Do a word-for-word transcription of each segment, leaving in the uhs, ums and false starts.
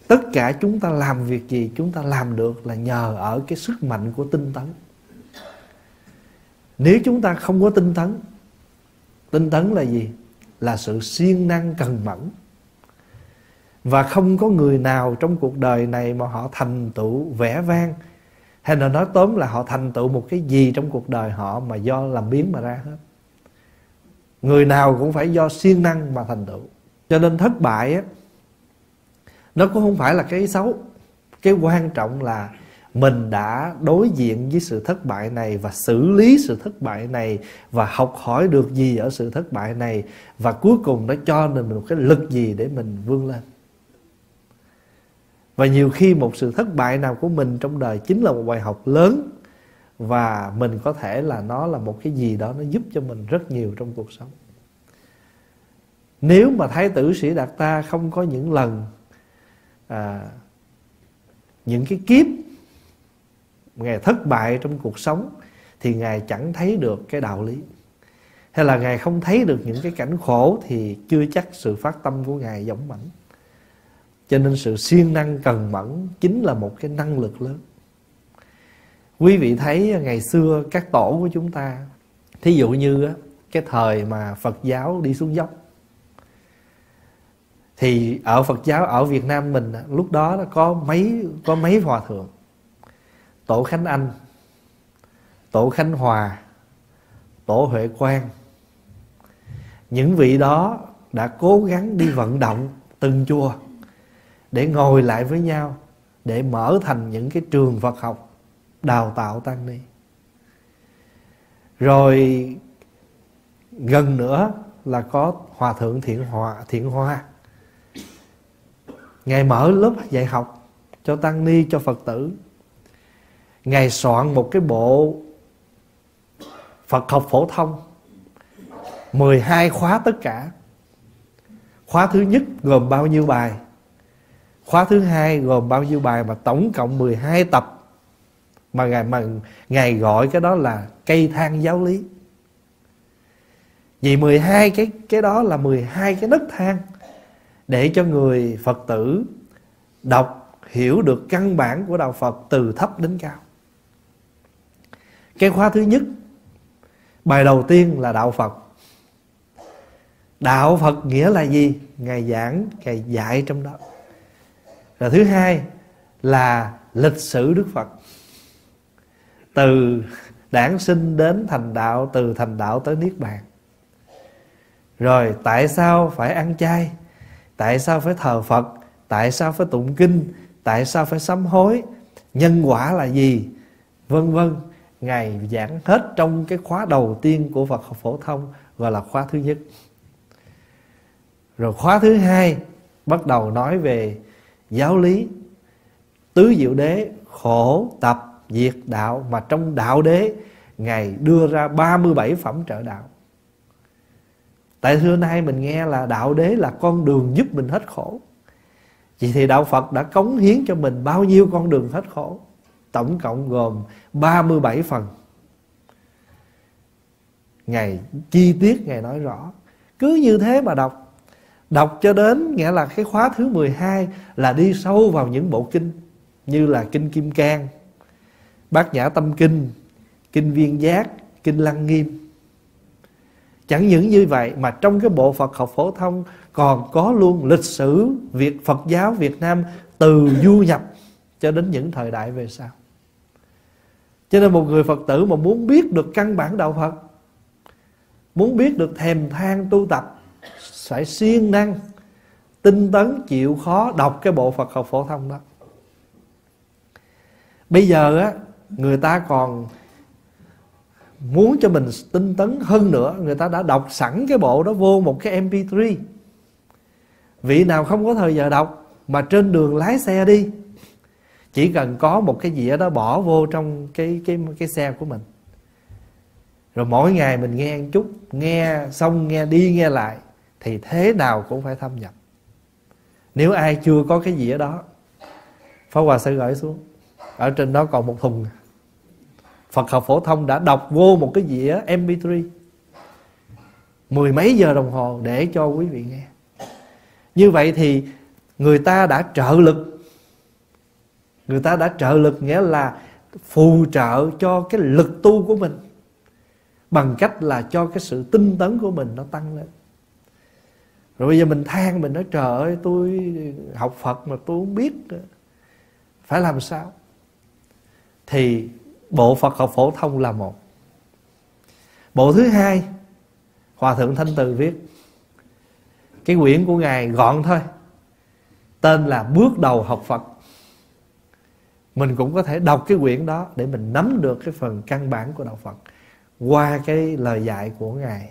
Tất cả chúng ta làm việc gì chúng ta làm được là nhờ ở cái sức mạnh của tinh tấn. Nếu chúng ta không có tinh tấn, tinh tấn là gì? Là sự siêng năng cần mẫn. Và không có người nào trong cuộc đời này mà họ thành tựu vẻ vang, hay là nói tóm là họ thành tựu một cái gì trong cuộc đời họ mà do làm biếng mà ra hết. Người nào cũng phải do siêng năng mà thành tựu. Cho nên thất bại á, nó cũng không phải là cái xấu. Cái quan trọng là mình đã đối diện với sự thất bại này và xử lý sự thất bại này, và học hỏi được gì ở sự thất bại này, và cuối cùng nó cho mình một cái lực gì để mình vươn lên. Và nhiều khi một sự thất bại nào của mình trong đời chính là một bài học lớn, và mình có thể là nó là một cái gì đó nó giúp cho mình rất nhiều trong cuộc sống. Nếu mà Thái tử Sĩ Đạt Ta không có những lần à, những cái kiếp Ngài thất bại trong cuộc sống, thì Ngài chẳng thấy được cái đạo lý, hay là Ngài không thấy được những cái cảnh khổ, thì chưa chắc sự phát tâm của Ngài dũng mãnh. Cho nên sự siêng năng cần mẫn chính là một cái năng lực lớn. Quý vị thấy ngày xưa các tổ của chúng ta, thí dụ như cái thời mà Phật giáo đi xuống dốc, thì ở Phật giáo ở Việt Nam mình lúc đó có mấy có mấy hòa thượng: Tổ Khánh Anh, Tổ Khánh Hòa, Tổ Huệ Quang. Những vị đó đã cố gắng đi vận động từng chùa để ngồi lại với nhau, để mở thành những cái trường Phật học đào tạo tăng ni. Rồi gần nữa là có Hòa thượng Thiện Hòa, Thiện Hoa. Ngài mở lớp dạy học cho tăng ni, cho Phật tử. Ngài soạn một cái bộ Phật học phổ thông mười hai khóa tất cả. Khóa thứ nhất gồm bao nhiêu bài, khóa thứ hai gồm bao nhiêu bài, mà tổng cộng mười hai tập. Mà Ngài, mà Ngài gọi cái đó là cây thang giáo lý. Vì mười hai cái, cái đó là mười hai cái nấc thang để cho người Phật tử đọc hiểu được căn bản của đạo Phật từ thấp đến cao. Cái khóa thứ nhất, bài đầu tiên là đạo Phật. Đạo Phật nghĩa là gì? Ngài giảng, Ngài dạy trong đó. Rồi thứ hai là lịch sử Đức Phật, từ đản sinh đến thành đạo, từ thành đạo tới Niết Bàn. Rồi tại sao phải ăn chay, tại sao phải thờ Phật, tại sao phải tụng kinh, tại sao phải sám hối, nhân quả là gì, vân vân. Ngài giảng hết trong cái khóa đầu tiên của Phật học phổ thông, gọi là khóa thứ nhất. Rồi khóa thứ hai bắt đầu nói về giáo lý tứ diệu đế, khổ tập diệt đạo. Mà trong đạo đế Ngài đưa ra ba mươi bảy phẩm trợ đạo. Tại xưa nay mình nghe là đạo đế là con đường giúp mình hết khổ. Vậy thì đạo Phật đã cống hiến cho mình bao nhiêu con đường hết khổ? Tổng cộng gồm ba mươi bảy phần. Ngài chi tiết, Ngài nói rõ. Cứ như thế mà đọc, đọc cho đến nghĩa là cái khóa thứ mười hai là đi sâu vào những bộ kinh, như là Kinh Kim Cang, Bát Nhã Tâm Kinh, Kinh Viên Giác, Kinh Lăng Nghiêm. Chẳng những như vậy mà trong cái bộ Phật học phổ thông còn có luôn lịch sử Việt Phật giáo Việt Nam từ du nhập cho đến những thời đại về sau. Cho nên một người Phật tử mà muốn biết được căn bản đạo Phật, muốn biết được thèm than tu tập, phải siêng năng, tinh tấn, chịu khó đọc cái bộ Phật học phổ thông đó. Bây giờ á, người ta còn muốn cho mình tinh tấn hơn nữa, người ta đã đọc sẵn cái bộ đó vô một cái em pê ba. Vị nào không có thời giờ đọc mà trên đường lái xe đi, chỉ cần có một cái dĩa đó bỏ vô trong cái, cái, cái xe của mình, rồi mỗi ngày mình nghe một chút, nghe xong nghe đi nghe lại, thì thế nào cũng phải thâm nhập. Nếu ai chưa có cái dĩa đó, Pháp Hòa sẽ gửi xuống. Ở trên đó còn một thùng Phật học phổ thông đã đọc vô một cái dĩa em pê ba mười mấy giờ đồng hồ để cho quý vị nghe. Như vậy thì người ta đã trợ lực Người ta đã trợ lực, nghĩa là phù trợ cho cái lực tu của mình, bằng cách là cho cái sự tinh tấn của mình nó tăng lên. Rồi bây giờ mình than, mình nói trời ơi, tôi học Phật mà tôi không biết phải làm sao. Thì bộ Phật học phổ thông là một. Bộ thứ hai, Hòa Thượng Thanh Từ viết, cái quyển của Ngài gọn thôi, tên là Bước Đầu Học Phật. Mình cũng có thể đọc cái quyển đó để mình nắm được cái phần căn bản của Đạo Phật qua cái lời dạy của Ngài.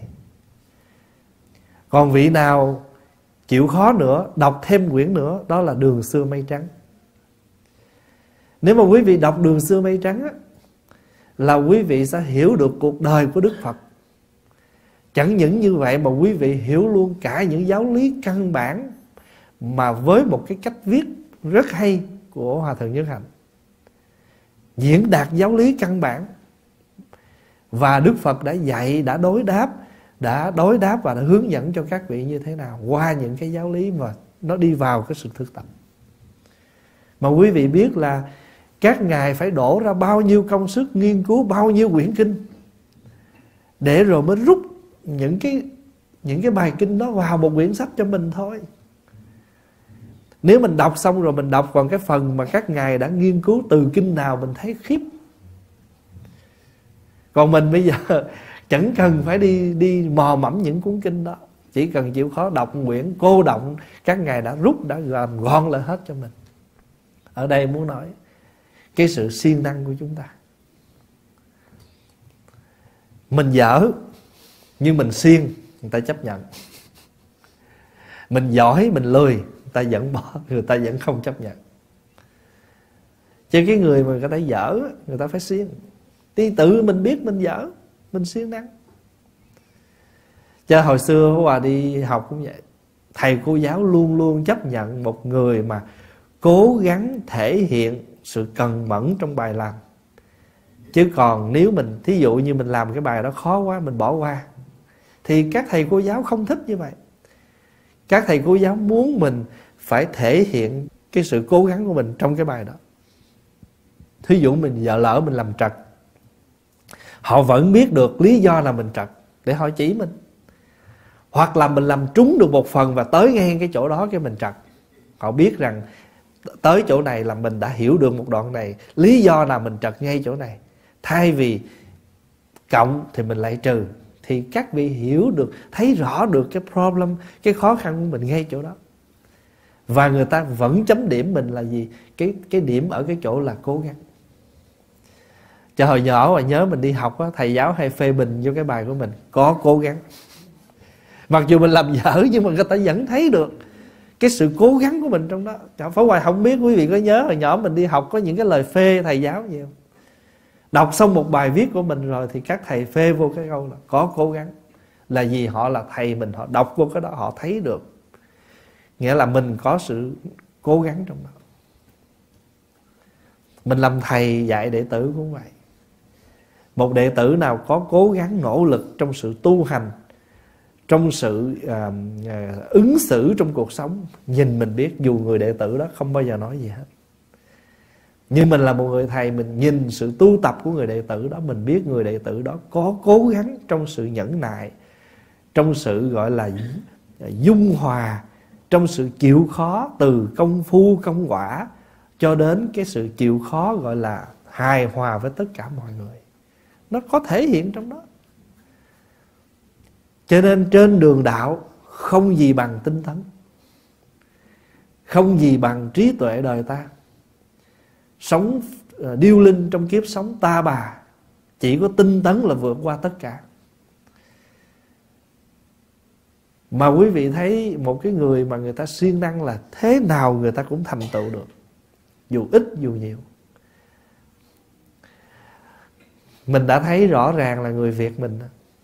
Còn vị nào chịu khó nữa, đọc thêm quyển nữa, đó là Đường Xưa Mây Trắng. Nếu mà quý vị đọc Đường Xưa Mây Trắng á, là quý vị sẽ hiểu được cuộc đời của Đức Phật. Chẳng những như vậy mà quý vị hiểu luôn cả những giáo lý căn bản mà với một cái cách viết rất hay của Hòa Thượng Nhất Hạnh, diễn đạt giáo lý căn bản. Và Đức Phật đã dạy, đã đối đáp Đã đối đáp và đã hướng dẫn cho các vị như thế nào qua những cái giáo lý mà nó đi vào cái sự thực tập. Mà quý vị biết là các ngài phải đổ ra bao nhiêu công sức nghiên cứu bao nhiêu quyển kinh, để rồi mới rút những cái những cái bài kinh đó vào một quyển sách cho mình thôi. Nếu mình đọc xong rồi mình đọc còn cái phần mà các ngài đã nghiên cứu từ kinh nào, mình thấy khiếp. Còn mình bây giờ chẳng cần phải đi đi mò mẫm những cuốn kinh đó, chỉ cần chịu khó đọc quyển cô động các ngài đã rút, đã gom gọn lại hết cho mình. Ở đây muốn nói cái sự siêng năng của chúng ta. Mình dở nhưng mình siêng, người ta chấp nhận. Mình giỏi, mình lười, người ta vẫn bỏ, người ta vẫn không chấp nhận. Chứ cái người mà người ta dở, người ta phải siêng. Thì tự mình biết mình dở, mình siêng năng. Cho hồi xưa Hòa đi học cũng vậy. Thầy cô giáo luôn luôn chấp nhận một người mà cố gắng thể hiện sự cần mẫn trong bài làm. Chứ còn nếu mình, thí dụ như mình làm cái bài đó khó quá, mình bỏ qua, thì các thầy cô giáo không thích như vậy. Các thầy cô giáo muốn mình phải thể hiện cái sự cố gắng của mình trong cái bài đó. Thí dụ mình giờ lỡ mình làm trật, họ vẫn biết được lý do là mình trật để họ chỉ mình. Hoặc là mình làm trúng được một phần và tới ngay cái chỗ đó cái mình trật, họ biết rằng tới chỗ này là mình đã hiểu được một đoạn này, lý do là mình trật ngay chỗ này. Thay vì cộng thì mình lại trừ, thì các vị hiểu được, thấy rõ được cái problem, cái khó khăn của mình ngay chỗ đó. Và người ta vẫn chấm điểm mình là gì? Cái, cái điểm ở cái chỗ là cố gắng. Cho hồi nhỏ mà nhớ mình đi học á, thầy giáo hay phê bình vô cái bài của mình, có cố gắng. Mặc dù mình làm dở nhưng mà người ta vẫn thấy được cái sự cố gắng của mình trong đó. Chả phải hoài không biết quý vị có nhớ hồi nhỏ mình đi học có những cái lời phê thầy giáo gì không? Đọc xong một bài viết của mình rồi thì các thầy phê vô cái câu là có cố gắng. Là vì họ là thầy mình, họ đọc vô cái đó họ thấy được. Nghĩa là mình có sự cố gắng trong đó. Mình làm thầy dạy đệ tử cũng vậy. Một đệ tử nào có cố gắng nỗ lực trong sự tu hành, trong sự à, à, ứng xử trong cuộc sống, nhìn mình biết dù người đệ tử đó không bao giờ nói gì hết. Nhưng mình là một người thầy, mình nhìn sự tu tập của người đệ tử đó, mình biết người đệ tử đó có cố gắng trong sự nhẫn nại, trong sự gọi là dung hòa, trong sự chịu khó từ công phu công quả cho đến cái sự chịu khó gọi là hài hòa với tất cả mọi người. Nó có thể hiện trong đó. Cho nên trên đường đạo không gì bằng tinh tấn, không gì bằng trí tuệ đời ta. Sống điêu linh trong kiếp sống ta bà, chỉ có tinh tấn là vượt qua tất cả. Mà quý vị thấy một cái người mà người ta siêng năng là thế nào người ta cũng thành tựu được, dù ít dù nhiều. Mình đã thấy rõ ràng là người Việt mình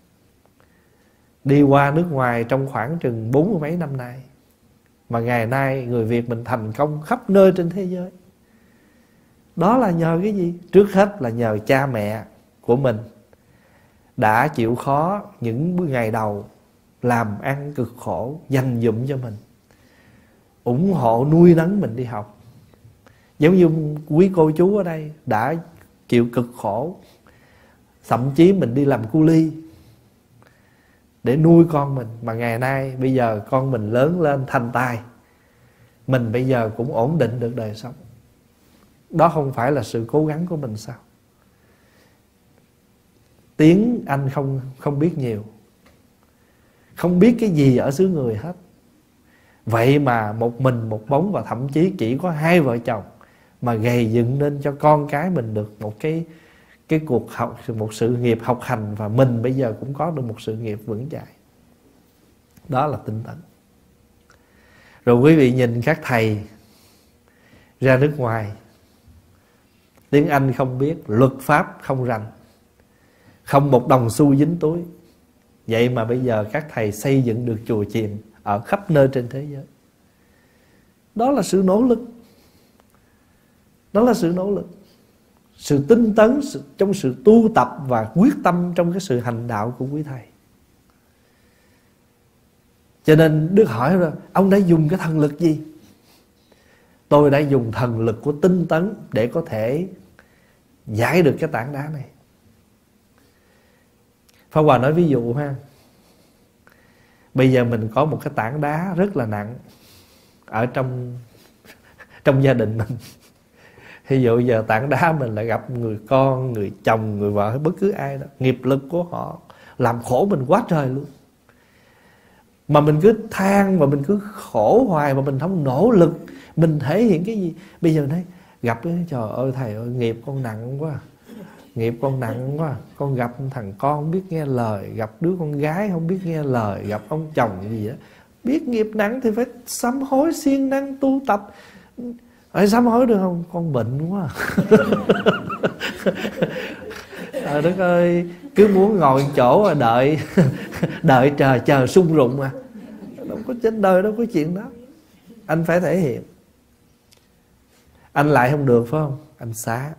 đi qua nước ngoài trong khoảng chừng bốn mươi mấy năm nay, mà ngày nay người Việt mình thành công khắp nơi trên thế giới. Đó là nhờ cái gì? Trước hết là nhờ cha mẹ của mình đã chịu khó những ngày đầu, làm ăn cực khổ, dành dụm cho mình, ủng hộ nuôi nấng mình đi học. Giống như quý cô chú ở đây đã chịu cực khổ, thậm chí mình đi làm cu li để nuôi con mình, mà ngày nay bây giờ con mình lớn lên thành tài, mình bây giờ cũng ổn định được đời sống. Đó không phải là sự cố gắng của mình sao? Tiếng Anh không không biết nhiều, không biết cái gì ở xứ người hết. Vậy mà một mình một bóng, và thậm chí chỉ có hai vợ chồng mà gầy dựng nên cho con cái mình được một cái cái cuộc học, một sự nghiệp học hành, và mình bây giờ cũng có được một sự nghiệp vững chãi. Đó là tinh tấn. Rồi quý vị nhìn các thầy ra nước ngoài, tiếng Anh không biết, luật pháp không rành, không một đồng xu dính túi. Vậy mà bây giờ các thầy xây dựng được chùa chiền ở khắp nơi trên thế giới. Đó là sự nỗ lực. Đó là sự nỗ lực, sự tinh tấn sự, trong sự tu tập và quyết tâm trong cái sự hành đạo của quý thầy. Cho nên Đức hỏi rồi, ông đã dùng cái thần lực gì? Tôi đã dùng thần lực của tinh tấn để có thể giải được cái tảng đá này. Pháp Hòa nói ví dụ ha, bây giờ mình có một cái tảng đá rất là nặng ở trong trong gia đình mình. Ví dụ giờ tảng đá mình lại gặp người con, người chồng, người vợ, bất cứ ai đó, nghiệp lực của họ làm khổ mình quá trời luôn. Mà mình cứ than, mà mình cứ khổ hoài, mà mình không nỗ lực, mình thể hiện cái gì? Bây giờ nói gặp cái trời ơi thầy ơi, nghiệp con nặng quá, nghiệp con nặng quá. Con gặp thằng con không biết nghe lời, gặp đứa con gái không biết nghe lời, gặp ông chồng gì đó. Biết nghiệp nặng thì phải sám hối, siêng năng tu tập. Ê, sám hối được không? Con bệnh quá. Trời đất ơi, cứ muốn ngồi chỗ và đợi đợi trời chờ sung rụng mà. Đâu có, trên đời đâu có chuyện đó. Anh phải thể hiện. Anh lại không được phải không? Anh xá.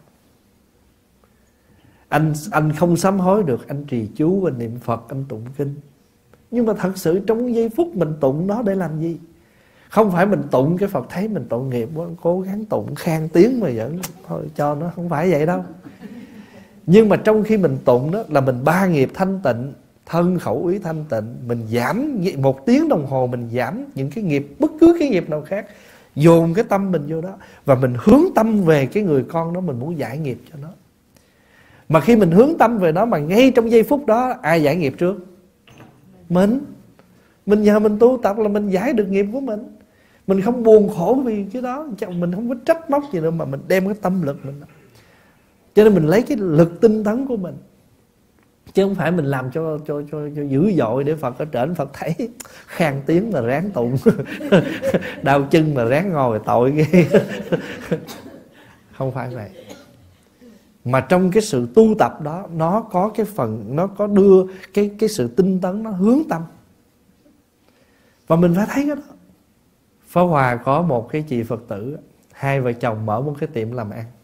Anh anh không sám hối được, anh trì chú, anh niệm Phật, anh tụng kinh. Nhưng mà thật sự trong giây phút mình tụng đó để làm gì? Không phải mình tụng cái Phật thấy mình tội nghiệp quá, cố gắng tụng khang tiếng mà vẫn thôi cho nó, không phải vậy đâu. Nhưng mà trong khi mình tụng đó là mình ba nghiệp thanh tịnh, thân khẩu ý thanh tịnh. Mình giảm một tiếng đồng hồ, mình giảm những cái nghiệp, bất cứ cái nghiệp nào khác, dồn cái tâm mình vô đó. Và mình hướng tâm về cái người con đó, mình muốn giải nghiệp cho nó. Mà khi mình hướng tâm về nó, mà ngay trong giây phút đó ai giải nghiệp trước? Mình. Mình nhờ mình tu tập là mình giải được nghiệp của mình. Mình không buồn khổ vì cái đó, mình không có trách móc gì nữa, mà mình đem cái tâm lực mình. Cho nên mình lấy cái lực tinh tấn của mình, chứ không phải mình làm cho cho cho, cho dữ dội để Phật ở trển Phật thấy khang tiếng mà ráng tụng, đau chân mà ráng ngồi tội ghê. Không phải vậy. Mà trong cái sự tu tập đó, nó có cái phần, nó có đưa cái cái sự tinh tấn, nó hướng tâm. Và mình phải thấy cái đó. Pháp Hòa có một cái chị Phật tử, hai vợ chồng mở một cái tiệm làm ăn,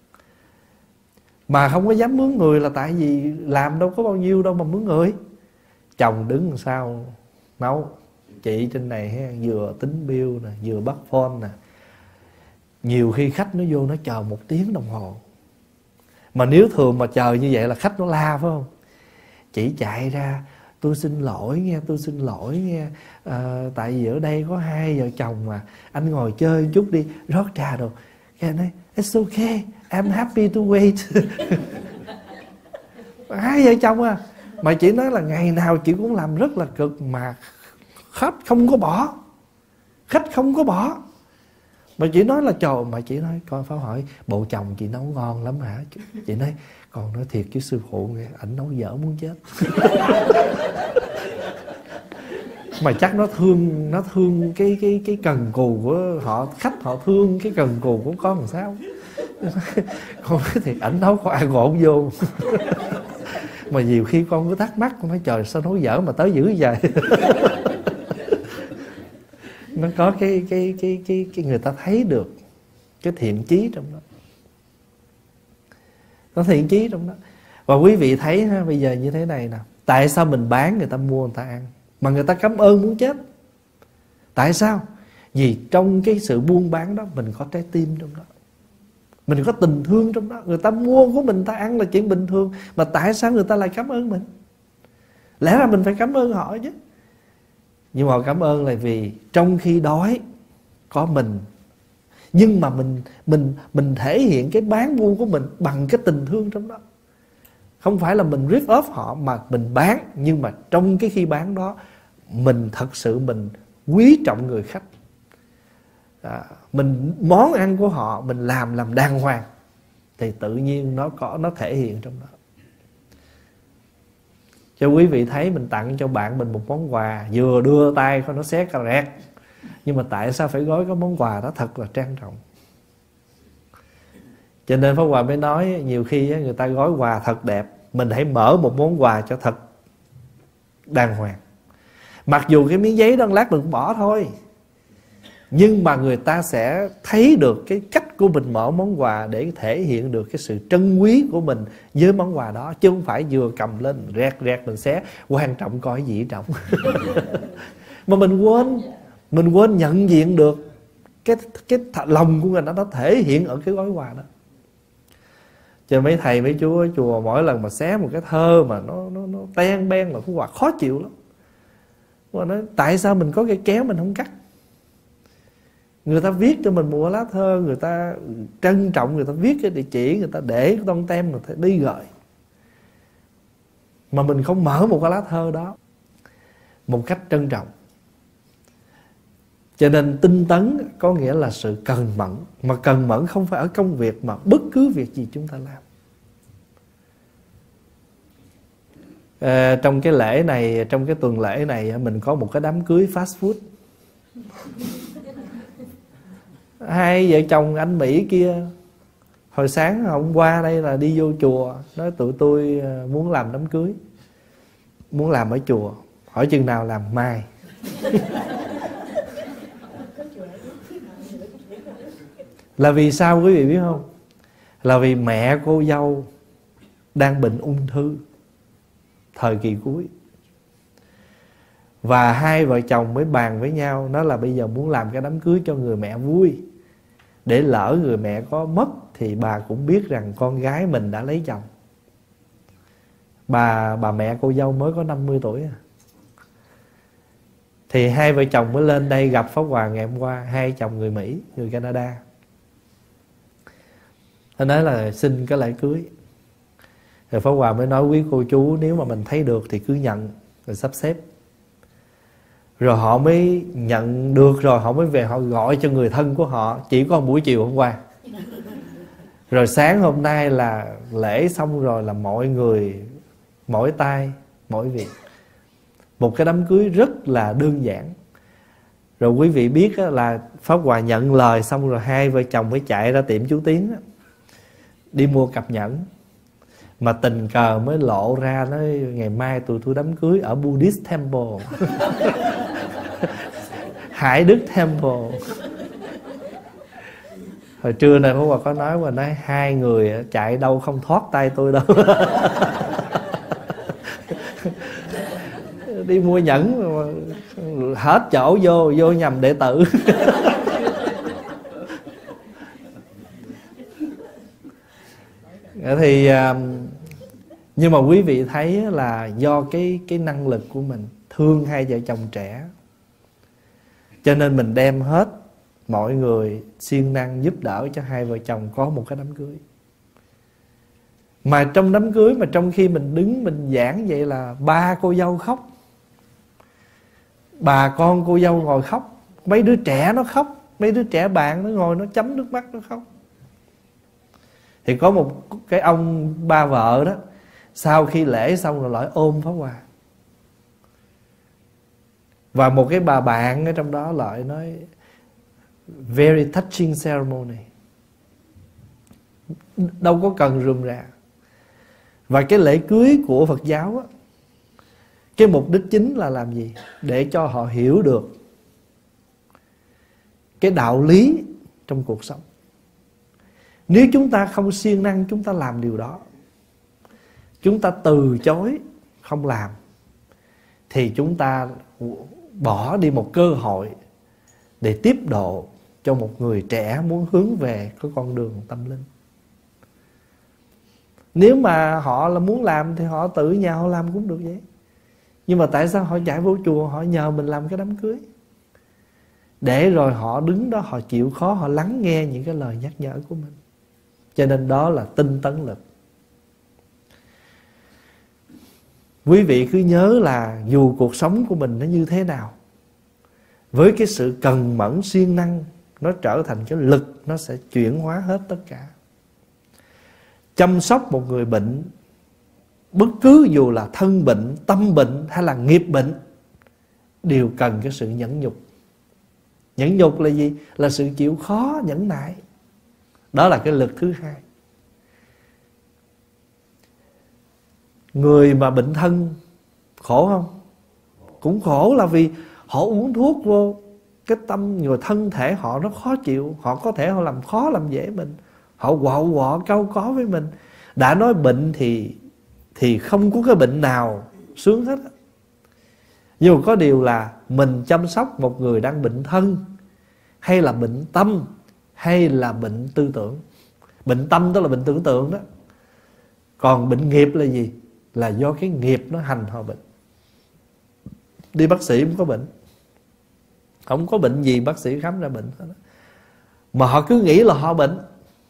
mà không có dám mướn người là tại vì làm đâu có bao nhiêu đâu mà mướn người. Chồng đứng làm sao nấu, chị trên này he, vừa tính bill nè, vừa bắt phone nè. Nhiều khi khách nó vô nó chờ một tiếng đồng hồ. Mà nếu thường mà chờ như vậy là khách nó la phải không? Chị chạy ra, tôi xin lỗi nghe, tôi xin lỗi nghe, à, tại vì ở đây có hai vợ chồng mà, anh ngồi chơi chút đi, rót trà đồ. Cái anh nói, it's okay, I'm happy to wait. Hai vợ chồng à. Mà chị nói là ngày nào chị cũng làm rất là cực, mà khách không có bỏ. Khách không có bỏ. Mà chị nói là trời, mà chị nói, coi Pháp hỏi, bộ chồng chị nấu ngon lắm hả? Chị nói, còn nói thiệt với sư phụ nghe, ảnh nấu dở muốn chết. Mà chắc nó thương, nó thương cái cái cái cần cù của họ, khách họ thương cái cần cù của con làm sao. Con nói thiệt, ảnh nấu có ăn ngộn vô. Mà nhiều khi con cứ thắc mắc, con nói trời sao nấu dở mà tới dữ vậy. Nó có cái cái cái cái cái người ta thấy được cái thiện chí trong đó. Có thiện chí trong đó. Và quý vị thấy ha, bây giờ như thế này nè, tại sao mình bán người ta mua người ta ăn mà người ta cảm ơn muốn chết? Tại sao? Vì trong cái sự buôn bán đó mình có trái tim trong đó. Mình có tình thương trong đó. Người ta mua của mình ta ăn là chuyện bình thường, mà tại sao người ta lại cảm ơn mình? Lẽ ra mình phải cảm ơn họ chứ. Nhưng mà họ cảm ơn là vì trong khi đói có mình, nhưng mà mình mình mình thể hiện cái bán buôn của mình bằng cái tình thương trong đó. Không phải là mình rip off họ, mà mình bán, nhưng mà trong cái khi bán đó mình thật sự mình quý trọng người khách. À, mình món ăn của họ mình làm làm đàng hoàng, thì tự nhiên nó có nó thể hiện trong đó. Cho quý vị thấy mình tặng cho bạn mình một món quà, vừa đưa tay coi nó xé cà rẹt, nhưng mà tại sao phải gói cái món quà đó thật là trang trọng. Cho nên Pháp Hòa mới nói nhiều khi người ta gói quà thật đẹp, mình hãy mở một món quà cho thật đàng hoàng. Mặc dù cái miếng giấy đó lát đừng bỏ thôi, nhưng mà người ta sẽ thấy được cái cách của mình mở món quà để thể hiện được cái sự trân quý của mình với món quà đó, chứ không phải vừa cầm lên rẹt rẹt mình xé. Quan trọng coi gì trọng. Mà mình quên mình quên nhận diện được cái cái lòng của người đó nó thể hiện ở cái gói quà đó. Cho mấy thầy mấy chú ở chùa mỗi lần mà xé một cái thơ mà nó nó nó ten ben là Pháp Hòa khó chịu lắm. Mà nói tại sao mình có cây kéo mình không cắt? Người ta viết cho mình một lá thơ, người ta trân trọng, người ta viết cái địa chỉ, người ta để cái tông tem, người ta đi gửi, mà mình không mở một cái lá thơ đó một cách trân trọng. Cho nên tinh tấn có nghĩa là sự cần mẫn. Mà cần mẫn không phải ở công việc, mà bất cứ việc gì chúng ta làm. à, Trong cái lễ này, trong cái tuần lễ này, mình có một cái đám cưới fast food. Hai vợ chồng anh Mỹ kia hồi sáng hôm qua đây là đi vô chùa, nói tụi tôi muốn làm đám cưới, muốn làm ở chùa, hỏi chừng nào làm mai. Là vì sao quý vị biết không? Là vì mẹ cô dâu đang bệnh ung thư thời kỳ cuối, và hai vợ chồng mới bàn với nhau, nói là bây giờ muốn làm cái đám cưới cho người mẹ vui, để lỡ người mẹ có mất thì bà cũng biết rằng con gái mình đã lấy chồng. Bà bà mẹ cô dâu mới có năm mươi tuổi à. Thì hai vợ chồng mới lên đây gặp Pháp Hòa ngày hôm qua. Hai chồng người Mỹ, người Canada. Nó nói là xin cái lễ cưới. Rồi Pháp Hòa mới nói quý cô chú, nếu mà mình thấy được thì cứ nhận, rồi sắp xếp. Rồi họ mới nhận được, rồi họ mới về họ gọi cho người thân của họ. Chỉ có buổi chiều hôm qua. Rồi sáng hôm nay là lễ xong rồi là mọi người mỗi tay mỗi việc. Một cái đám cưới rất là đơn giản. Rồi quý vị biết là Pháp Hòa nhận lời xong rồi hai vợ chồng mới chạy ra tiệm chú Tiến đi mua cặp nhẫn. Mà tình cờ mới lộ ra, nói ngày mai tụi tôi đám cưới ở Buddhist Temple. Hải Đức Temple. Hồi trưa này Pháp Hòa có nói, mà nói hai người chạy đâu không thoát tay tôi đâu. Đi mua nhẫn hết chỗ vô, vô nhầm đệ tử. Thì nhưng mà quý vị thấy là do cái cái năng lực của mình thương hai vợ chồng trẻ, cho nên mình đem hết mọi người siêng năng giúp đỡ cho hai vợ chồng có một cái đám cưới. Mà trong đám cưới, mà trong khi mình đứng mình giảng vậy là ba cô dâu khóc, bà con cô dâu ngồi khóc, mấy đứa trẻ nó khóc, mấy đứa trẻ bạn nó ngồi nó chấm nước mắt nó khóc. Thì có một cái ông ba vợ đó, sau khi lễ xong rồi lại ôm Pháp Hòa. Và một cái bà bạn ở trong đó lại nói very touching ceremony, đâu có cần rườm rà. Và cái lễ cưới của Phật giáo á, cái mục đích chính là làm gì? Để cho họ hiểu được cái đạo lý trong cuộc sống. Nếu chúng ta không siêng năng chúng ta làm điều đó, chúng ta từ chối không làm, thì chúng ta bỏ đi một cơ hội để tiếp độ cho một người trẻ muốn hướng về cái con đường tâm linh. Nếu mà họ là muốn làm thì họ tự nhà họ làm cũng được vậy. Nhưng mà tại sao họ chạy vô chùa, họ nhờ mình làm cái đám cưới? Để rồi họ đứng đó, họ chịu khó, họ lắng nghe những cái lời nhắc nhở của mình. Cho nên đó là tinh tấn lực. Quý vị cứ nhớ là dù cuộc sống của mình nó như thế nào, với cái sự cần mẫn siêng năng, nó trở thành cái lực, nó sẽ chuyển hóa hết tất cả. Chăm sóc một người bệnh, bất cứ dù là thân bệnh, tâm bệnh hay là nghiệp bệnh, đều cần cái sự nhẫn nhục. Nhẫn nhục là gì? Là sự chịu khó, nhẫn nại. Đó là cái lực thứ hai. Người mà bệnh thân khổ không? Cũng khổ, là vì họ uống thuốc vô cái tâm người thân thể họ nó khó chịu. Họ có thể họ làm khó làm dễ mình, họ quạo quọ cau có với mình. Đã nói bệnh thì Thì không có cái bệnh nào sướng hết. Nhưng có điều là mình chăm sóc một người đang bệnh thân, hay là bệnh tâm, hay là bệnh tư tưởng. Bệnh tâm đó là bệnh tưởng tượng đó. Còn bệnh nghiệp là gì? Là do cái nghiệp nó hành họ bệnh. Đi bác sĩ không có bệnh, không có bệnh gì bác sĩ khám ra bệnh hết, mà họ cứ nghĩ là họ bệnh.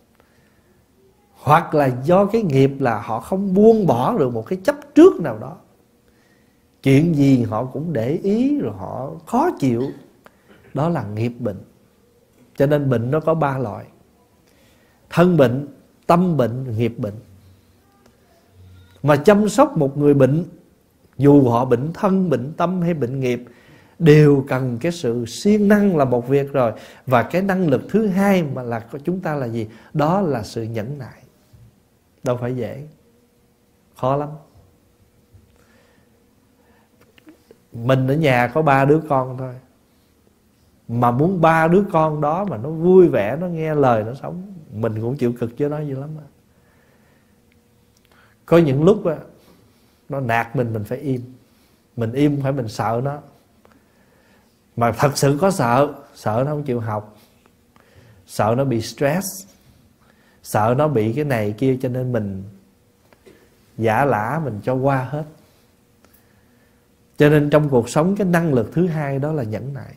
Hoặc là do cái nghiệp là họ không buông bỏ được một cái chấp trước nào đó. Chuyện gì họ cũng để ý, rồi họ khó chịu. Đó là nghiệp bệnh. Cho nên bệnh nó có ba loại: thân bệnh, tâm bệnh, nghiệp bệnh. Mà chăm sóc một người bệnh, dù họ bệnh thân, bệnh tâm hay bệnh nghiệp, đều cần cái sự siêng năng là một việc rồi. Và cái năng lực thứ hai mà là của chúng ta là gì? Đó là sự nhẫn nại. Đâu phải dễ, khó lắm. Mình ở nhà có ba đứa con thôi, mà muốn ba đứa con đó mà nó vui vẻ, nó nghe lời, nó sống, mình cũng chịu cực với nó dữ lắm. Có những lúc á, nó nạt mình, mình phải im. Mình im không phải mình sợ nó, mà thật sự có sợ. Sợ nó không chịu học, sợ nó bị stress, sợ nó bị cái này kia, cho nên mình giả lả, mình cho qua hết. Cho nên trong cuộc sống, cái năng lực thứ hai đó là nhẫn nại.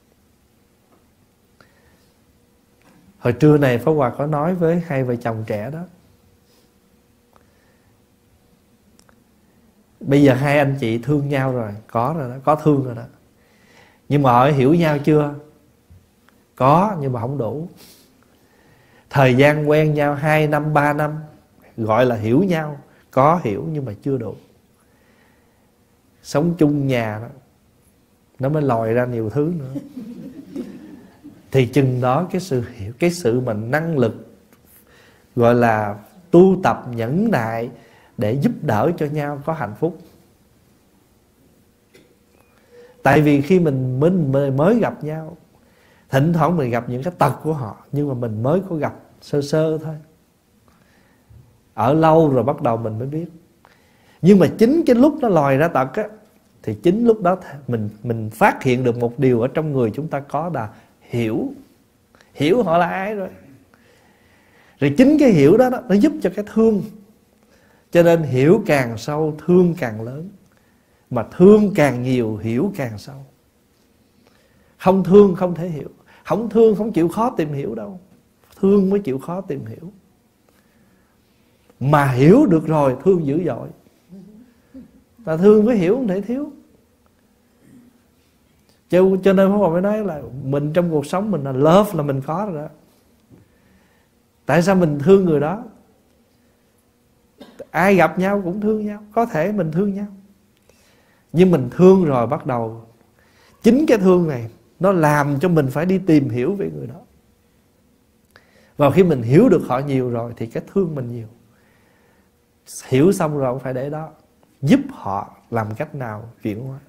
Hồi trưa này Pháp Hòa có nói với hai vợ chồng trẻ đó. Bây giờ hai anh chị thương nhau rồi, có rồi đó, có thương rồi đó. Nhưng mà họ hiểu nhau chưa? Có, nhưng mà không đủ. Thời gian quen nhau hai năm, ba năm gọi là hiểu nhau. Có hiểu nhưng mà chưa đủ. Sống chung nhà đó, nó mới lòi ra nhiều thứ nữa. Thì chừng đó cái sự hiểu, cái sự mà năng lực gọi là tu tập nhẫn nại để giúp đỡ cho nhau có hạnh phúc. Tại vì khi mình mới, mới gặp nhau, thỉnh thoảng mình gặp những cái tật của họ, nhưng mà mình mới có gặp sơ sơ thôi. Ở lâu rồi bắt đầu mình mới biết. Nhưng mà chính cái lúc nó lòi ra tật á, thì chính lúc đó mình mình phát hiện được một điều ở trong người chúng ta có là hiểu. Hiểu họ là ai rồi. Rồi chính cái hiểu đó, đó nó giúp cho cái thương. Cho nên hiểu càng sâu, thương càng lớn. Mà thương càng nhiều, hiểu càng sâu. Không thương không thể hiểu. Không thương không chịu khó tìm hiểu đâu. Thương mới chịu khó tìm hiểu. Mà hiểu được rồi, thương dữ dội. Ta thương với hiểu không thể thiếu. Cho, cho nên Pháp Hòa mới nói là mình trong cuộc sống mình là love là mình có rồi đó. Tại sao mình thương người đó? Ai gặp nhau cũng thương nhau. Có thể mình thương nhau, nhưng mình thương rồi bắt đầu chính cái thương này nó làm cho mình phải đi tìm hiểu về người đó. Và khi mình hiểu được họ nhiều rồi thì cái thương mình nhiều. Hiểu xong rồi không phải để đó, giúp họ làm cách nào chuyển hóa.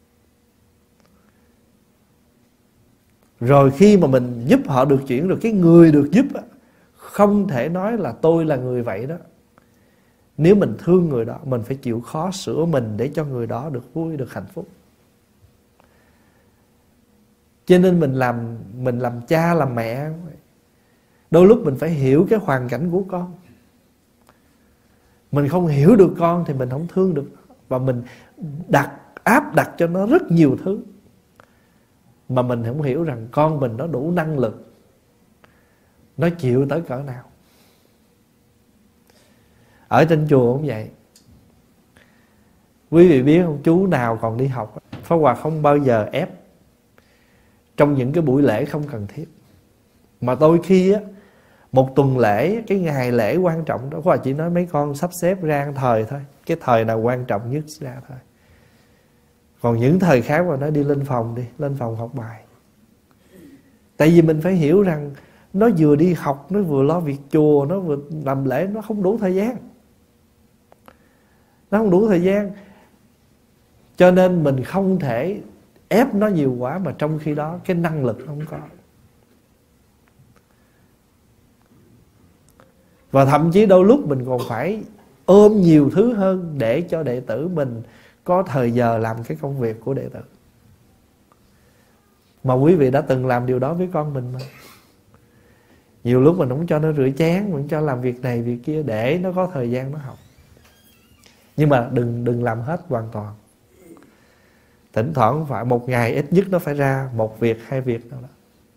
Rồi khi mà mình giúp họ được chuyển, rồi cái người được giúp á, không thể nói là tôi là người vậy đó. Nếu mình thương người đó, mình phải chịu khó sửa mình để cho người đó được vui, được hạnh phúc. Cho nên mình làm mình làm cha làm mẹ, đôi lúc mình phải hiểu cái hoàn cảnh của con. Mình không hiểu được con thì mình không thương được. Và mình đặt áp đặt cho nó rất nhiều thứ mà mình không hiểu rằng con mình nó đủ năng lực, nó chịu tới cỡ nào. Ở trên chùa cũng vậy. Quý vị biết không, chú nào còn đi học, Pháp Hòa không bao giờ ép trong những cái buổi lễ không cần thiết. Mà đôi khi á, một tuần lễ, cái ngày lễ quan trọng đó, Pháp Hòa chỉ nói mấy con sắp xếp ra thời thôi, cái thời nào quan trọng nhất ra thôi. Còn những thời khác mà nó đi lên phòng đi, lên phòng học bài. Tại vì mình phải hiểu rằng nó vừa đi học, nó vừa lo việc chùa, nó vừa làm lễ, nó không đủ thời gian. Nó không đủ thời gian. Cho nên mình không thể ép nó nhiều quá, mà trong khi đó cái năng lực không có. Và thậm chí đôi lúc mình còn phải ôm nhiều thứ hơn để cho đệ tử mình có thời giờ làm cái công việc của đệ tử. Mà quý vị đã từng làm điều đó với con mình mà. Nhiều lúc mình không cho nó rửa chén, mình cho làm việc này việc kia để nó có thời gian nó học. Nhưng mà đừng đừng làm hết hoàn toàn. Thỉnh thoảng phải một ngày ít nhất nó phải ra một việc, hai việc nào đó.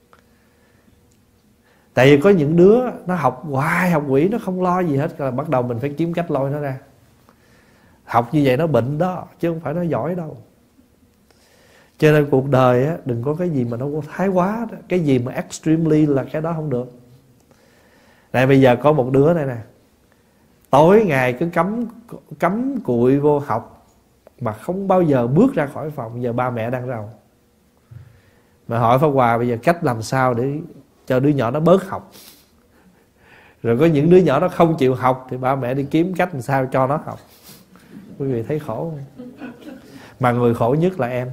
Tại vì có những đứa nó học hoài học quỷ, nó không lo gì hết, là bắt đầu mình phải kiếm cách lôi nó ra. Học như vậy nó bệnh đó, chứ không phải nó giỏi đâu. Cho nên cuộc đời á, đừng có cái gì mà nó thái quá đó. Cái gì mà extremely là cái đó không được. Này bây giờ có một đứa này nè, tối ngày cứ cắm cắm cụi vô học mà không bao giờ bước ra khỏi phòng. Giờ ba mẹ đang rầu, mà hỏi Pháp Hòa bây giờ cách làm sao để cho đứa nhỏ nó bớt học. Rồi có những đứa nhỏ nó không chịu học thì ba mẹ đi kiếm cách làm sao cho nó học. Quý vị thấy khổ không? Mà người khổ nhất là em.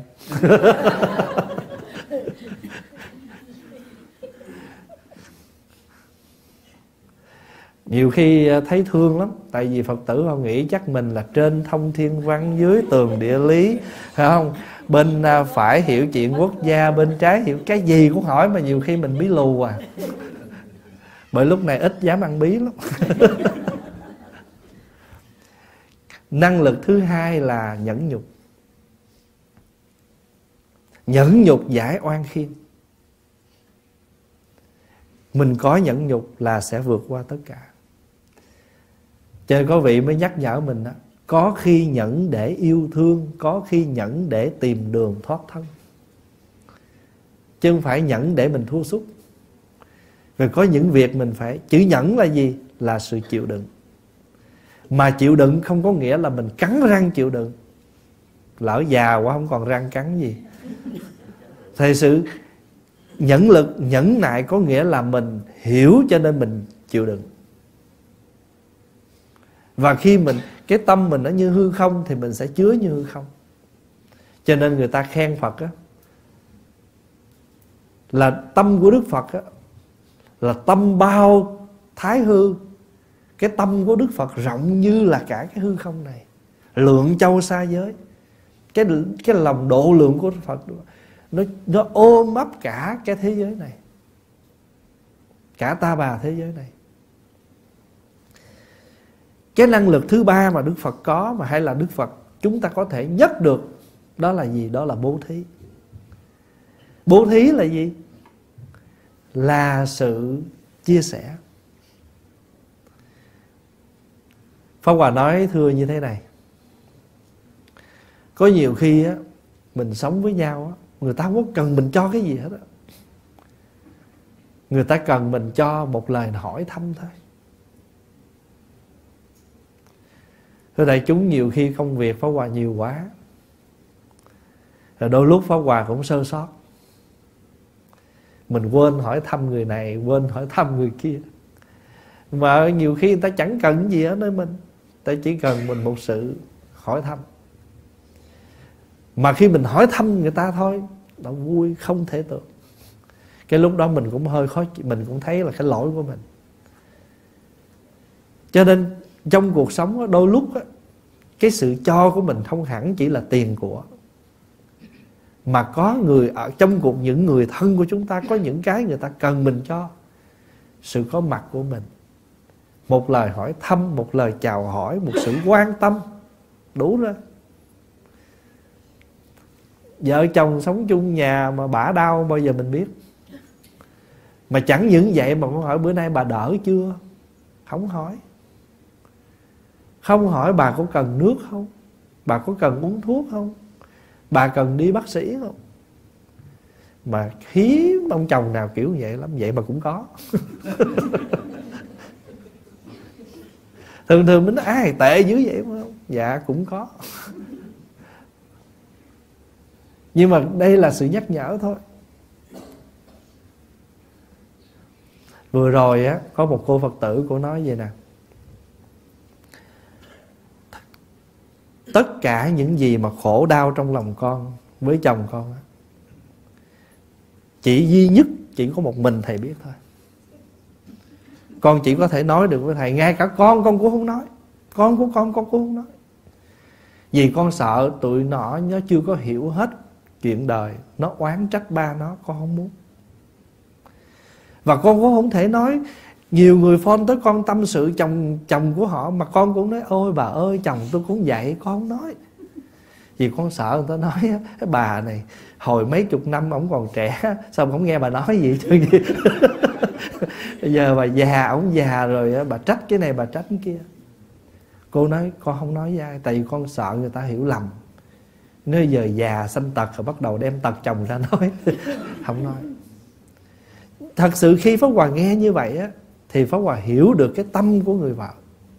Nhiều khi thấy thương lắm. Tại vì Phật tử họ nghĩ chắc mình là trên thông thiên văn, dưới tường địa lý, phải không? Bên phải hiểu chuyện quốc gia, bên trái hiểu cái gì cũng hỏi. Mà nhiều khi mình bí lù à. Bởi lúc này ít dám ăn bí lắm. Năng lực thứ hai là nhẫn nhục. Nhẫn nhục giải oan khiên. Mình có nhẫn nhục là sẽ vượt qua tất cả. Cho nên có vị mới nhắc nhở mình đó, có khi nhẫn để yêu thương, có khi nhẫn để tìm đường thoát thân, chứ không phải nhẫn để mình thua sút. Vì có những việc mình phải, chữ nhẫn là gì? Là sự chịu đựng. Mà chịu đựng không có nghĩa là mình cắn răng chịu đựng. Lỡ già quá không còn răng cắn gì. Thật sự nhẫn lực, nhẫn nại có nghĩa là mình hiểu cho nên mình chịu đựng. Và khi mình, cái tâm mình nó như hư không thì mình sẽ chứa như hư không. Cho nên người ta khen Phật á, là tâm của Đức Phật á, là tâm bao thái hư. Cái tâm của Đức Phật rộng như là cả cái hư không này, lượng châu xa giới. Cái, cái lòng độ lượng của Đức Phật Nó, nó ôm ấp cả cái thế giới này, cả ta bà thế giới này. Cái năng lực thứ ba mà Đức Phật có, mà hay là Đức Phật chúng ta có thể nhất được, đó là gì? Đó là bố thí. Bố thí là gì? Là sự chia sẻ. Pháp Hòa nói thưa như thế này, có nhiều khi á, mình sống với nhau á, người ta không có cần mình cho cái gì hết á. Người ta cần mình cho một lời hỏi thăm thôi. Thưa đại chúng, nhiều khi công việc Pháp Hòa nhiều quá, rồi đôi lúc Pháp Hòa cũng sơ sót. Mình quên hỏi thăm người này, quên hỏi thăm người kia. Mà nhiều khi người ta chẳng cần gì ở nơi mình, ta chỉ cần mình một sự hỏi thăm. Mà khi mình hỏi thăm người ta thôi, nó vui không thể tưởng. Cái lúc đó mình cũng hơi khó, mình cũng thấy là cái lỗi của mình. Cho nên trong cuộc sống đó, đôi lúc đó, cái sự cho của mình không hẳn chỉ là tiền của, mà có người ở trong cuộc, những người thân của chúng ta, có những cái người ta cần mình cho. Sự có mặt của mình, một lời hỏi thăm, một lời chào hỏi, một sự quan tâm, đủ rồi. Vợ chồng sống chung nhà mà bả đau bao giờ mình biết. Mà chẳng những vậy mà cũng hỏi bữa nay bà đỡ chưa. Không hỏi. Không hỏi bà có cần nước không, bà có cần uống thuốc không, bà cần đi bác sĩ không. Mà hiếm ông chồng nào kiểu vậy lắm. Vậy mà cũng có. Thường thường mình nói ai tệ dữ vậy không? Dạ cũng có. Nhưng mà đây là sự nhắc nhở thôi. Vừa rồi á, có một cô Phật tử, cô nói vậy nè: tất cả những gì mà khổ đau trong lòng con với chồng con á, chỉ duy nhất chỉ có một mình thầy biết thôi. Con chỉ có thể nói được với thầy. Ngay cả con con cũng không nói. Con của con con cũng không nói. Vì con sợ tụi nó nó chưa có hiểu hết chuyện đời, nó oán trách ba nó. Con không muốn. Và con cũng không thể nói. Nhiều người phone tới con tâm sự chồng chồng của họ, mà con cũng nói ôi bà ơi chồng tôi cũng vậy. Con không nói. Vì con sợ người ta nói cái bà này hồi mấy chục năm ổng còn trẻ, sao không nghe bà nói gì chứ gì. Bây giờ bà già, ổng già rồi bà trách cái này bà trách cái kia. Cô nói con không nói với ai, tại vì con sợ người ta hiểu lầm. Nếu giờ già sanh tật rồi bắt đầu đem tật chồng ra nói. Không nói. Thật sự khi Pháp Hòa nghe như vậy á, thì Pháp Hòa hiểu được cái tâm của người vợ.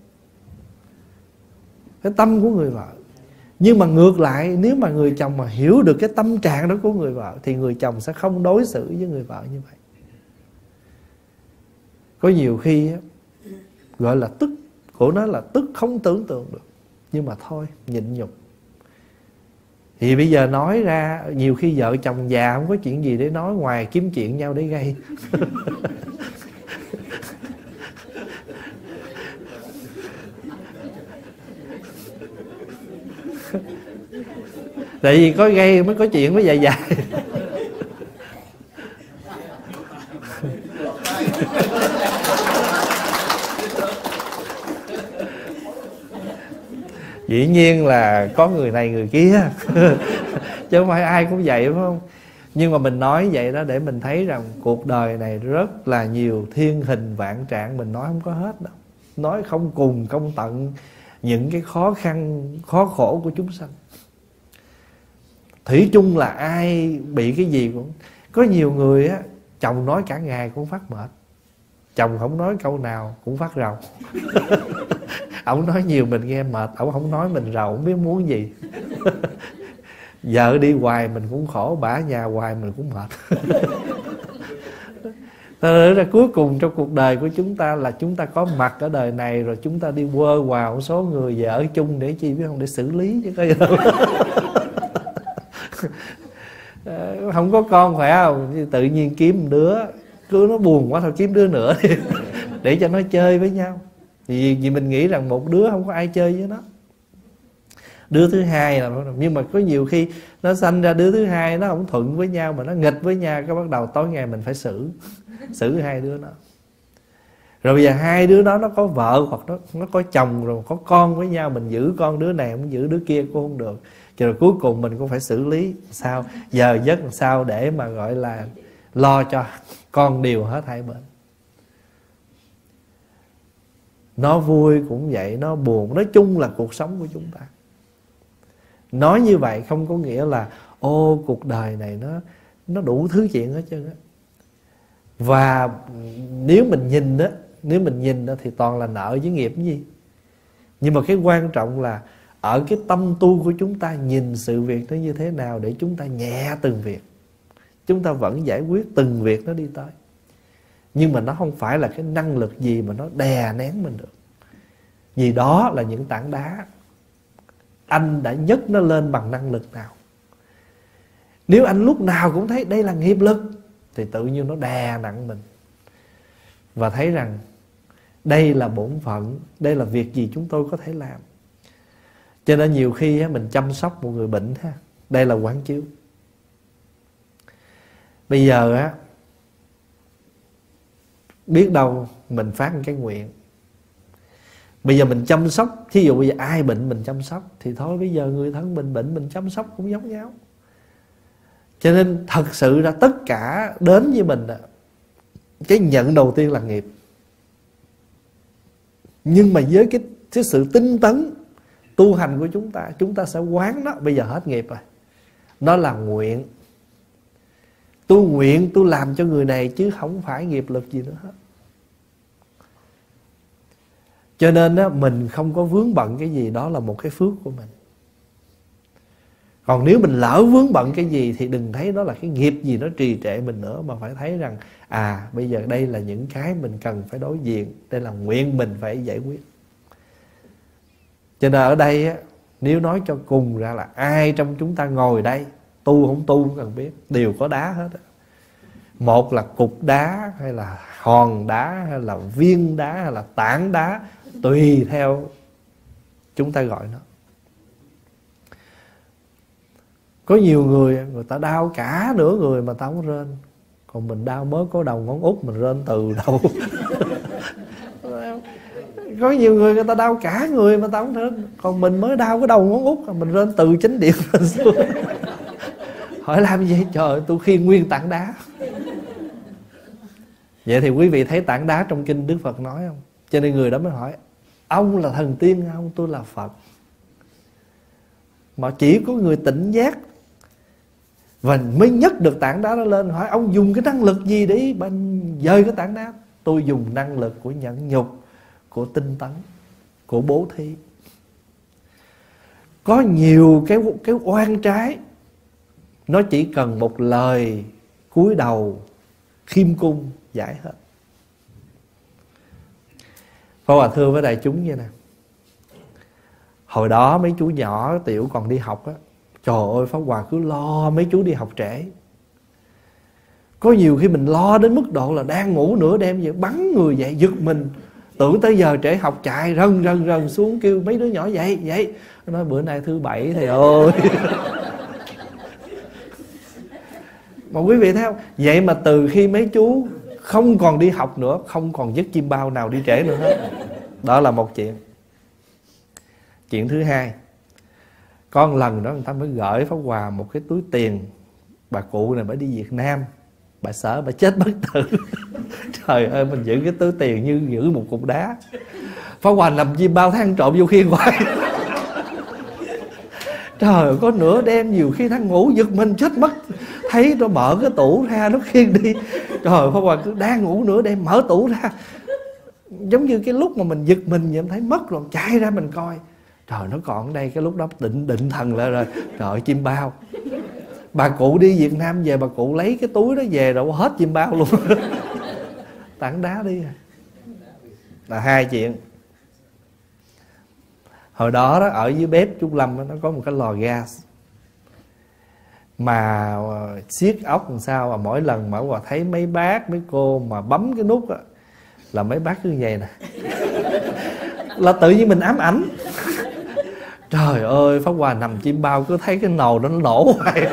Cái tâm của người vợ. Nhưng mà ngược lại, nếu mà người chồng mà hiểu được cái tâm trạng đó của người vợ, thì người chồng sẽ không đối xử với người vợ như vậy. Có nhiều khi á, gọi là tức, cổ nói là tức không tưởng tượng được. Nhưng mà thôi, nhịn nhục. Thì bây giờ nói ra, nhiều khi vợ chồng già không có chuyện gì để nói ngoài kiếm chuyện nhau để gây. Tại vì có gây mới có chuyện mới dài dài. Dĩ nhiên là có người này người kia. Chứ không phải ai cũng vậy, phải không? Nhưng mà mình nói vậy đó để mình thấy rằng cuộc đời này rất là nhiều thiên hình vạn trạng, mình nói không có hết đâu. Nói không cùng không tận những cái khó khăn, khó khổ của chúng sanh. Thủy chung là ai bị cái gì cũng. Có nhiều người á, chồng nói cả ngày cũng phát mệt, chồng không nói câu nào cũng phát rầu. Ổng nói nhiều mình nghe mệt, ổng không nói mình rầu, không biết muốn gì. Vợ đi hoài mình cũng khổ, bả nhà hoài mình cũng mệt. Thật ra cuối cùng trong cuộc đời của chúng ta là chúng ta có mặt ở đời này, rồi chúng ta đi quơ qua một số người về ở chung để chi biết không, để xử lý chứ có gì đâu. Không có con khỏe không, tự nhiên kiếm một đứa, cứ nó buồn quá thôi kiếm đứa nữa đi. Để cho nó chơi với nhau. Vì, vì mình nghĩ rằng một đứa không có ai chơi với nó. Đứa thứ hai là, nhưng mà có nhiều khi nó sanh ra đứa thứ hai nó không thuận với nhau, mà nó nghịch với nhau, cái bắt đầu tối ngày mình phải xử xử hai đứa đó. Rồi bây giờ hai đứa đó nó có vợ hoặc nó nó có chồng rồi có con với nhau, mình giữ con đứa này không giữ đứa kia cũng không được. Rồi cuối cùng mình cũng phải xử lý sao giờ giấc làm sao để mà gọi là lo cho con điều hết hai bên. Nó vui cũng vậy, nó buồn, nói chung là cuộc sống của chúng ta. Nói như vậy không có nghĩa là ô cuộc đời này nó nó đủ thứ chuyện hết trơn á. Và nếu mình nhìn đó, nếu mình nhìn đó thì toàn là nợ với nghiệp cái gì. Nhưng mà cái quan trọng là ở cái tâm tu của chúng ta nhìn sự việc nó như thế nào để chúng ta nhẹ từng việc. Chúng ta vẫn giải quyết từng việc nó đi tới. Nhưng mà nó không phải là cái năng lực gì mà nó đè nén mình được. Vì đó là những tảng đá. Anh đã nhấc nó lên bằng năng lực nào? Nếu anh lúc nào cũng thấy đây là nghiệp lực thì tự nhiên nó đè nặng mình. Và thấy rằng đây là bổn phận, đây là việc gì chúng tôi có thể làm. Cho nên nhiều khi mình chăm sóc một người bệnh, đây là quán chiếu. Bây giờ á, biết đâu mình phát một cái nguyện, Bây giờ mình chăm sóc, thí dụ bây giờ ai bệnh mình chăm sóc, thì thôi bây giờ người thân mình bệnh mình chăm sóc cũng giống nhau. Cho nên thật sự ra tất cả đến với mình, cái nhận đầu tiên là nghiệp. Nhưng mà với cái, cái sự tinh tấn tu hành của chúng ta, chúng ta sẽ quán đó. Bây giờ hết nghiệp rồi, nó là nguyện. Tu nguyện, tu làm cho người này, chứ không phải nghiệp lực gì nữa hết. Cho nên á, mình không có vướng bận cái gì, đó là một cái phước của mình. Còn nếu mình lỡ vướng bận cái gì thì đừng thấy đó là cái nghiệp gì nó trì trệ mình nữa, mà phải thấy rằng à bây giờ đây là những cái mình cần phải đối diện, đây là nguyện mình phải giải quyết. Cho nên ở đây á, nếu nói cho cùng ra là ai trong chúng ta ngồi đây, tu không tu không cần biết, đều có đá hết á. Một là cục đá, hay là hòn đá, hay là viên đá, hay là tảng đá, tùy theo chúng ta gọi nó. Có nhiều người, người ta đau cả nửa người mà ta không rên. Còn mình đau mới có đầu ngón út, mình rên từ đâu. Có nhiều người người ta đau cả người mà ta không rên. Còn mình mới đau cái đầu ngón út, mình rên từ chánh điện lên xuống. Hỏi làm gì? Trời ơi, tôi khiêng nguyên tảng đá. Vậy thì quý vị thấy tảng đá trong kinh Đức Phật nói không? Cho nên người đó mới hỏi, ông là thần tiên không? Tôi là Phật. Mà chỉ có người tỉnh giác và mới nhấc được tảng đá đó lên. Hỏi ông dùng cái năng lực gì để bạn dời cái tảng đá? Tôi dùng năng lực của nhẫn nhục, của tinh tấn, của bố thí. Có nhiều cái, cái oan trái, nó chỉ cần một lời cúi đầu khiêm cung giải hết. Pháp Hòa thưa với đại chúng vậy nè, hồi đó mấy chú nhỏ tiểu còn đi học á, trời ơi Pháp Hòa cứ lo mấy chú đi học trễ. Có nhiều khi mình lo đến mức độ là đang ngủ nửa đêm vậy, bắn người dậy giật mình, tưởng tới giờ trễ học chạy rần rần rần xuống kêu mấy đứa nhỏ dậy dậy. Nói bữa nay thứ bảy thầy ơi. Mà quý vị thấy không? Vậy mà từ khi mấy chú không còn đi học nữa, không còn dứt chim bao nào đi trễ nữa hết. Đó là một chuyện. Chuyện thứ hai, có một lần đó người ta mới gửi Pháp Hòa một cái túi tiền. Bà cụ này bà đi Việt Nam, bà sợ bà chết bất tử. Trời ơi, mình giữ cái túi tiền như giữ một cục đá. Pháp Hòa nằm chim bao than trộm vô khiên hoài. Trời ơi, có nửa đêm nhiều khi đang ngủ giật mình chết mất, thấy nó mở cái tủ ra nó khiêng đi. Trời ơi, Pháp Hòa cứ đang ngủ nửa đêm mở tủ ra, giống như cái lúc mà mình giật mình vậy, em thấy mất rồi, chạy ra mình coi. Trời, nó còn ở đây. Cái lúc đó định định thần lại rồi. Trời ơi, chim bao. Bà cụ đi Việt Nam về, bà cụ lấy cái túi đó về rồi hết chim bao luôn. Tảng đá đi. Là hai chuyện. Hồi đó đó, ở dưới bếp Trúc Lâm đó, nó có một cái lò gas mà xiết ốc làm sao mà mỗi lần mà Hòa thấy mấy bác mấy cô mà bấm cái nút á, là mấy bác cứ như vậy nè. Là tự nhiên mình ám ảnh. Trời ơi, Pháp Hòa nằm chim bao cứ thấy cái nồi đó nó nổ hoài.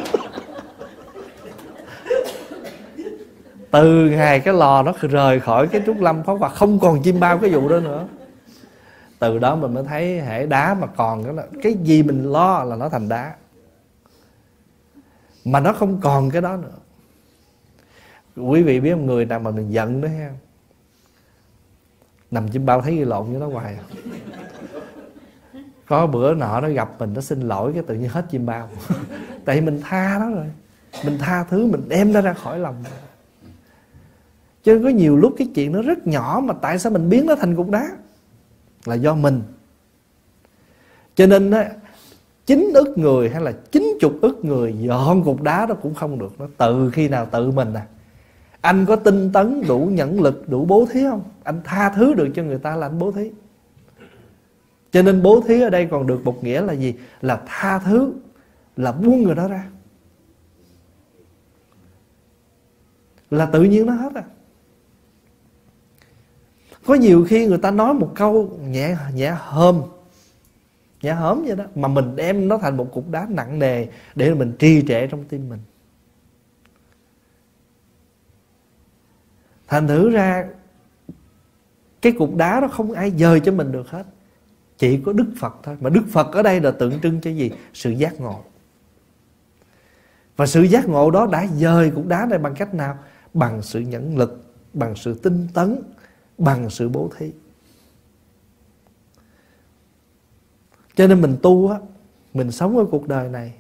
Từ ngày cái lò nó rời khỏi cái Trúc Lâm, Pháp Hòa không còn chim bao cái vụ đó nữa. Từ đó mình mới thấy hễ đá mà còn cái, cái gì mình lo là nó thành đá. Mà nó không còn cái đó nữa. Quý vị biết một người nào mà mình giận đó ha, nằm chim bao thấy ghi lộn với nó hoài. Có bữa nọ nó gặp mình, nó xin lỗi cái tự nhiên hết chim bao. Tại vì mình tha nó rồi, mình tha thứ, mình đem nó ra khỏi lòng. Cho nên có nhiều lúc cái chuyện nó rất nhỏ mà tại sao mình biến nó thành cục đá, là do mình. Cho nên á, chín ức người hay là chín chục ức người dọn cục đá đó cũng không được. Nó từ khi nào tự mình à. Anh có tinh tấn đủ nhẫn lực, đủ bố thí không? Anh tha thứ được cho người ta là anh bố thí. Cho nên bố thí ở đây còn được một nghĩa là gì? Là tha thứ, là buông người đó ra, là tự nhiên nó hết à. Có nhiều khi người ta nói một câu nhẹ nhẹ hơm, nhẹ hớm vậy đó, mà mình đem nó thành một cục đá nặng nề để mình trì trệ trong tim mình. Thành thử ra Cái cục đá đó không ai dời cho mình được hết, chỉ có Đức Phật thôi. Mà Đức Phật ở đây là tượng trưng cho gì? Sự giác ngộ. Và sự giác ngộ đó đã dời cục đá này bằng cách nào? Bằng sự nhẫn lực, bằng sự tinh tấn, bằng sự bố thí. Cho nên mình tu á, mình sống ở cuộc đời này,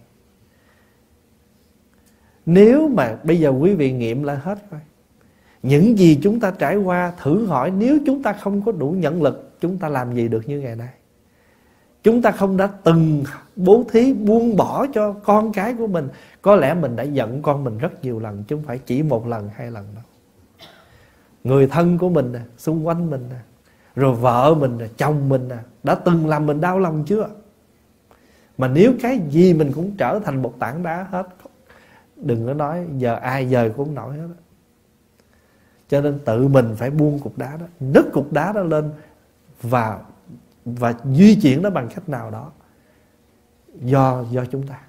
nếu mà bây giờ quý vị nghiệm lại hết coi, những gì chúng ta trải qua, thử hỏi nếu chúng ta không có đủ nhẫn lực, chúng ta làm gì được như ngày nay? Chúng ta không đã từng bố thí, buông bỏ cho con cái của mình, có lẽ mình đã giận con mình rất nhiều lần, chứ không phải chỉ một lần, hai lần đâu. Người thân của mình nè, xung quanh mình nè, rồi vợ mình nè, chồng mình nè, đã từng làm mình đau lòng chưa? Mà nếu cái gì mình cũng trở thành một tảng đá hết, đừng có nói giờ ai dời cũng không nổi hết. Cho nên tự mình phải buông cục đá đó, nứt cục đá đó lên và và di chuyển nó bằng cách nào đó do do chúng ta.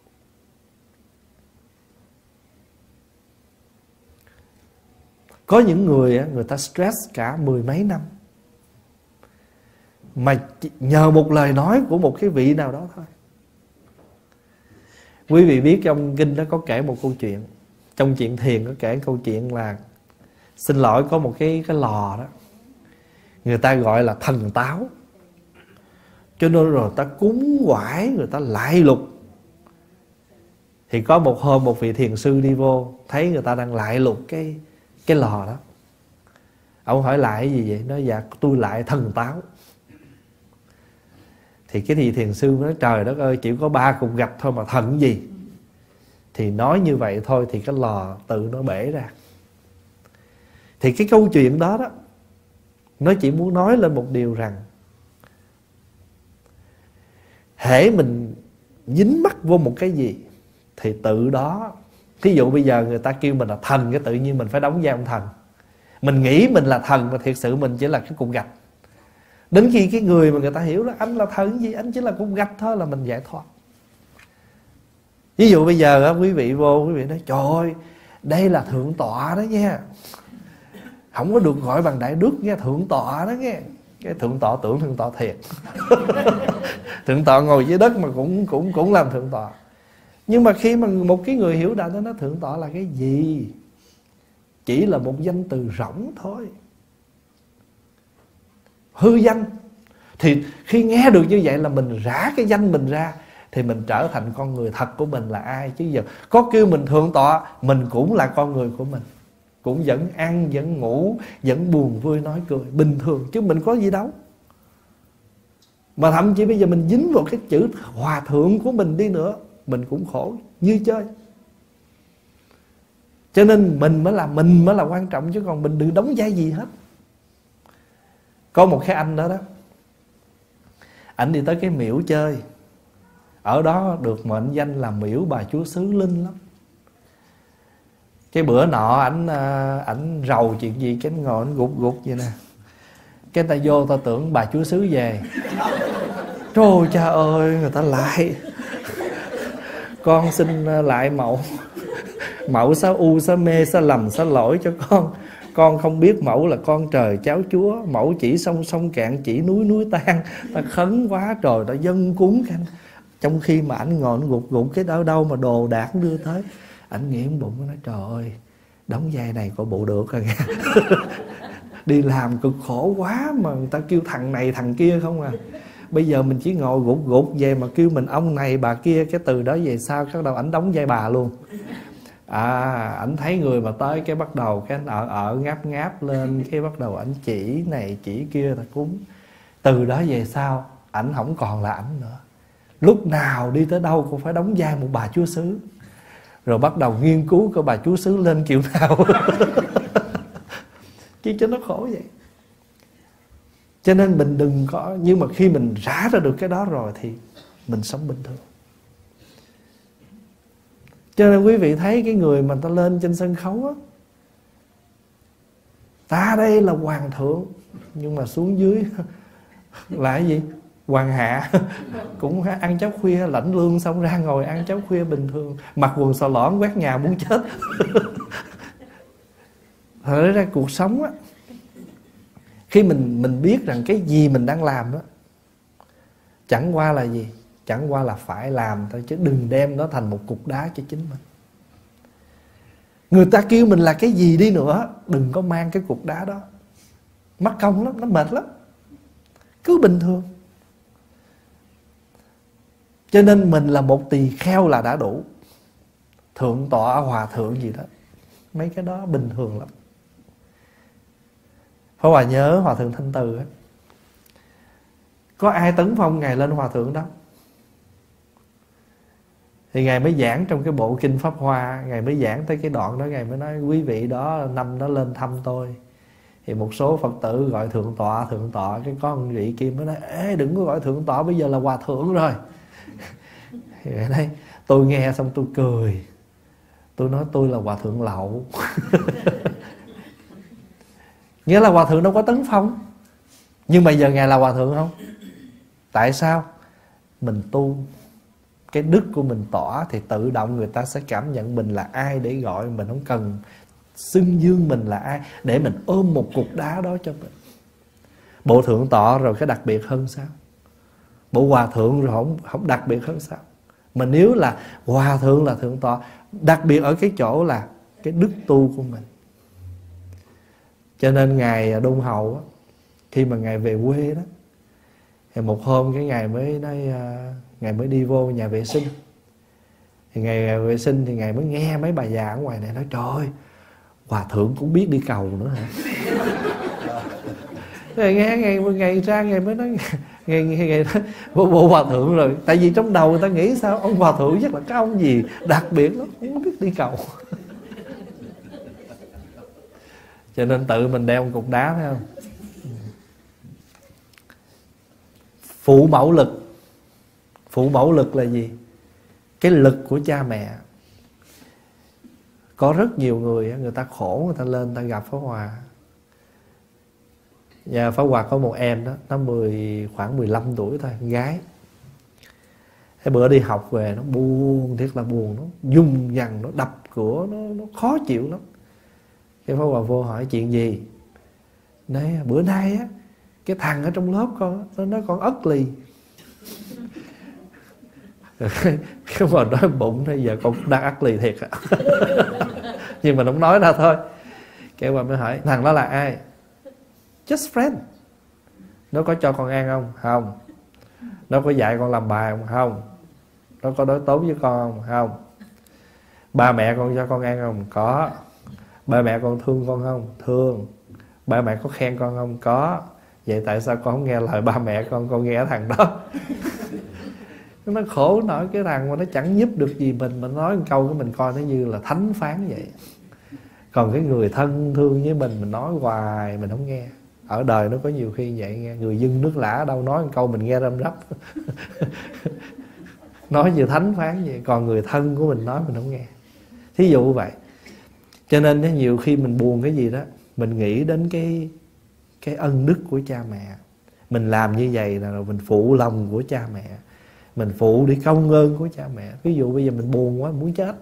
Có những người người ta stress cả mười mấy năm, mà nhờ một lời nói của một cái vị nào đó thôi. Quý vị biết trong kinh đó có kể một câu chuyện, trong chuyện thiền có kể câu chuyện là, xin lỗi, có một cái cái lò đó, người ta gọi là thần táo, cho nên rồi ta cúng quải, người ta lại lục. Thì có một hôm một vị thiền sư đi vô, thấy người ta đang lại lục cái cái lò đó. Ông hỏi lại cái gì vậy? Nói dạ tôi lại thần táo. Thì cái vị thiền sư nói trời đất ơi, chỉ có ba cục gạch thôi mà thần gì? Thì nói như vậy thôi thì cái lò tự nó bể ra. Thì cái câu chuyện đó đó, nó chỉ muốn nói lên một điều rằng, hễ mình dính mắc vô một cái gì thì tự đó, thí dụ bây giờ người ta kêu mình là thần, cái tự nhiên mình phải đóng vai ông thần. Mình nghĩ mình là thần mà thiệt sự mình chỉ là cái cục gạch. Đến khi cái người mà người ta hiểu là anh là thần gì, anh chỉ là cục gạch thôi, là mình giải thoát. Ví dụ bây giờ đó, quý vị vô, quý vị nói trời ơi, đây là thượng tọa đó nha, không có được gọi bằng đại đức nha, thượng tọa đó nghe. Cái thượng tọa tưởng thượng tọa thiệt. Thượng tọa ngồi dưới đất mà cũng cũng cũng làm thượng tọa. Nhưng mà khi mà một cái người hiểu đạo, nó nói thượng tọa là cái gì? Chỉ là một danh từ rỗng thôi, hư danh. Thì khi nghe được như vậy là mình rã cái danh mình ra, thì mình trở thành con người thật của mình là ai. Chứ giờ có kêu mình thượng tọa, mình cũng là con người của mình, cũng vẫn ăn, vẫn ngủ, vẫn buồn vui nói cười bình thường, chứ mình có gì đâu. Mà thậm chí bây giờ mình dính vào cái chữ hòa thượng của mình đi nữa, mình cũng khổ như chơi. Cho nên mình mới là mình mới là quan trọng, chứ còn mình đừng đóng vai gì hết. Có một cái anh đó đó, ảnh đi tới cái miễu chơi, ở đó được mệnh danh là miễu bà chúa xứ Linh lắm. Cái bữa nọ ảnh ảnh rầu chuyện gì, cái ngồi ảnh gục gục vậy nè, cái ta vô ta tưởng bà chúa xứ về. Trời cha ơi, người ta lại con xin lại mẫu, mẫu sao u sao mê sao lầm sao lỗi cho con. Con không biết mẫu là con trời cháu chúa, mẫu chỉ sông sông cạn, chỉ núi núi tan. Ta khấn quá trời, ta dâng cúng cái anh. Trong khi mà ảnh ngồi ảnh gục gục cái đó đâu mà đồ đạc đưa tới. Ảnh nghĩ bụng, nói trời ơi, đóng vai này coi bộ được rồi nghe. Đi làm cực khổ quá mà người ta kêu thằng này thằng kia không à. Bây giờ mình chỉ ngồi gục gục về mà kêu mình ông này bà kia, cái từ đó về sau bắt đầu ảnh đóng vai bà luôn. À, ảnh thấy người mà tới cái bắt đầu cái ảnh ở ở ngáp ngáp lên, cái bắt đầu ảnh chỉ này chỉ kia là cúng. Từ đó về sau ảnh không còn là ảnh nữa, lúc nào đi tới đâu cũng phải đóng vai một bà chúa xứ. Rồi bắt đầu nghiên cứu coi bà chúa xứ lên kiểu nào. Chứ cho nó khổ vậy. Cho nên mình đừng có, nhưng mà khi mình rã ra được cái đó rồi thì mình sống bình thường. Cho nên quý vị thấy cái người mà ta lên trên sân khấu á, ta đây là hoàng thượng, nhưng mà xuống dưới là cái gì? Hoàng hạ. Cũng ăn cháo khuya, lãnh lương xong ra ngồi ăn cháo khuya bình thường, mặc quần xò lõn quét nhà muốn chết. Thật ra cuộc sống á, Khi mình mình biết rằng cái gì mình đang làm đó chẳng qua là gì? Chẳng qua là phải làm thôi, chứ đừng đem nó thành một cục đá cho chính mình. Người ta kêu mình là cái gì đi nữa, đừng có mang cái cục đá đó. Mất công lắm, nó mệt lắm. Cứ bình thường. Cho nên mình là một tỳ kheo là đã đủ. Thượng tọa, hòa thượng gì đó, mấy cái đó bình thường lắm. Pháp Hòa nhớ Hòa thượng Thanh Từ ấy, có ai tấn phong Ngài lên hòa thượng đâu. Thì Ngài mới giảng trong cái bộ Kinh Pháp Hoa, Ngài mới giảng tới cái đoạn đó, Ngài mới nói quý vị đó năm đó lên thăm tôi. Thì một số Phật tử gọi thượng tọa, thượng tọa. Cái con vị kia mới nói ê đừng có gọi thượng tọa, bây giờ là hòa thượng rồi. Thì Ngài nói tôi nghe xong tôi cười. Tôi nói tôi là hòa thượng lậu. Nghĩa là hòa thượng đâu có tấn phong. Nhưng mà giờ Ngài là hòa thượng không? Tại sao? Mình tu, cái đức của mình tỏ thì tự động người ta sẽ cảm nhận mình là ai để gọi. Mình không cần xưng dương mình là ai để mình ôm một cục đá đó cho mình. Bộ thượng tọa rồi cái đặc biệt hơn sao? Bộ hòa thượng rồi không, không đặc biệt hơn sao? Mà nếu là hòa thượng là thượng tọa, đặc biệt ở cái chỗ là cái đức tu của mình. Cho nên Ngài Đôn Hậu khi mà Ngài về quê đó, thì một hôm cái Ngài mới nói, Ngài mới đi vô nhà vệ sinh. Thì Ngài vệ sinh thì Ngài mới nghe mấy bà già ở ngoài này nói trời ơi, hòa thượng cũng biết đi cầu nữa hả? Rồi nghe Ngài, Ngài ra Ngài mới nói Ngài, Ngài, Ngài nói bộ, bộ hòa thượng rồi. Tại vì trong đầu người ta nghĩ sao ông hòa thượng chắc là cái ông gì đặc biệt lắm, không biết đi cầu. Cho nên tự mình đeo một cục đá phải không? Phụ mẫu lực. Phụ mẫu lực là gì? Cái lực của cha mẹ. Có rất nhiều người, người ta khổ, người ta lên, người ta gặp Pháp Hòa. Và Pháp Hòa có một em đó, nó mười, khoảng mười lăm tuổi thôi, con gái. Cái bữa đi học về nó buồn, thiệt là buồn. Nó dùng dằn, nó đập cửa, nó, nó khó chịu lắm. Cái Pháp Hòa vô hỏi chuyện gì? Nói bữa nay á, cái thằng ở trong lớp con nó nói con ất lì. Cái mà nói bụng bây giờ con đang ất lì thiệt. Nhưng mà nó không nói ra thôi. Cái bà mới hỏi thằng đó là ai? Just friend. Nó có cho con ăn không? Không. Nó có dạy con làm bài không? Không. Nó có đối tốt với con không? Không. Ba mẹ con cho con ăn không? Có. Ba mẹ con thương con không? Thương. Ba mẹ có khen con không? Có. Vậy tại sao con không nghe lời ba mẹ con, con nghe thằng đó? Nó khổ nổi cái thằng mà nó chẳng giúp được gì mình, mà nói một câu của mình coi nó như là thánh phán vậy. Còn cái người thân thương với mình, mình nói hoài mình không nghe. Ở đời nó có nhiều khi vậy nghe. Người dưng nước lã đâu nói một câu mình nghe răm rắp. Nói như thánh phán vậy. Còn người thân của mình nói mình không nghe. Thí dụ vậy. Cho nên nhiều khi mình buồn cái gì đó, mình nghĩ đến cái cái ân đức của cha mẹ. Mình làm như vậy là rồi mình phụ lòng của cha mẹ, mình phụ đi công ơn của cha mẹ. Ví dụ bây giờ mình buồn quá, muốn chết.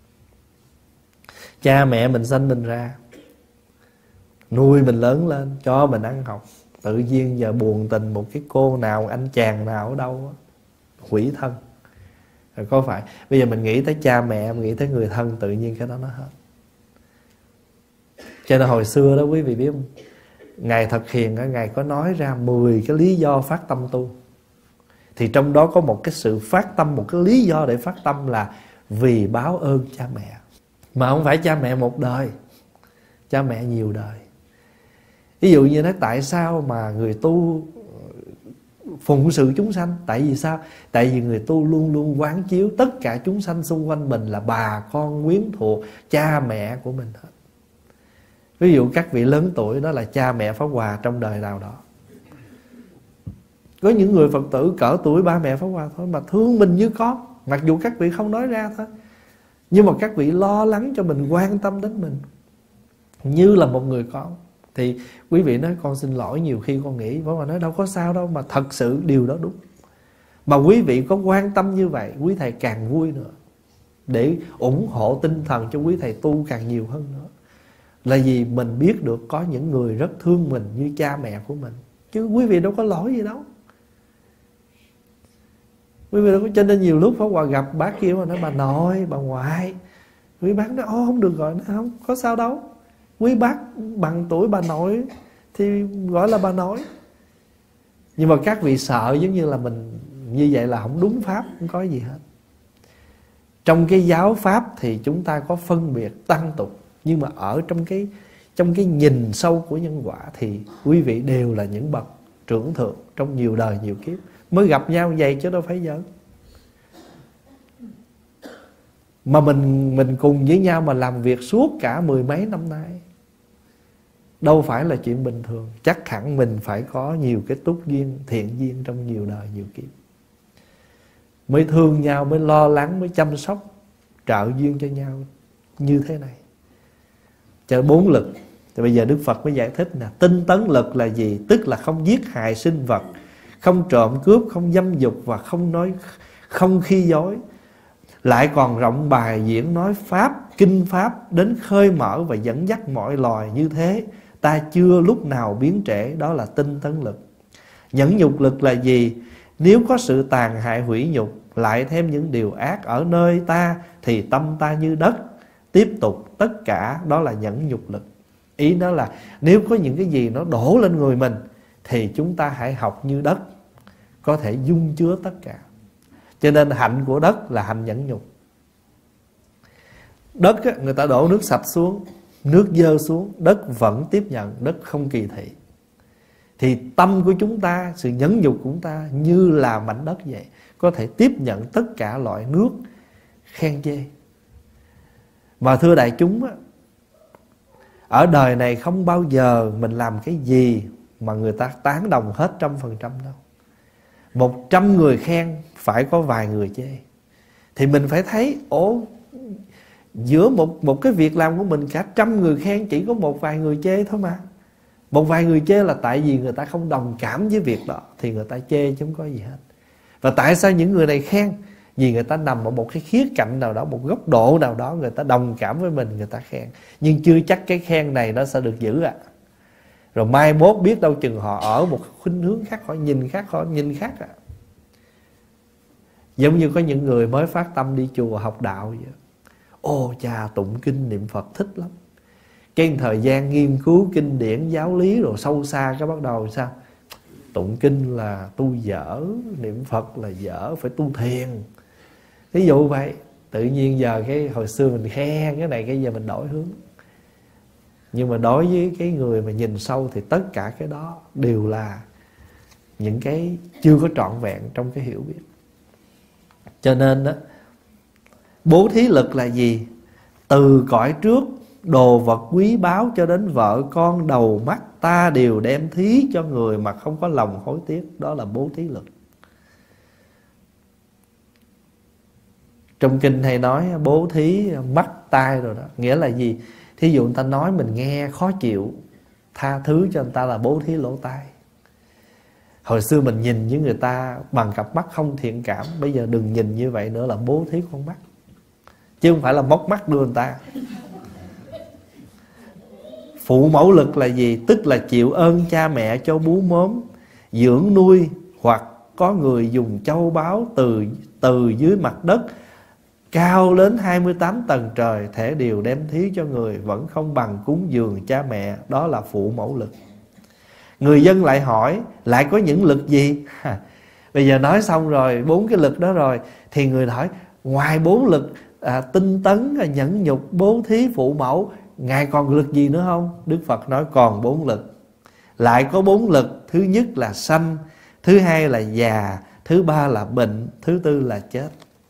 Cha mẹ mình sanh mình ra, nuôi mình lớn lên, cho mình ăn học. Tự nhiên giờ buồn tình một cái cô nào, anh chàng nào ở đâu, hủy thân. Rồi có phải bây giờ mình nghĩ tới cha mẹ, mình nghĩ tới người thân, tự nhiên cái đó nó hết. Cho nên hồi xưa đó quý vị biết không, Ngài Thật Hiền, Ngài có nói ra mười cái lý do phát tâm tu. Thì trong đó có một cái sự phát tâm, một cái lý do để phát tâm là vì báo ơn cha mẹ. Mà không phải cha mẹ một đời, cha mẹ nhiều đời. Ví dụ như nói tại sao mà người tu phụng sự chúng sanh? Tại vì sao? Tại vì người tu luôn luôn quán chiếu tất cả chúng sanh xung quanh mình là bà con quyến thuộc, cha mẹ của mình hết. Ví dụ các vị lớn tuổi đó là cha mẹ Pháp Hòa trong đời nào đó. Có những người Phật tử cỡ tuổi ba mẹ Pháp Hòa thôi mà thương mình như con. Mặc dù các vị không nói ra thôi, nhưng mà các vị lo lắng cho mình, quan tâm đến mình như là một người con. Thì quý vị nói con xin lỗi, nhiều khi con nghĩ Pháp Hòa nói đâu có sao đâu, mà thật sự điều đó đúng. Mà quý vị có quan tâm như vậy, quý thầy càng vui nữa, để ủng hộ tinh thần cho quý thầy tu càng nhiều hơn nữa. là gì? Mình biết được có những người rất thương mình như cha mẹ của mình, chứ quý vị đâu có lỗi gì đâu. Quý vị đâu có. Cho nên nhiều lúc Pháp Hòa gặp bác kia mà nói bà nội, bà ngoại, quý bác nói ô không được gọi, nó không có sao đâu. Quý bác bằng tuổi bà nội thì gọi là bà nội. Nhưng mà các vị sợ giống như là mình như vậy là không đúng pháp, không có gì hết. Trong cái giáo pháp thì chúng ta có phân biệt tăng tục, nhưng mà ở trong cái trong cái nhìn sâu của nhân quả thì quý vị đều là những bậc trưởng thượng trong nhiều đời nhiều kiếp mới gặp nhau vậy, chứ đâu phải giỡn. Mà mình mình cùng với nhau mà làm việc suốt cả mười mấy năm nay, đâu phải là chuyện bình thường. Chắc hẳn mình phải có nhiều cái túc duyên, thiện duyên trong nhiều đời nhiều kiếp mới thương nhau, mới lo lắng, mới chăm sóc, trợ duyên cho nhau như thế này. Cho bốn lực thì bây giờ Đức Phật mới giải thích nè. Tinh tấn lực là gì? Tức là không giết hại sinh vật, không trộm cướp, không dâm dục và không nói không khi dối. Lại còn rộng bài diễn nói pháp, kinh pháp đến khơi mở và dẫn dắt mọi loài như thế. Ta chưa lúc nào biến trễ, đó là tinh tấn lực. Nhẫn nhục lực là gì? Nếu có sự tàn hại hủy nhục, lại thêm những điều ác ở nơi ta, thì tâm ta như đất. Tiếp tục tất cả, đó là nhẫn nhục lực. Ý nó là nếu có những cái gì nó đổ lên người mình, thì chúng ta hãy học như đất, có thể dung chứa tất cả. Cho nên hạnh của đất là hạnh nhẫn nhục. Đất á, người ta đổ nước sạch xuống, nước dơ xuống, đất vẫn tiếp nhận, đất không kỳ thị. Thì tâm của chúng ta, sự nhẫn nhục của chúng ta như là mảnh đất vậy, có thể tiếp nhận tất cả loại nước khen chê. Mà thưa đại chúng á, ở đời này không bao giờ mình làm cái gì mà người ta tán đồng hết trăm phần trăm đâu. Một trăm người khen phải có vài người chê. Thì mình phải thấy ồ, giữa một, một cái việc làm của mình cả trăm người khen, chỉ có một vài người chê thôi mà. Một vài người chê là tại vì người ta không đồng cảm với việc đó, thì người ta chê chứ không có gì hết. Và tại sao những người này khen? Vì người ta nằm ở một cái khía cạnh nào đó, một góc độ nào đó, người ta đồng cảm với mình, người ta khen. Nhưng chưa chắc cái khen này nó sẽ được giữ ạ. À. Rồi mai mốt biết đâu chừng họ ở một khuynh hướng khác, họ nhìn khác, họ nhìn khác ạ. À. Giống như có những người mới phát tâm đi chùa học đạo vậy. Ô cha, tụng kinh niệm Phật thích lắm. Cái thời gian nghiên cứu kinh điển giáo lý rồi sâu xa, cái bắt đầu sao? Tụng kinh là tu dở, niệm Phật là dở, phải tu thiền. Ví dụ vậy. Tự nhiên giờ cái hồi xưa mình khen cái này, cái giờ mình đổi hướng. Nhưng mà đối với cái người mà nhìn sâu thì tất cả cái đó đều là những cái chưa có trọn vẹn trong cái hiểu biết. Cho nên đó, bố thí lực là gì? Từ cõi trước, đồ vật quý báu cho đến vợ con đầu mắt, ta đều đem thí cho người mà không có lòng hối tiếc. Đó là bố thí lực. Trong kinh hay nói bố thí mắt tai rồi đó. Nghĩa là gì? Thí dụ người ta nói mình nghe khó chịu, tha thứ cho người ta là bố thí lỗ tai. Hồi xưa mình nhìn với người ta bằng cặp mắt không thiện cảm, bây giờ đừng nhìn như vậy nữa, là bố thí con mắt, chứ không phải là móc mắt đưa người ta. Phụ mẫu lực là gì? Tức là chịu ơn cha mẹ cho bú mớm, dưỡng nuôi, hoặc có người dùng châu báu từ, từ dưới mặt đất cao đến hai mươi tám tầng trời, thể đều đem thí cho người, vẫn không bằng cúng dường cha mẹ. Đó là phụ mẫu lực. Người dân lại hỏi, lại có những lực gì? Bây giờ nói xong rồi, bốn cái lực đó rồi, thì người hỏi, ngoài bốn lực à, tinh tấn, nhẫn nhục, bố thí, phụ mẫu, Ngài còn lực gì nữa không? Đức Phật nói còn bốn lực. Lại có bốn lực. Thứ nhất là sanh, thứ hai là già, thứ ba là bệnh, thứ tư là chết.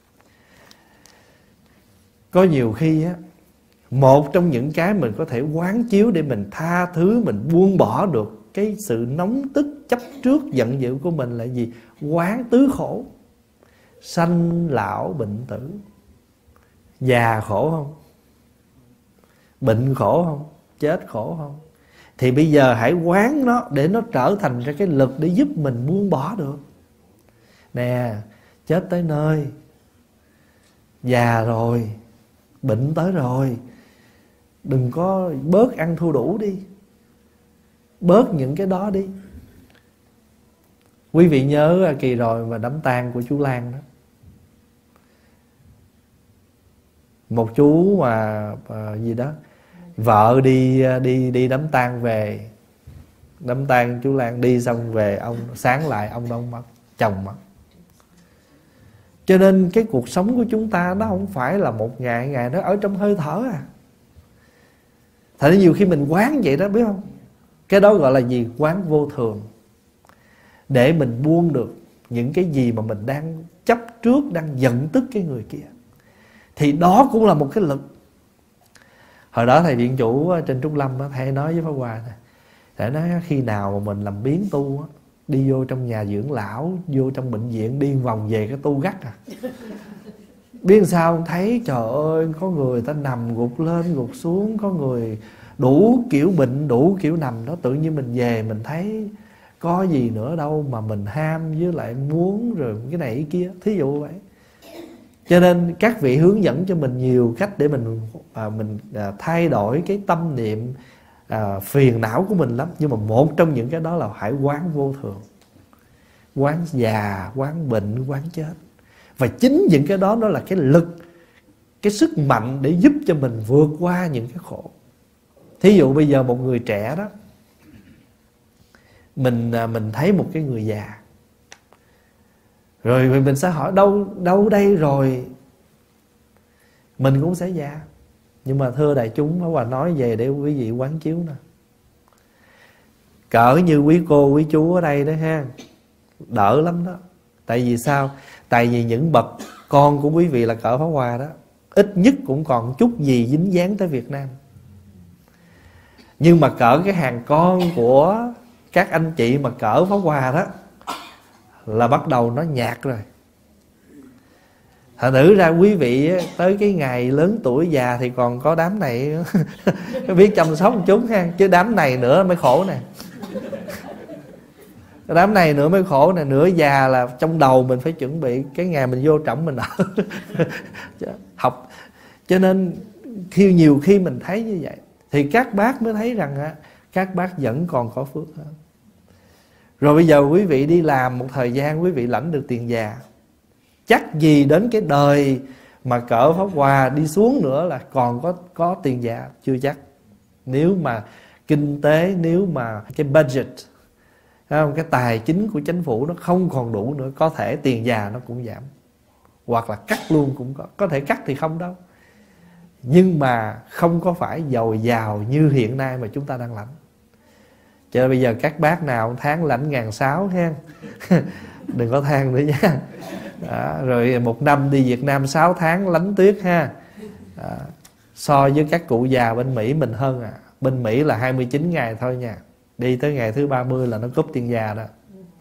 Có nhiều khi á, một trong những cái mình có thể quán chiếu để mình tha thứ, mình buông bỏ được cái sự nóng tức, chấp trước, giận dữ của mình là gì? Quán tứ khổ. Sanh lão bệnh tử. Già khổ không? Bệnh khổ không? Chết khổ không? Thì bây giờ hãy quán nó để nó trở thành ra cái lực để giúp mình buông bỏ được. Nè, chết tới nơi, già rồi, bệnh tới rồi, Đừng có bớt ăn thua đủ đi, bớt những cái đó đi. Quý vị nhớ kỳ rồi mà đám tang của chú Lan đó, một chú mà à, gì đó, vợ đi đi đi đám tang về, đám tang chú Lan đi xong về, ông sáng lại ông đâu mất, chồng mất. Cho nên cái cuộc sống của chúng ta nó không phải là một ngày ngày nó ở trong hơi thở à. Thật ra nhiều khi mình quán vậy đó, biết không? Cái đó gọi là gì? Quán vô thường. Để mình buông được những cái gì mà mình đang chấp trước, đang giận tức cái người kia, thì đó cũng là một cái lực. Hồi đó thầy viện chủ trên Trúc Lâm á, thầy nói với Pháp Hòa này, thầy nói khi nào mà mình làm biến tu á, đi vô trong nhà dưỡng lão, vô trong bệnh viện đi vòng về cái tu gắt à. Biết sao thấy trời ơi, có người ta nằm gục lên gục xuống, có người đủ kiểu bệnh, đủ kiểu nằm đó. Tự nhiên mình về mình thấy có gì nữa đâu mà mình ham với lại muốn rồi cái này cái kia, thí dụ vậy. Cho nên các vị hướng dẫn cho mình nhiều cách để mình à, mình à, thay đổi cái tâm niệm à, phiền não của mình lắm. Nhưng mà một trong những cái đó là hãy quán vô thường, quán già, quán bệnh, quán chết. Và chính những cái đó nó là cái lực, cái sức mạnh để giúp cho mình vượt qua những cái khổ. Thí dụ bây giờ một người trẻ đó, Mình mình thấy một cái người già, rồi mình sẽ hỏi đâu đâu đây rồi, mình cũng sẽ già. Nhưng mà thưa đại chúng, Pháp Hòa nói về để quý vị quán chiếu nè. Cỡ như quý cô quý chú ở đây đó ha, đỡ lắm đó. Tại vì sao? Tại vì những bậc con của quý vị là cỡ Pháp Hòa đó, ít nhất cũng còn chút gì dính dáng tới Việt Nam. Nhưng mà cỡ cái hàng con của các anh chị mà cỡ Pháp Hòa đó là bắt đầu nó nhạt rồi. Thật thử ra quý vị tới cái ngày lớn tuổi già thì còn có đám này biết chăm sóc một chút ha. Chứ đám này nữa mới khổ nè, đám này nữa mới khổ nè. Nửa già là trong đầu mình phải chuẩn bị cái ngày mình vô trọng mình ở học. Cho nên khi nhiều khi mình thấy như vậy thì các bác mới thấy rằng á, các bác vẫn còn có phước hơn. Rồi bây giờ quý vị đi làm một thời gian, quý vị lãnh được tiền già, chắc gì đến cái đời mà cỡ Pháp Hòa đi xuống nữa là còn có có tiền già, chưa chắc. Nếu mà kinh tế, nếu mà cái budget, không, cái tài chính của chính phủ nó không còn đủ nữa, có thể tiền già nó cũng giảm, hoặc là cắt luôn cũng có. Có thể cắt thì không đâu, nhưng mà không có phải dồi dào như hiện nay mà chúng ta đang lãnh. Cho nên bây giờ các bác nào tháng lãnh ngàn sáu ha đừng có than nữa nha. Đó, rồi một năm đi Việt Nam sáu tháng lánh tuyết ha. Đó, so với các cụ già bên Mỹ mình hơn à. Bên Mỹ là hai mươi chín ngày thôi nha, đi tới ngày thứ ba mươi là nó cúp tiền già đó.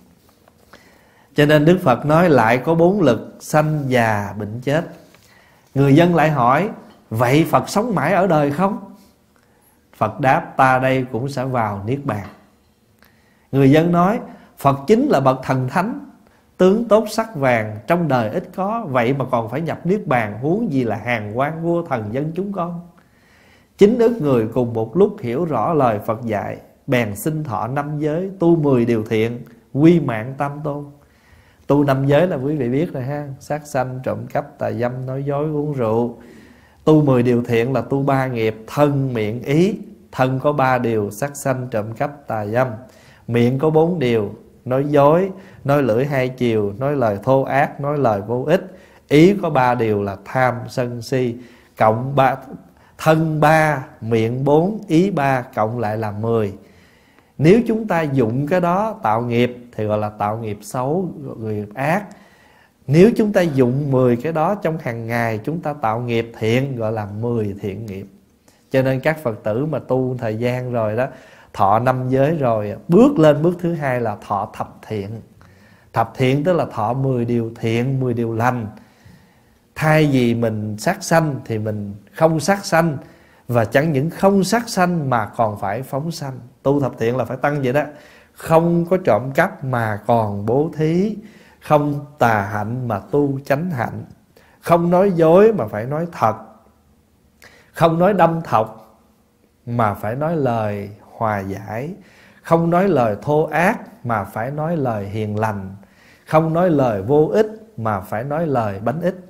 Cho nên Đức Phật nói lại có bốn lực: sanh, già, bệnh, chết. Người dân lại hỏi, vậy Phật sống mãi ở đời không? Phật đáp, ta đây cũng sẽ vào Niết Bàn. Người dân nói, Phật chính là bậc thần thánh, tướng tốt sắc vàng, trong đời ít có, vậy mà còn phải nhập Niết Bàn, huống gì là hàng quan vua thần dân chúng con. Chín ức người cùng một lúc hiểu rõ lời Phật dạy, bèn sinh thọ năm giới, tu mười điều thiện, quy mạng tam tôn. Tu năm giới là quý vị biết rồi ha: sát sanh, trộm cắp, tà dâm, nói dối, uống rượu. Tu mười điều thiện là tu ba nghiệp: thân, miệng, ý. Thân có ba điều: sát sanh, trộm cắp, tà dâm. Miệng có bốn điều: nói dối, nói lưỡi hai chiều, nói lời thô ác, nói lời vô ích. Ý có ba điều là tham, sân, si. Cộng ba, thân ba, miệng bốn, ý ba, cộng lại là mười. Nếu chúng ta dụng cái đó tạo nghiệp thì gọi là tạo nghiệp xấu, nghiệp ác. Nếu chúng ta dụng mười cái đó trong hàng ngày, chúng ta tạo nghiệp thiện, gọi là mười thiện nghiệp. Cho nên các Phật tử mà tu thời gian rồi đó, thọ năm giới rồi, bước lên bước thứ hai là thọ thập thiện. Thập thiện tức là thọ mười điều thiện, mười điều lành. Thay vì mình sát sanh thì mình không sát sanh, và chẳng những không sát sanh mà còn phải phóng sanh. Tu thập thiện là phải tăng vậy đó. Không có trộm cắp mà còn bố thí, không tà hạnh mà tu chánh hạnh, không nói dối mà phải nói thật, không nói đâm thọc mà phải nói lời hòa giải, không nói lời thô ác mà phải nói lời hiền lành, không nói lời vô ích mà phải nói lời bánh ít.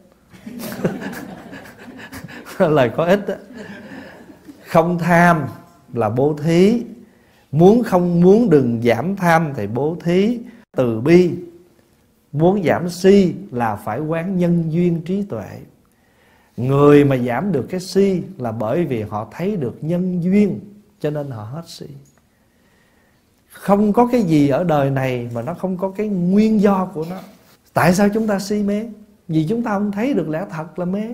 Lời có ích đó. Không tham là bố thí, muốn không muốn đừng giảm tham thì bố thí. Từ bi, muốn giảm si là phải quán nhân duyên trí tuệ. Người mà giảm được cái si là bởi vì họ thấy được nhân duyên, cho nên họ hết si. Không có cái gì ở đời này mà nó không có cái nguyên do của nó. Tại sao chúng ta si mê? Vì chúng ta không thấy được lẽ thật là mê.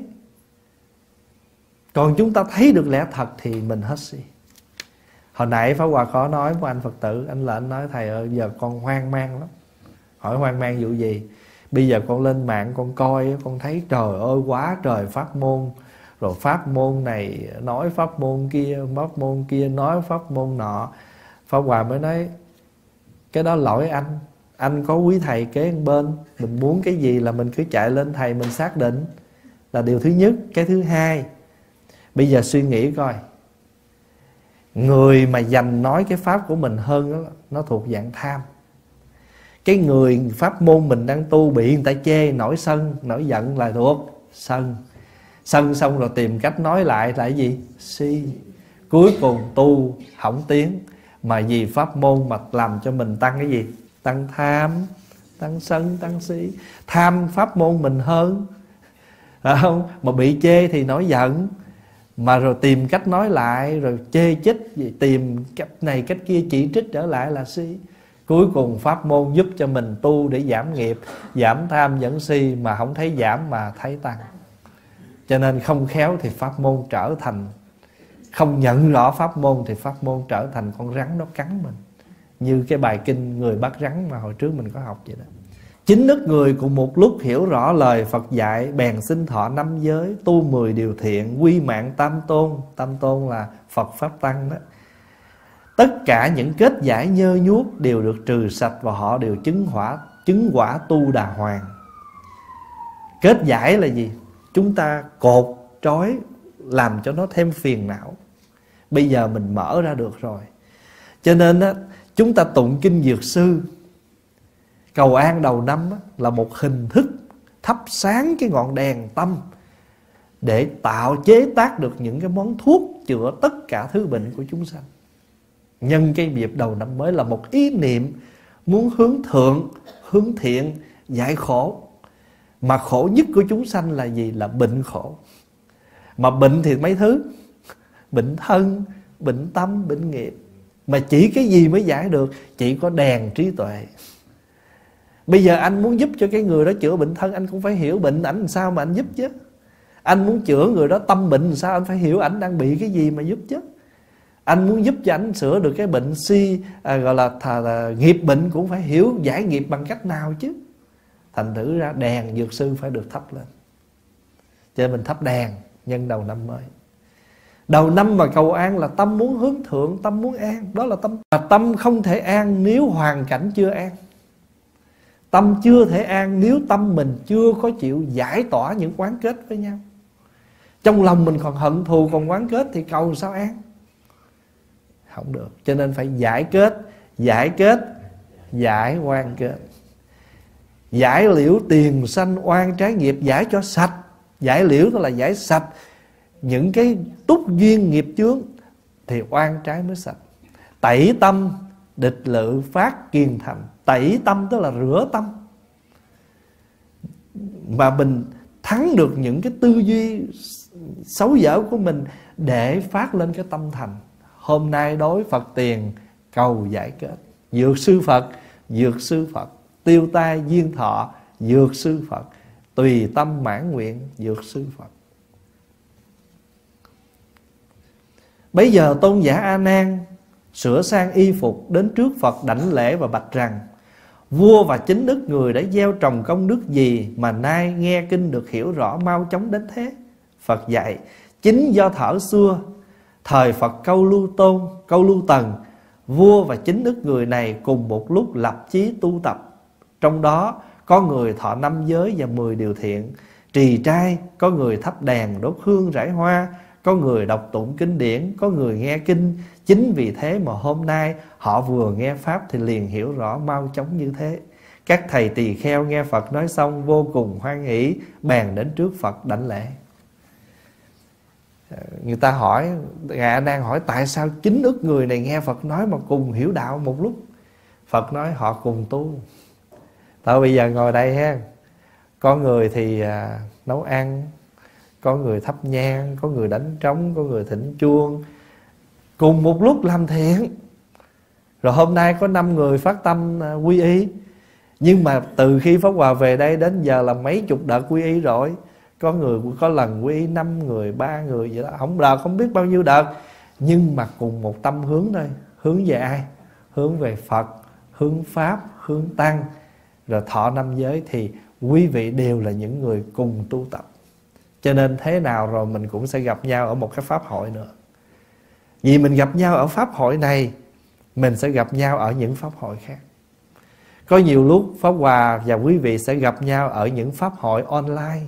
Còn chúng ta thấy được lẽ thật thì mình hết si. Hồi nãy Pháp Hòa có nói với anh Phật tử, anh là anh nói thầy ơi giờ con hoang mang lắm. Hỏi hoang mang vụ gì? Bây giờ con lên mạng con coi, con thấy trời ơi quá trời pháp môn. Rồi pháp môn này nói pháp môn kia, pháp môn kia nói pháp môn nọ. Pháp Hòa mới nói cái đó lỗi anh. Anh có quý thầy kế bên, mình muốn cái gì là mình cứ chạy lên thầy mình xác định, là điều thứ nhất. Cái thứ hai, bây giờ suy nghĩ coi, người mà dành nói cái pháp của mình hơn đó, nó thuộc dạng tham. Cái người pháp môn mình đang tu bị người ta chê, nổi sân, nổi giận là thuộc sân. Sân xong rồi tìm cách nói lại là cái gì? Si. Cuối cùng tu hỏng tiếng. Mà vì pháp môn mà làm cho mình tăng cái gì? Tăng tham, tăng sân, tăng si. Tham pháp môn mình hơn, phải không? Mà bị chê thì nổi giận, mà rồi tìm cách nói lại, rồi chê chích, tìm cách này cách kia chỉ trích trở lại là si. Cuối cùng pháp môn giúp cho mình tu để giảm nghiệp, giảm tham dẫn si, mà không thấy giảm mà thấy tăng. Cho nên không khéo thì pháp môn trở thành, không nhận rõ pháp môn thì pháp môn trở thành con rắn nó cắn mình. Như cái bài kinh người bắt rắn mà hồi trước mình có học vậy đó. Chín đức người cùng một lúc hiểu rõ lời Phật dạy, bèn sinh thọ năm giới, tu mười điều thiện, quy mạng tam tôn. Tam tôn là Phật Pháp Tăng đó. Tất cả những kết giải nhơ nhuốc đều được trừ sạch, và họ đều chứng hỏa, chứng quả tu đà hoàng. Kết giải là gì? Chúng ta cột trói làm cho nó thêm phiền não. Bây giờ mình mở ra được rồi. Cho nên á, chúng ta tụng kinh Dược Sư cầu an đầu năm á, là một hình thức thắp sáng cái ngọn đèn tâm để tạo chế tác được những cái món thuốc chữa tất cả thứ bệnh của chúng sanh. Nhân cái dịp đầu năm mới là một ý niệm muốn hướng thượng, hướng thiện, giải khổ. Mà khổ nhất của chúng sanh là gì? Là bệnh khổ. Mà bệnh thì mấy thứ: bệnh thân, bệnh tâm, bệnh nghiệp. Mà chỉ cái gì mới giải được? Chỉ có đèn trí tuệ. Bây giờ anh muốn giúp cho cái người đó chữa bệnh thân, anh cũng phải hiểu bệnh ảnh làm sao mà anh giúp chứ. Anh muốn chữa người đó tâm bệnh làm sao, anh phải hiểu ảnh đang bị cái gì mà giúp chứ. Anh muốn giúp cho ảnh sửa được cái bệnh si, à, gọi là, thà, là nghiệp bệnh, cũng phải hiểu giải nghiệp bằng cách nào chứ. Thành thử ra đèn Dược Sư phải được thắp lên. Cho nên mình thắp đèn nhân đầu năm mới. Đầu năm mà cầu an là tâm muốn hướng thượng, tâm muốn an. Đó là tâm. Mà tâm không thể an nếu hoàn cảnh chưa an. Tâm chưa thể an nếu tâm mình chưa có chịu giải tỏa những quán kết với nhau. Trong lòng mình còn hận thù, còn quán kết thì cầu sao an? Không được. Cho nên phải giải kết, giải kết, giải oan kết. Giải liễu tiền sanh oan trái nghiệp, giải cho sạch. Giải liễu tức là giải sạch những cái túc duyên nghiệp chướng, thì oan trái mới sạch. Tẩy tâm địch lự phát kiên thành. Tẩy tâm tức là rửa tâm. Mà mình thắng được những cái tư duy xấu dở của mình để phát lên cái tâm thành. Hôm nay đối Phật tiền cầu giải kết. Dược sư Phật, dược sư Phật. Tiêu tai duyên thọ, dược sư Phật. Tùy tâm mãn nguyện, dược sư Phật. Bây giờ tôn giả A Nan sửa sang y phục đến trước Phật đảnh lễ và bạch rằng: vua và chính đức người đã gieo trồng công đức gì mà nay nghe kinh được hiểu rõ mau chóng đến thế? Phật dạy: chính do thở xưa, thời Phật Câu Lưu Tôn, Câu Lưu Tần, vua và chính đức người này cùng một lúc lập chí tu tập. Trong đó có người thọ năm giới và mười điều thiện, trì trai, có người thắp đèn, đốt hương, rải hoa, có người đọc tụng kinh điển, có người nghe kinh. Chính vì thế mà hôm nay họ vừa nghe Pháp thì liền hiểu rõ mau chóng như thế. Các thầy tỳ kheo nghe Phật nói xong vô cùng hoan hỷ, bèn đến trước Phật đảnh lễ. Người ta hỏi, Ngài A Nan hỏi tại sao chín ức người này nghe Phật nói mà cùng hiểu đạo một lúc? Phật nói họ cùng tu. Tại bây giờ ngồi đây ha, có người thì à, nấu ăn, có người thắp nhang, có người đánh trống, có người thỉnh chuông, cùng một lúc làm thiện. Rồi hôm nay có năm người phát tâm à, quy y. Nhưng mà từ khi Pháp Hòa về đây đến giờ là mấy chục đợt quy y rồi. Có người có lần quy y năm người, ba người vậy đó, không đợt không biết bao nhiêu đợt. Nhưng mà cùng một tâm hướng thôi. Hướng về ai? Hướng về Phật, hướng Pháp, hướng Tăng, rồi thọ năm giới. Thì quý vị đều là những người cùng tu tập. Cho nên thế nào rồi mình cũng sẽ gặp nhau ở một cái pháp hội nữa. Vì mình gặp nhau ở pháp hội này, mình sẽ gặp nhau ở những pháp hội khác. Có nhiều lúc Pháp Hòa và quý vị sẽ gặp nhau ở những pháp hội online.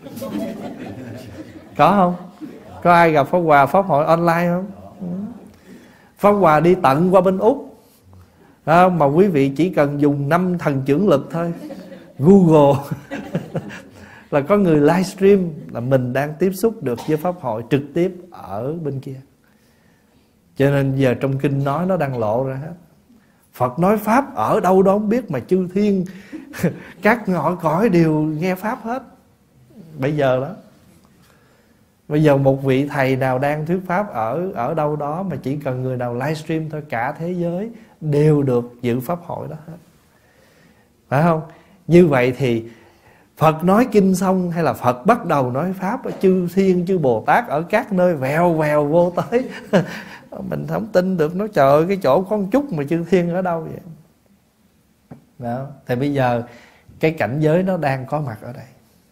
Có không? Có ai gặp Pháp Hòa pháp hội online không? Pháp Hòa đi tận qua bên Úc à, mà quý vị chỉ cần dùng năm thần chưởng lực thôi, Google là có người livestream là mình đang tiếp xúc được với pháp hội trực tiếp ở bên kia. Cho nên giờ trong kinh nói nó đang lộ ra hết. Phật nói Pháp ở đâu đó không biết, mà chư thiên các ngõ cõi đều nghe Pháp hết. Bây giờ đó, bây giờ một vị thầy nào đang thuyết Pháp ở ở đâu đó, mà chỉ cần người nào livestream thôi, cả thế giới đều được dự pháp hội đó hết. Phải không? Như vậy thì Phật nói kinh xong, hay là Phật bắt đầu nói Pháp, chư thiên chư Bồ Tát ở các nơi vèo vèo vô tới. Mình không tin được, nó trời ơi, cái chỗ có một chút mà chư thiên ở đâu vậy đó. Thì bây giờ cái cảnh giới nó đang có mặt ở đây.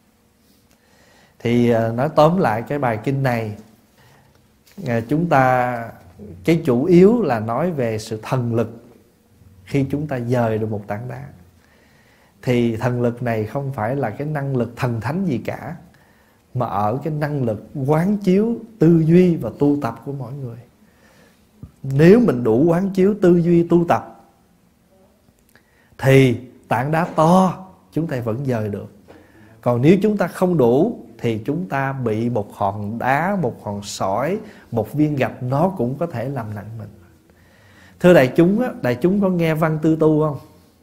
Thì nói tóm lại cái bài kinh này, chúng ta cái chủ yếu là nói về sự thần lực khi chúng ta dời được một tảng đá. Thì thần lực này không phải là cái năng lực thần thánh gì cả, mà ở cái năng lực quán chiếu, tư duy và tu tập của mỗi người. Nếu mình đủ quán chiếu, tư duy, tu tập, thì tảng đá to chúng ta vẫn dời được. Còn nếu chúng ta không đủ thì chúng ta bị một hòn đá, một hòn sỏi, một viên gạch nó cũng có thể làm nặng mình. Thưa đại chúng, đại chúng có nghe văn tư tu không?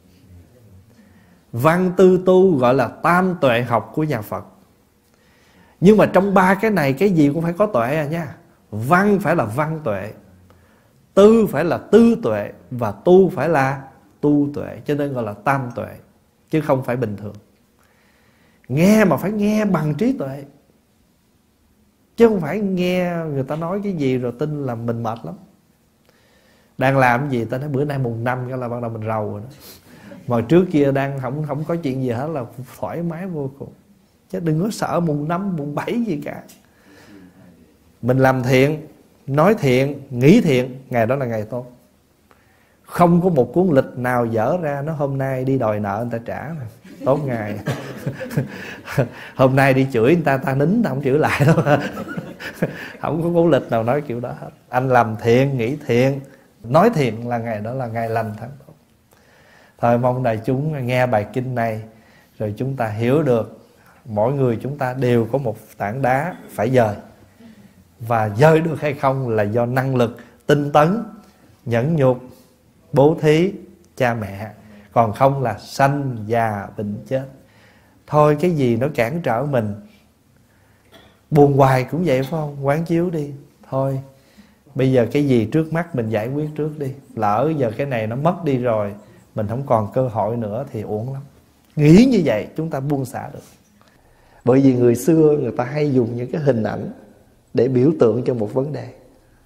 Văn tư tu gọi là tam tuệ học của nhà Phật. Nhưng mà trong ba cái này cái gì cũng phải có tuệ à nha. Văn phải là văn tuệ, tư phải là tư tuệ, và tu phải là tu tuệ. Cho nên gọi là tam tuệ, chứ không phải bình thường. Nghe mà phải nghe bằng trí tuệ, chứ không phải nghe người ta nói cái gì rồi tin là mình mệt lắm. Đang làm gì ta nói bữa nay mùng năm cái là bắt đầu mình rầu rồi đó. Mà trước kia đang không không có chuyện gì hết là thoải mái vô cùng. Chứ đừng có sợ mùng năm, mùng bảy gì cả. Mình làm thiện, nói thiện, nghĩ thiện, ngày đó là ngày tốt. Không có một cuốn lịch nào dở ra nó hôm nay đi đòi nợ người ta trả này, tốt ngày. Hôm nay đi chửi người ta, ta nín, ta không chửi lại đâu. Không có cuốn lịch nào nói kiểu đó hết. Anh làm thiện, nghĩ thiện, nói thiện là ngày đó là ngày lành tháng tốt. Thôi mong đại chúng nghe bài kinh này, rồi chúng ta hiểu được mỗi người chúng ta đều có một tảng đá phải dời. Và dời được hay không là do năng lực tinh tấn, nhẫn nhục, bố thí, cha mẹ. Còn không là sanh, già, bệnh, chết. Thôi cái gì nó cản trở mình, buồn hoài cũng vậy phải không? Quán chiếu đi. Thôi bây giờ cái gì trước mắt mình giải quyết trước đi. Lỡ giờ cái này nó mất đi rồi, mình không còn cơ hội nữa thì uổng lắm. Nghĩ như vậy chúng ta buông xả được. Bởi vì người xưa người ta hay dùng những cái hình ảnh để biểu tượng cho một vấn đề.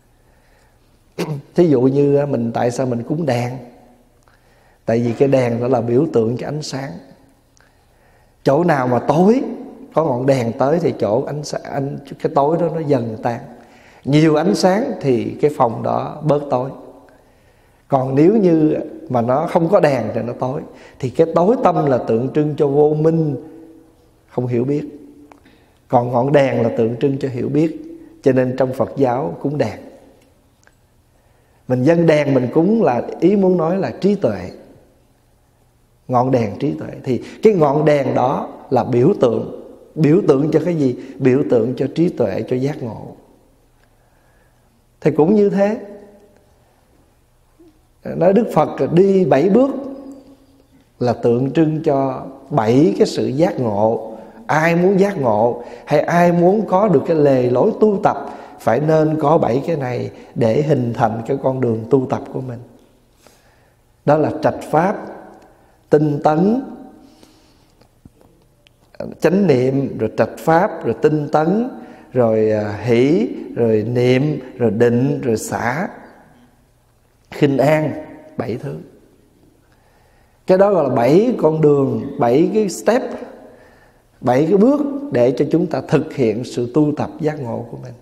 Thí dụ như mình, tại sao mình cúng đèn? Tại vì cái đèn đó là biểu tượng cho ánh sáng. Chỗ nào mà tối có ngọn đèn tới thì chỗ ánh sáng, cái tối đó nó dần tan. Nhiều ánh sáng thì cái phòng đó bớt tối. Còn nếu như mà nó không có đèn thì nó tối, thì cái tối tâm là tượng trưng cho vô minh, không hiểu biết. Còn ngọn đèn là tượng trưng cho hiểu biết. Cho nên trong Phật giáo cúng đèn, mình dâng đèn mình cúng là ý muốn nói là trí tuệ, ngọn đèn trí tuệ. Thì cái ngọn đèn đó là biểu tượng. Biểu tượng cho cái gì? Biểu tượng cho trí tuệ, cho giác ngộ. Thì cũng như thế. Nói Đức Phật đi bảy bước là tượng trưng cho bảy cái sự giác ngộ. Ai muốn giác ngộ hay ai muốn có được cái lề lối tu tập phải nên có bảy cái này để hình thành cái con đường tu tập của mình. Đó là trạch pháp, tinh tấn, chánh niệm, rồi trạch pháp, rồi tinh tấn, rồi hỷ, rồi niệm, rồi định, rồi xả, khinh an. Bảy thứ. Cái đó gọi là bảy con đường, bảy cái step, bảy cái bước để cho chúng ta thực hiện sự tu tập giác ngộ của mình.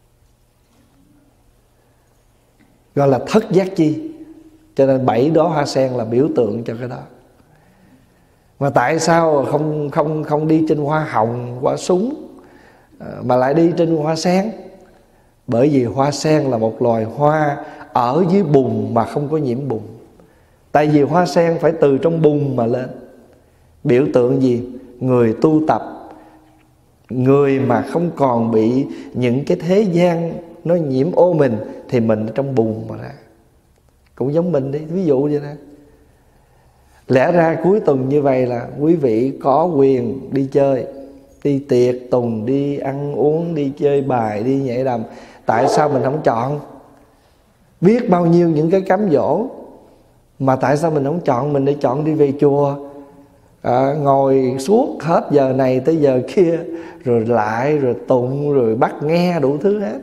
Gọi là thất giác chi. Cho nên bảy đóa hoa sen là biểu tượng cho cái đó. Mà tại sao không không không đi trên hoa hồng, hoa súng, mà lại đi trên hoa sen? Bởi vì hoa sen là một loài hoa ở dưới bùn mà không có nhiễm bùn. Tại vì hoa sen phải từ trong bùn mà lên. Biểu tượng gì? Người tu tập, người mà không còn bị những cái thế gian nó nhiễm ô mình, thì mình trong bùn mà ra. Cũng giống mình đi, ví dụ vậy nè. Lẽ ra cuối tuần như vậy là quý vị có quyền đi chơi, đi tiệc tùng, đi ăn uống, đi chơi bài, đi nhảy đầm. Tại sao mình không chọn? Biết bao nhiêu những cái cám dỗ, mà tại sao mình không chọn? Mình để chọn đi về chùa, à, ngồi suốt hết giờ này tới giờ kia, rồi lại, rồi tụng, rồi bắt nghe đủ thứ hết.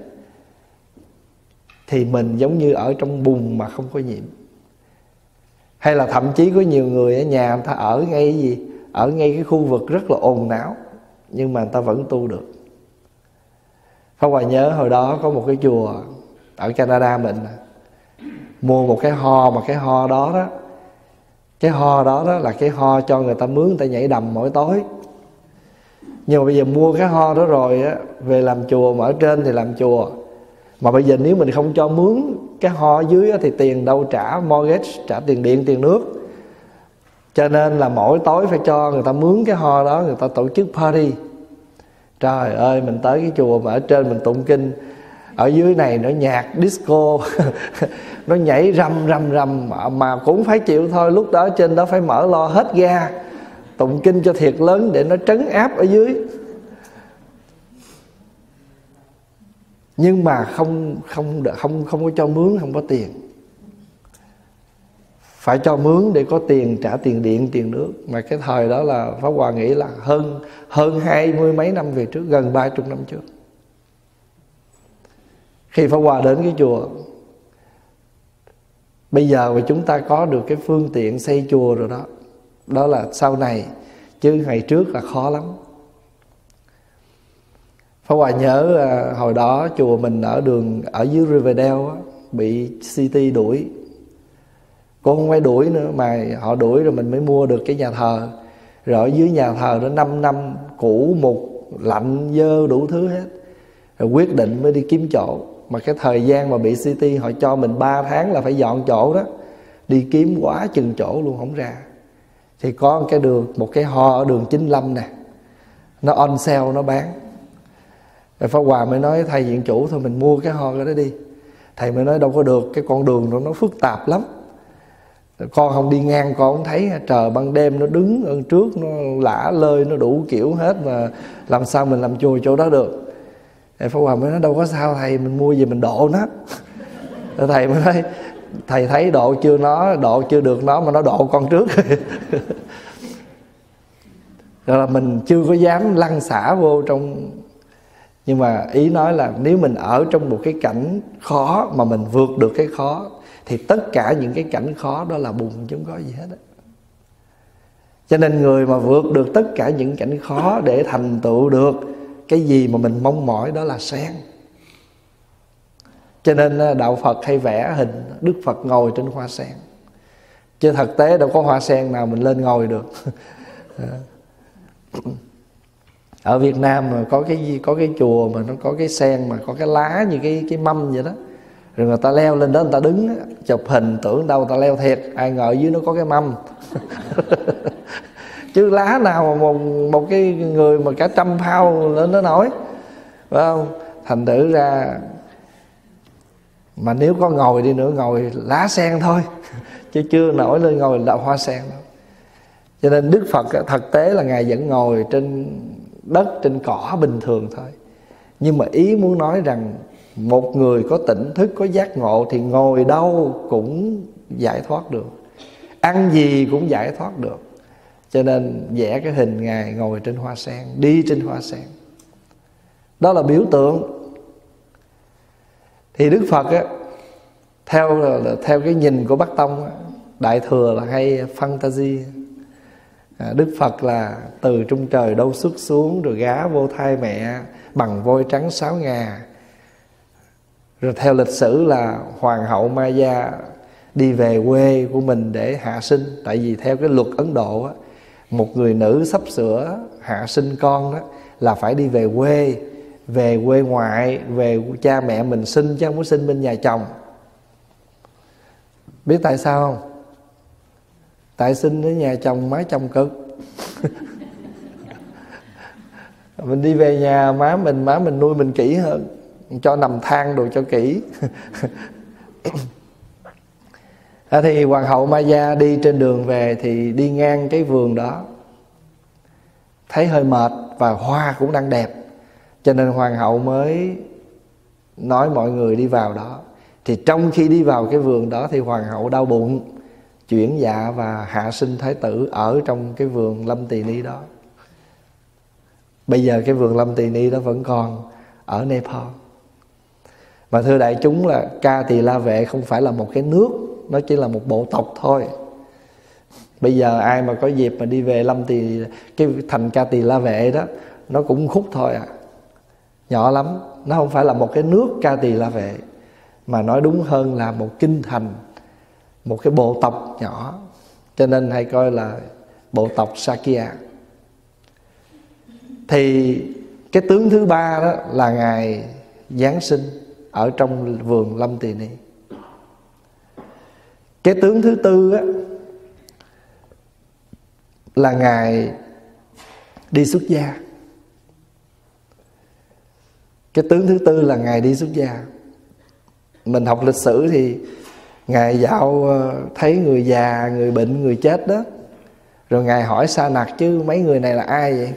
Thì mình giống như ở trong bùn mà không có nhiễm. Hay là thậm chí có nhiều người ở nhà người ta ở ngay cái gì? Ở ngay cái khu vực rất là ồn náo, nhưng mà người ta vẫn tu được. Pháp Hòa nhớ hồi đó có một cái chùa ở Canada mình, mua một cái ho, mà cái ho đó đó, cái ho đó đó là cái ho cho người ta mướn, người ta nhảy đầm mỗi tối. Nhưng mà bây giờ mua cái ho đó rồi á, về làm chùa, mà ở trên thì làm chùa. Mà bây giờ nếu mình không cho mướn cái ho dưới á, thì tiền đâu trả mortgage, trả tiền điện, tiền nước. Cho nên là mỗi tối phải cho người ta mướn cái ho đó, người ta tổ chức party. Trời ơi, mình tới cái chùa mà ở trên mình tụng kinh, ở dưới này nó nhạc disco nó nhảy rầm rầm rầm, mà cũng phải chịu thôi. Lúc đó trên đó phải mở lo hết ga, tụng kinh cho thiệt lớn để nó trấn áp ở dưới. Nhưng mà không không không không có cho mướn, không có tiền. Phải cho mướn để có tiền trả tiền điện, tiền nước. Mà cái thời đó là Pháp Hòa nghĩ là hơn hơn hai mươi mấy năm về trước, gần ba chục năm trước. Khi Pháp Hòa đến cái chùa, bây giờ mà chúng ta có được cái phương tiện xây chùa rồi đó, đó là sau này, chứ ngày trước là khó lắm. Pháp Hòa nhớ à, hồi đó chùa mình ở đường ở dưới Riverdale á, bị City đuổi. Cô không phải đuổi nữa, mà họ đuổi rồi mình mới mua được cái nhà thờ. Rồi ở dưới nhà thờ đó năm năm cũ mục, lạnh dơ đủ thứ hết. Rồi quyết định mới đi kiếm chỗ. Mà cái thời gian mà bị City họ cho mình ba tháng là phải dọn chỗ đó. Đi kiếm quá chừng chỗ luôn không ra. Thì có một cái đường, một cái ho ở đường chín mươi lăm nè, nó on sale, nó bán. Rồi Pháp Hòa mới nói thầy viện chủ thôi mình mua cái ho đó đi. Thầy mới nói đâu có được, cái con đường đó nó phức tạp lắm, con không đi ngang con không thấy. Trời ban đêm nó đứng ở trước, nó lả lơi, nó đủ kiểu hết, mà làm sao mình làm chùa chỗ đó được. Thầy Pháp Hòa mới nói đâu có sao thầy, mình mua gì mình độ nó. Rồi thầy mới nói thầy thấy độ chưa nó, độ chưa được nó mà nó độ con trước. Rồi là mình chưa có dám lăn xả vô trong. Nhưng mà ý nói là nếu mình ở trong một cái cảnh khó mà mình vượt được cái khó, thì tất cả những cái cảnh khó đó là bùn chứ không có gì hết á. Cho nên người mà vượt được tất cả những cảnh khó để thành tựu được cái gì mà mình mong mỏi, đó là sen. Cho nên đạo Phật hay vẽ hình Đức Phật ngồi trên hoa sen, chứ thực tế đâu có hoa sen nào mình lên ngồi được. Ở Việt Nam mà có cái có cái chùa mà nó có cái sen mà có cái lá như cái cái mâm vậy đó, rồi người ta leo lên đó, người ta đứng chụp hình tưởng đâu người ta leo thiệt, ai ngờ dưới nó có cái mâm. Chứ lá nào mà một, một cái người mà cả trăm phao lên nó nổi, phải không? Thành thử ra mà nếu có ngồi đi nữa, ngồi lá sen thôi chứ chưa nổi lên ngồi là hoa sen đâu. Cho nên Đức Phật thực tế là Ngài vẫn ngồi trên đất, trên cỏ bình thường thôi. Nhưng mà ý muốn nói rằng một người có tỉnh thức, có giác ngộ thì ngồi đâu cũng giải thoát được, ăn gì cũng giải thoát được. Cho nên vẽ cái hình Ngài ngồi trên hoa sen, đi trên hoa sen. Đó là biểu tượng. Thì Đức Phật á, theo theo cái nhìn của Bắc Tông á, Đại Thừa là hay fantasy. à, Đức Phật là từ trung trời đâu xuất xuống, rồi gá vô thai mẹ bằng vôi trắng sáu ngà. Rồi theo lịch sử là Hoàng hậu Maya đi về quê của mình để hạ sinh. Tại vì theo cái luật Ấn Độ á, một người nữ sắp sửa hạ sinh con đó là phải đi về quê, về quê ngoại, về cha mẹ mình sinh, chứ không có sinh bên nhà chồng. Biết tại sao không? Tại sinh ở nhà chồng má chồng cực. Mình đi về nhà má mình, má mình nuôi mình kỹ hơn, cho nằm than đồ cho kỹ. À, thì Hoàng hậu Maya đi trên đường về thì đi ngang cái vườn đó, thấy hơi mệt và hoa cũng đang đẹp, cho nên Hoàng hậu mới nói mọi người đi vào đó. Thì trong khi đi vào cái vườn đó thì Hoàng hậu đau bụng, chuyển dạ và hạ sinh thái tử ở trong cái vườn Lâm Tỳ Ni đó. Bây giờ cái vườn Lâm Tỳ Ni đó vẫn còn ở Nepal. Mà thưa đại chúng là Ca Tỳ La Vệ không phải là một cái nước, nó chỉ là một bộ tộc thôi. Bây giờ ai mà có dịp mà đi về Lâm Tỳ, cái thành Ca Tỳ La Vệ đó, nó cũng khúc thôi à, nhỏ lắm. Nó không phải là một cái nước Ca Tỳ La Vệ, mà nói đúng hơn là một kinh thành, một cái bộ tộc nhỏ. Cho nên hay coi là bộ tộc Sakya. Thì cái tướng thứ ba đó là Ngài Giáng sinh ở trong vườn Lâm Tỳ Ni. Cái tướng thứ tư á, là Ngài đi xuất gia. Cái tướng thứ tư là Ngài đi xuất gia. Mình học lịch sử thì Ngài dạo thấy người già, người bệnh, người chết đó, rồi Ngài hỏi Sa Nặc chứ mấy người này là ai vậy?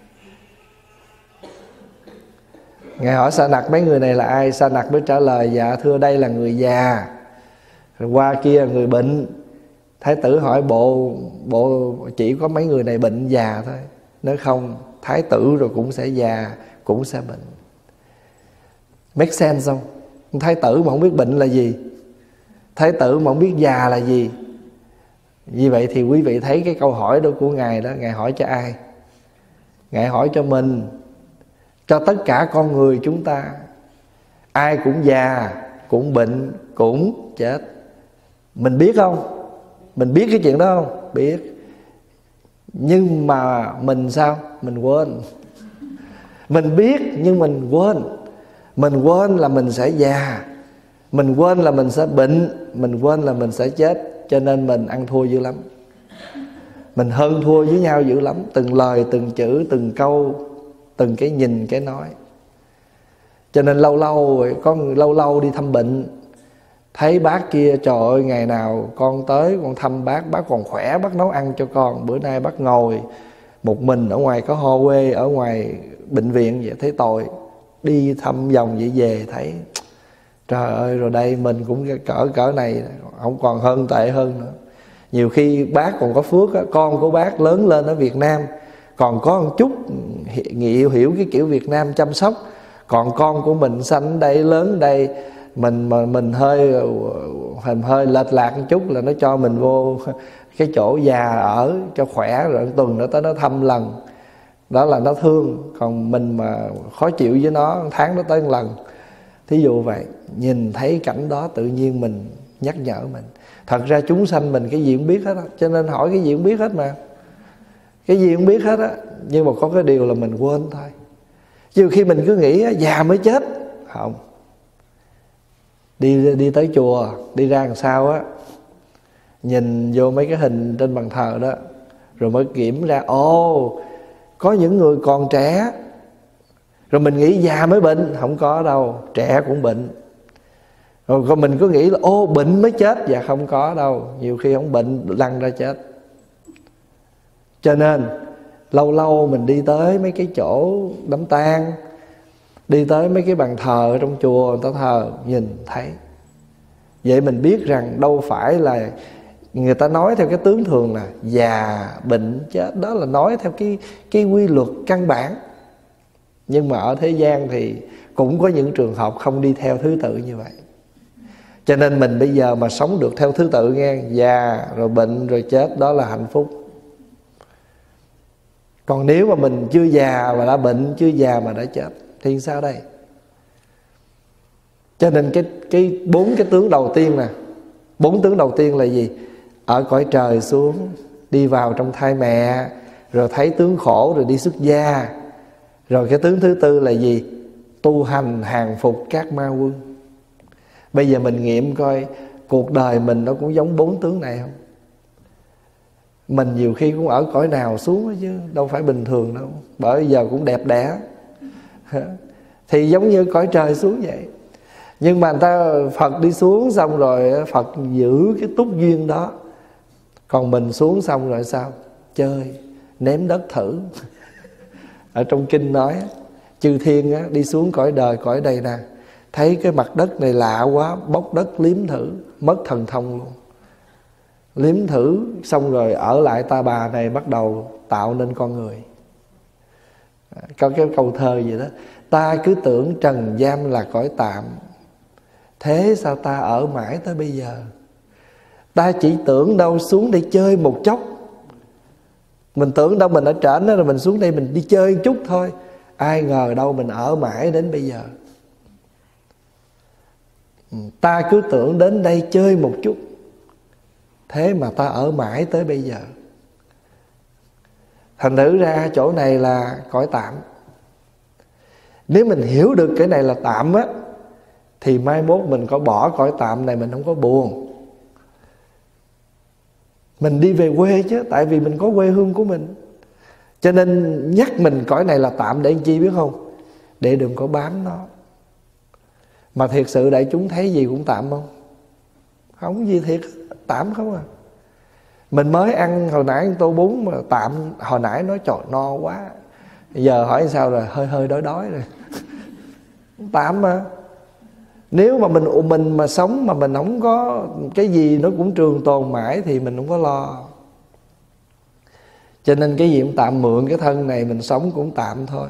Ngài hỏi Sa Nặc mấy người này là ai? Sa Nặc mới trả lời dạ thưa đây là người già, rồi qua kia người bệnh. Thái tử hỏi bộ bộ chỉ có mấy người này bệnh già thôi. Nếu không thái tử rồi cũng sẽ già, cũng sẽ bệnh. Make sense không? Thái tử mà không biết bệnh là gì, thái tử mà không biết già là gì. Như vậy thì quý vị thấy cái câu hỏi đó của Ngài đó, Ngài hỏi cho ai? Ngài hỏi cho mình, cho tất cả con người chúng ta. Ai cũng già, cũng bệnh, cũng chết. Mình biết không? Mình biết cái chuyện đó không? Biết. Nhưng mà mình sao? Mình quên. Mình biết nhưng mình quên. Mình quên là mình sẽ già, mình quên là mình sẽ bệnh, mình quên là mình sẽ chết. Cho nên mình ăn thua dữ lắm. Mình hơn thua với nhau dữ lắm. Từng lời, từng chữ, từng câu, từng cái nhìn, cái nói. Cho nên lâu lâu có người lâu lâu đi thăm bệnh, thấy bác kia trời ơi ngày nào con tới con thăm bác, bác còn khỏe, bác nấu ăn cho con. Bữa nay bác ngồi một mình ở ngoài có ho quê, ở ngoài bệnh viện vậy, thấy tội. Đi thăm vòng vậy về thấy trời ơi, rồi đây mình cũng cỡ cỡ này, không còn hơn tệ hơn nữa. Nhiều khi bác còn có phước á, con của bác lớn lên ở Việt Nam còn có một chút hiểu, hiểu cái kiểu Việt Nam chăm sóc. Còn con của mình sanh ở đây, lớn ở đây, mình mà mình hơi hình hơi lệch lạc một chút là nó cho mình vô cái chỗ già ở cho khỏe, rồi tuần nữa tới nó thăm lần. Đó là nó thương. Còn mình mà khó chịu với nó, tháng nó tới một lần. Thí dụ vậy. Nhìn thấy cảnh đó tự nhiên mình nhắc nhở mình. Thật ra chúng sanh mình cái gì cũng biết hết đó. Cho nên hỏi cái gì cũng biết hết mà. Cái gì cũng biết hết á. Nhưng mà có cái điều là mình quên thôi. Chứ khi mình cứ nghĩ già mới chết. Không. Đi đi tới chùa, đi ra làm sao á, nhìn vô mấy cái hình trên bàn thờ đó, rồi mới kiểm ra, ồ, có những người còn trẻ. Rồi mình nghĩ già mới bệnh. Không có đâu, trẻ cũng bệnh. Rồi còn mình cứ nghĩ là ô, bệnh mới chết. Dạ không có đâu, nhiều khi không bệnh lăn ra chết. Cho nên lâu lâu mình đi tới mấy cái chỗ đám tang, đi tới mấy cái bàn thờ ở trong chùa người ta thờ, nhìn thấy. Vậy mình biết rằng đâu phải là người ta nói theo cái tướng thường là già, bệnh, chết. Đó là nói theo cái, cái quy luật căn bản. Nhưng mà ở thế gian thì cũng có những trường hợp không đi theo thứ tự như vậy. Cho nên mình bây giờ mà sống được theo thứ tự nghe, già, rồi bệnh, rồi chết, đó là hạnh phúc. Còn nếu mà mình chưa già mà đã bệnh, chưa già mà đã chết thì sao đây? Cho nên cái cái bốn cái tướng đầu tiên nè, bốn tướng đầu tiên là gì? Ở cõi trời xuống, đi vào trong thai mẹ, rồi thấy tướng khổ, rồi đi xuất gia. Rồi cái tướng thứ tư là gì? Tu hành hàng phục các ma quân. Bây giờ mình nghiệm coi cuộc đời mình nó cũng giống bốn tướng này không? Mình nhiều khi cũng ở cõi nào xuống đó chứ đâu phải bình thường đâu. Bởi giờ cũng đẹp đẽ. Thì giống như cõi trời xuống vậy. Nhưng mà người ta Phật đi xuống xong rồi Phật giữ cái túc duyên đó. Còn mình xuống xong rồi sao? Chơi, ném đất thử. Ở trong kinh nói chư thiên á, đi xuống cõi đời, cõi đây nè, thấy cái mặt đất này lạ quá, bóc đất liếm thử, mất thần thông luôn. Liếm thử xong rồi ở lại ta bà này bắt đầu tạo nên con người. Có cái câu thơ gì đó: ta cứ tưởng trần gian là cõi tạm, thế sao ta ở mãi tới bây giờ. Ta chỉ tưởng đâu xuống đây chơi một chốc. Mình tưởng đâu mình ở trển đó, rồi mình xuống đây mình đi chơi một chút thôi. Ai ngờ đâu mình ở mãi đến bây giờ. Ta cứ tưởng đến đây chơi một chút, thế mà ta ở mãi tới bây giờ. Thành thử ra chỗ này là cõi tạm. Nếu mình hiểu được cái này là tạm á, thì mai mốt mình có bỏ cõi tạm này mình không có buồn. Mình đi về quê chứ, tại vì mình có quê hương của mình. Cho nên nhắc mình cõi này là tạm để làm chi biết không? Để đừng có bám nó. Mà thiệt sự đại chúng thấy gì cũng tạm không? Không gì thiệt, tạm không à. Mình mới ăn hồi nãy tô bún mà tạm, hồi nãy nói trời no quá, giờ hỏi sao rồi, hơi hơi đói đói rồi. Tạm mà. Nếu mà mình mình mà sống mà mình không có cái gì nó cũng trường tồn mãi thì mình không có lo. Cho nên cái gì cũng tạm, mượn cái thân này mình sống cũng tạm thôi.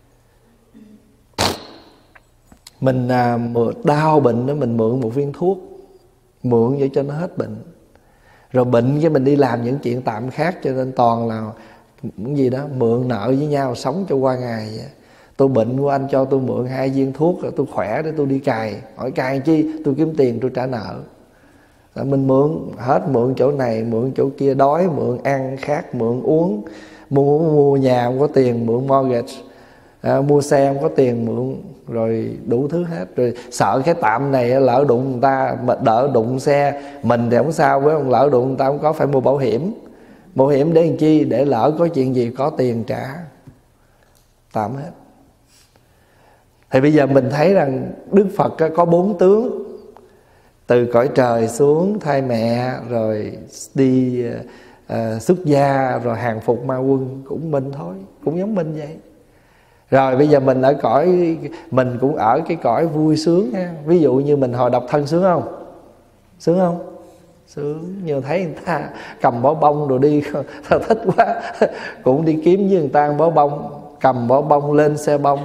Mình à, mượn đau bệnh đó, mình mượn một viên thuốc, mượn vậy cho nó hết bệnh. Rồi bệnh cái mình đi làm những chuyện tạm khác. Cho nên toàn là những gì đó mượn nợ với nhau, sống cho qua ngày vậy. Tôi bệnh của anh cho tôi mượn hai viên thuốc rồi tôi khỏe để tôi đi cài. Hỏi cài chi? Tôi kiếm tiền tôi trả nợ. Rồi mình mượn hết, mượn chỗ này, mượn chỗ kia, đói mượn, ăn khát mượn, uống, mua mua nhà không có tiền mượn mortgage, à, mua xe không có tiền mượn, rồi đủ thứ hết. Rồi sợ cái tạm này lỡ đụng người ta, mà đỡ đụng xe mình thì không sao, với ông lỡ đụng người ta không có, phải mua bảo hiểm. Bảo hiểm để làm chi? Để lỡ có chuyện gì có tiền trả. Tạm hết. Thì bây giờ mình thấy rằng Đức Phật có bốn tướng: từ cõi trời xuống thai mẹ, rồi đi uh, xuất gia, rồi hàng phục ma quân. Cũng mình thôi, cũng giống mình vậy. Rồi bây giờ mình ở cõi, mình cũng ở cái cõi vui sướng ha. Ví dụ như mình hồi độc thân sướng không? Sướng không? Sướng. Nhưng thấy người ta cầm bó bông rồi đi thật thích quá, cũng đi kiếm với người ta bó bông, cầm bó bông lên xe bông.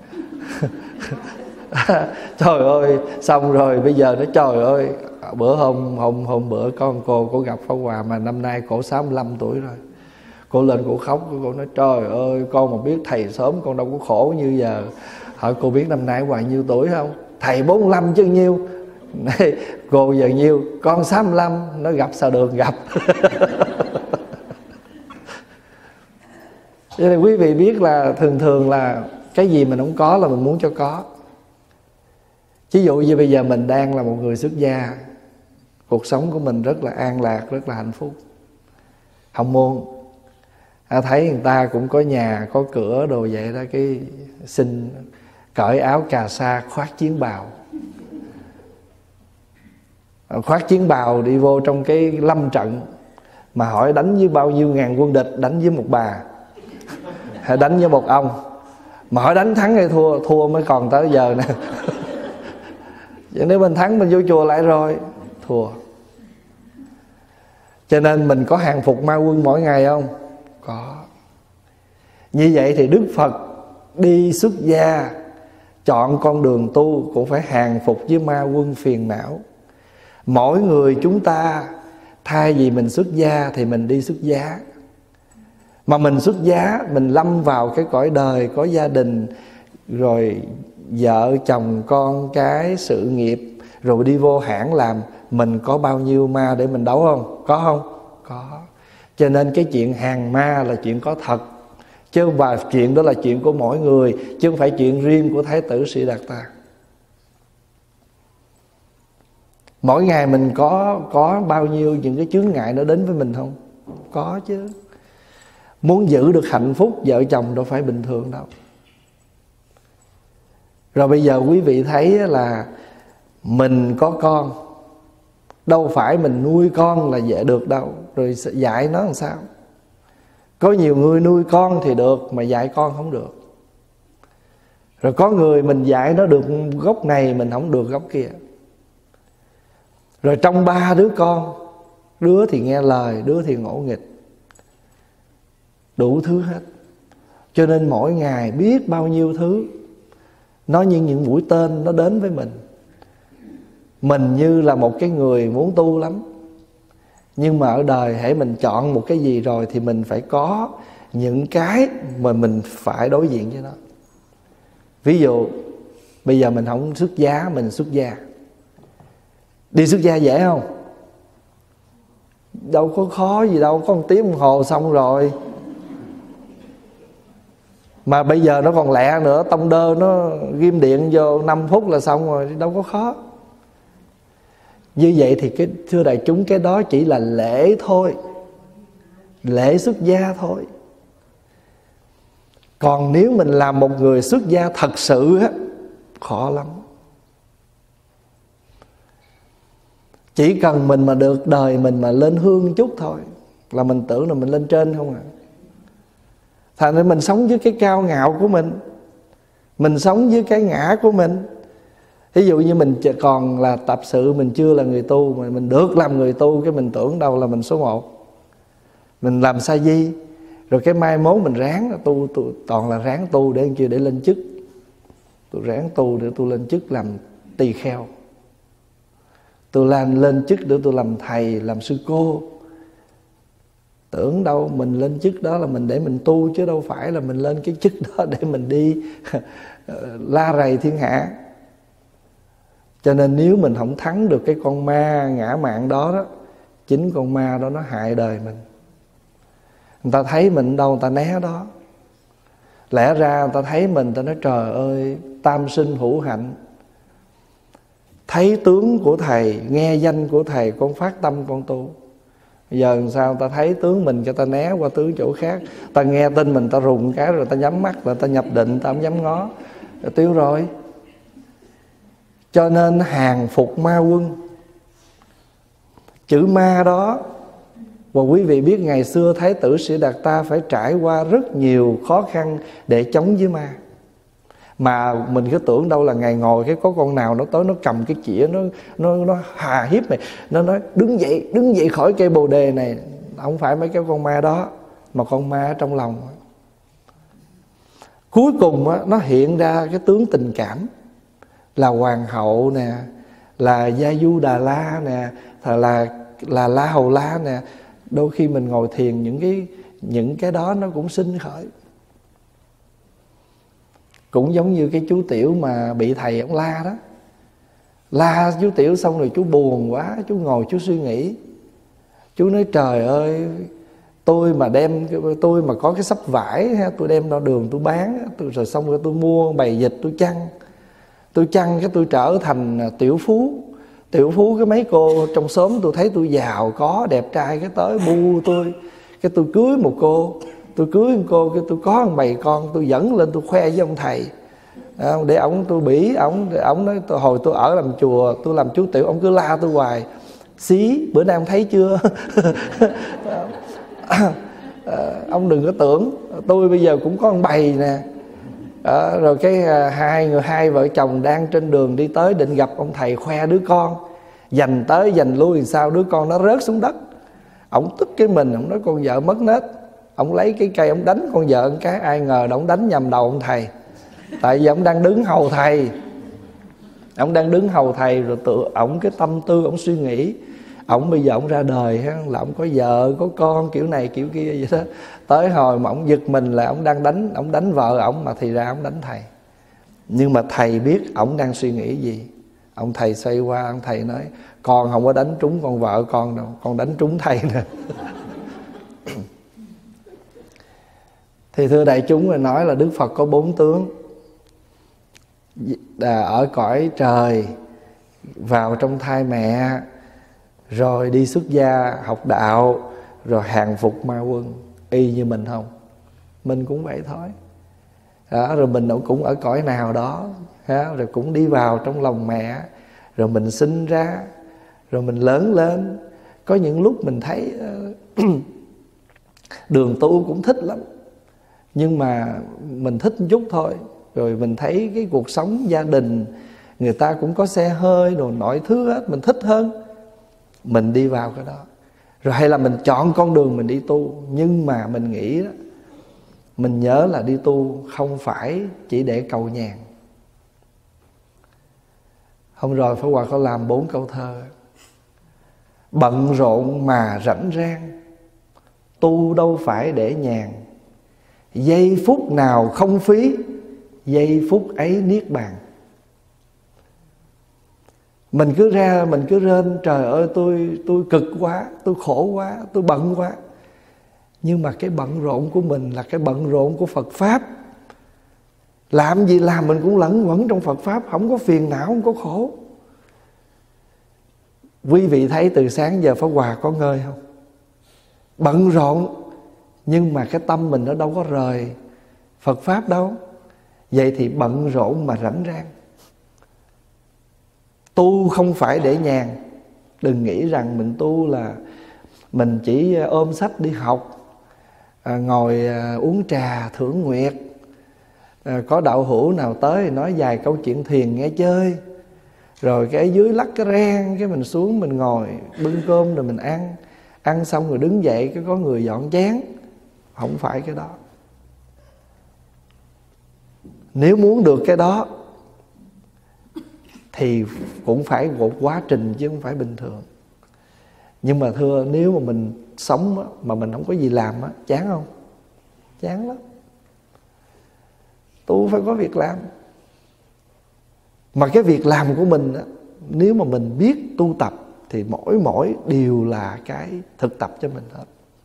Trời ơi, xong rồi bây giờ nó trời ơi, bữa hôm hôm hôm bữa con cô cô gặp Pháp Hòa mà năm nay cổ sáu mươi lăm tuổi rồi. Cô lên cổ khóc, cô nói trời ơi, con mà biết thầy sớm con đâu có khổ như giờ. Hỏi cô biết năm nay Hòa nhiêu tuổi không? Thầy bốn mươi lăm chứ nhiêu. Cô giờ nhiêu? Con sáu mươi lăm. Nó gặp sao đường gặp. Cho nên quý vị biết là thường thường là cái gì mình không có là mình muốn cho có. Ví dụ như bây giờ mình đang là một người xuất gia, cuộc sống của mình rất là an lạc, rất là hạnh phúc, không muốn à, thấy người ta cũng có nhà, có cửa đồ vậy đó, cái xin cởi áo cà sa khoác chiến bào, khoác chiến bào đi vô trong cái lâm trận, mà hỏi đánh với bao nhiêu ngàn quân địch, đánh với một bà hay đánh với một ông, mà hỏi đánh thắng hay thua, thua mới còn tới giờ nè. Vậy nếu mình thắng mình vô chùa lại rồi, thua. Cho nên mình có hàng phục ma quân mỗi ngày không? Có. Như vậy thì Đức Phật đi xuất gia, chọn con đường tu cũng phải hàng phục với ma quân phiền não. Mỗi người chúng ta thay vì mình xuất gia thì mình đi xuất giá. Mà mình xuất giá, mình lâm vào cái cõi đời, có gia đình, rồi vợ chồng con cái, sự nghiệp, rồi đi vô hãng làm, mình có bao nhiêu ma để mình đấu không? Có không? Có. Cho nên cái chuyện hàng ma là chuyện có thật, chứ không phải chuyện đó là chuyện của mỗi người, chứ không phải chuyện riêng của Thái tử Sĩ Đạt Ta. Mỗi ngày mình có có bao nhiêu những cái chướng ngại nó đến với mình không? Có chứ. Muốn giữ được hạnh phúc vợ chồng đâu phải bình thường đâu. Rồi bây giờ quý vị thấy là mình có con, đâu phải mình nuôi con là dễ được đâu, rồi dạy nó làm sao? Có nhiều người nuôi con thì được, mà dạy con không được. Rồi có người mình dạy nó được gốc này, mình không được gốc kia. Rồi trong ba đứa con, đứa thì nghe lời, đứa thì ngỗ nghịch, đủ thứ hết. Cho nên mỗi ngày biết bao nhiêu thứ, nó như những mũi tên nó đến với mình. Mình như là một cái người muốn tu lắm, nhưng mà ở đời hễ mình chọn một cái gì rồi thì mình phải có những cái mà mình phải đối diện với nó. Ví dụ bây giờ mình không xuất giá, mình xuất gia. Đi xuất gia dễ không? Đâu có khó gì đâu, có một tiếng đồng hồ xong rồi. Mà bây giờ nó còn lẹ nữa, tông đơ nó ghim điện vô năm phút là xong rồi, đâu có khó. Như vậy thì cái thưa đại chúng, cái đó chỉ là lễ thôi, lễ xuất gia thôi. Còn nếu mình làm một người xuất gia thật sự á, khó lắm. Chỉ cần mình mà được đời mình mà lên hương chút thôi là mình tưởng là mình lên trên không à. Thành ra mình sống với cái cao ngạo của mình, mình sống với cái ngã của mình. Ví dụ như mình còn là tập sự, mình chưa là người tu, mà mình được làm người tu, cái mình tưởng đâu là mình số một, mình làm sa di. Rồi cái mai mốt mình ráng tu, tu toàn là ráng tu để kêu để lên chức. Tôi ráng tu để tôi lên chức làm tỳ kheo, tôi làm lên chức để tôi làm thầy, làm sư cô. Tưởng đâu mình lên chức đó là mình để mình tu, chứ đâu phải là mình lên cái chức đó để mình đi la rầy thiên hạ. Cho nên nếu mình không thắng được cái con ma ngã mạn đó, đó, chính con ma đó nó hại đời mình. Người ta thấy mình đâu người ta né đó. Lẽ ra người ta thấy mình, người ta nói trời ơi, tam sinh hữu hạnh, thấy tướng của thầy, nghe danh của thầy, con phát tâm con tu. Bây giờ làm sao? Ta thấy tướng mình cho ta né qua tướng chỗ khác. Ta nghe tin mình ta rùng cái rồi ta nhắm mắt, rồi ta nhập định, ta không dám ngó, rồi tiêu rồi. Cho nên hàng phục ma quân, chữ ma đó. Và quý vị biết ngày xưa Thái tử Sĩ Đạt Ta phải trải qua rất nhiều khó khăn để chống với ma. Mà mình cứ tưởng đâu là ngày ngồi cái có con nào nó tới nó cầm cái chĩa, nó nó nó hà hiếp mày, nó nói đứng dậy, đứng dậy khỏi cây bồ đề này. Không phải mấy cái con ma đó, mà con ma ở trong lòng. Cuối cùng á, nó hiện ra cái tướng tình cảm, là hoàng hậu nè, là Gia Du Đà La nè, là là La Hầu La nè. Đôi khi mình ngồi thiền những cái những cái đó nó cũng sinh khởi. Cũng giống như cái chú Tiểu mà bị thầy ông la đó. La chú Tiểu xong rồi chú buồn quá, chú ngồi chú suy nghĩ. Chú nói trời ơi, Tôi mà đem tôi mà có cái xấp vải, tôi đem ra đường tôi bán, tôi rồi xong rồi tôi mua bày dịch tôi chăn, tôi chăn cái tôi trở thành tiểu phú. Tiểu phú cái mấy cô trong xóm tôi thấy tôi giàu có đẹp trai, cái tới bu tôi, cái tôi cưới một cô, tôi cưới một cô cái tôi có một bầy con, tôi dẫn lên tôi khoe với ông thầy à, để ổng tôi bỉ ổng, để ổng nói tôi, hồi tôi ở làm chùa tôi làm chú tiểu, ông cứ la tôi hoài. Xí bữa nay ông thấy chưa? à, ông đừng có tưởng tôi bây giờ cũng có một bầy nè. À, rồi cái à, hai người hai vợ chồng đang trên đường đi tới định gặp ông thầy khoe đứa con, dành tới dành lui làm sao đứa con nó rớt xuống đất. Ông tức cái mình, ông nói con vợ mất nết, ông lấy cái cây ông đánh con vợ một cái, ai ngờ ông đánh nhầm đầu ông thầy. Tại vì ông đang đứng hầu thầy, ông đang đứng hầu thầy rồi tự ông cái tâm tư ông suy nghĩ, ông bây giờ ông ra đời ha, là ông có vợ có con kiểu này kiểu kia vậy đó. Tới hồi mà ông giật mình là ông đang đánh, ông đánh vợ ông mà thì ra ông đánh thầy. Nhưng mà thầy biết ông đang suy nghĩ gì. Ông thầy xoay qua, ông thầy nói con không có đánh trúng con vợ con đâu, con đánh trúng thầy nè. Thì thưa đại chúng, là nói là Đức Phật có bốn tướng. Ở cõi trời, vào trong thai mẹ, rồi đi xuất gia học đạo, rồi hàng phục ma quân. Y như mình không? Mình cũng vậy thôi đó, rồi mình cũng ở cõi nào đó đó, rồi cũng đi vào trong lòng mẹ, rồi mình sinh ra, rồi mình lớn lên. Có những lúc mình thấy đường tu cũng thích lắm, nhưng mà mình thích một chút thôi. Rồi mình thấy cái cuộc sống gia đình, người ta cũng có xe hơi đồ mọi thứ hết, mình thích hơn, mình đi vào cái đó. Rồi hay là mình chọn con đường mình đi tu. Nhưng mà mình nghĩ đó, mình nhớ là đi tu không phải chỉ để cầu nhàn. Hôm rồi Pháp Hòa có làm bốn câu thơ: bận rộn mà rảnh rang, tu đâu phải để nhàn. Giây phút nào không phí, giây phút ấy niết bàn. Mình cứ ra, mình cứ rên trời ơi tôi tôi cực quá, tôi khổ quá, tôi bận quá. Nhưng mà cái bận rộn của mình là cái bận rộn của Phật Pháp. Làm gì làm mình cũng lẫn quẩn trong Phật Pháp, không có phiền não, không có khổ. Quý vị thấy từ sáng giờ Pháp Hòa có ngơi không? Bận rộn, nhưng mà cái tâm mình nó đâu có rời Phật Pháp đâu. Vậy thì bận rộn mà rảnh rang. Tu không phải để nhàn. Đừng nghĩ rằng mình tu là mình chỉ ôm sách đi học, à, ngồi à, uống trà thưởng nguyệt, à, có đạo hữu nào tới thì nói vài câu chuyện thiền nghe chơi, rồi cái dưới lắc cái ren, cái mình xuống mình ngồi bưng cơm rồi mình ăn. Ăn xong rồi đứng dậy cái có người dọn chén. Không phải cái đó. Nếu muốn được cái đó thì cũng phải một quá trình chứ không phải bình thường. Nhưng mà thưa, nếu mà mình sống á, mà mình không có gì làm á, chán không? Chán lắm. Tu phải có việc làm. Mà cái việc làm của mình á, nếu mà mình biết tu tập thì mỗi mỗi điều là cái thực tập cho mình hết.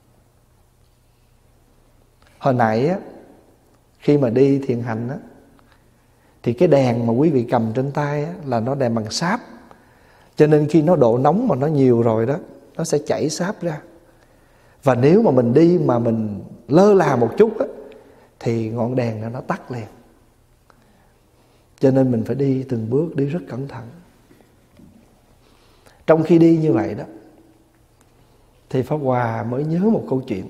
Hồi nãy á, khi mà đi thiền hành á, thì cái đèn mà quý vị cầm trên tay á, là nó đèn bằng sáp. Cho nên khi nó độ nóng mà nó nhiều rồi đó, nó sẽ chảy sáp ra. Và nếu mà mình đi mà mình lơ là một chút á, thì ngọn đèn đó nó tắt liền. Cho nên mình phải đi từng bước, đi rất cẩn thận. Trong khi đi như vậy đó, thì Pháp Hòa mới nhớ một câu chuyện.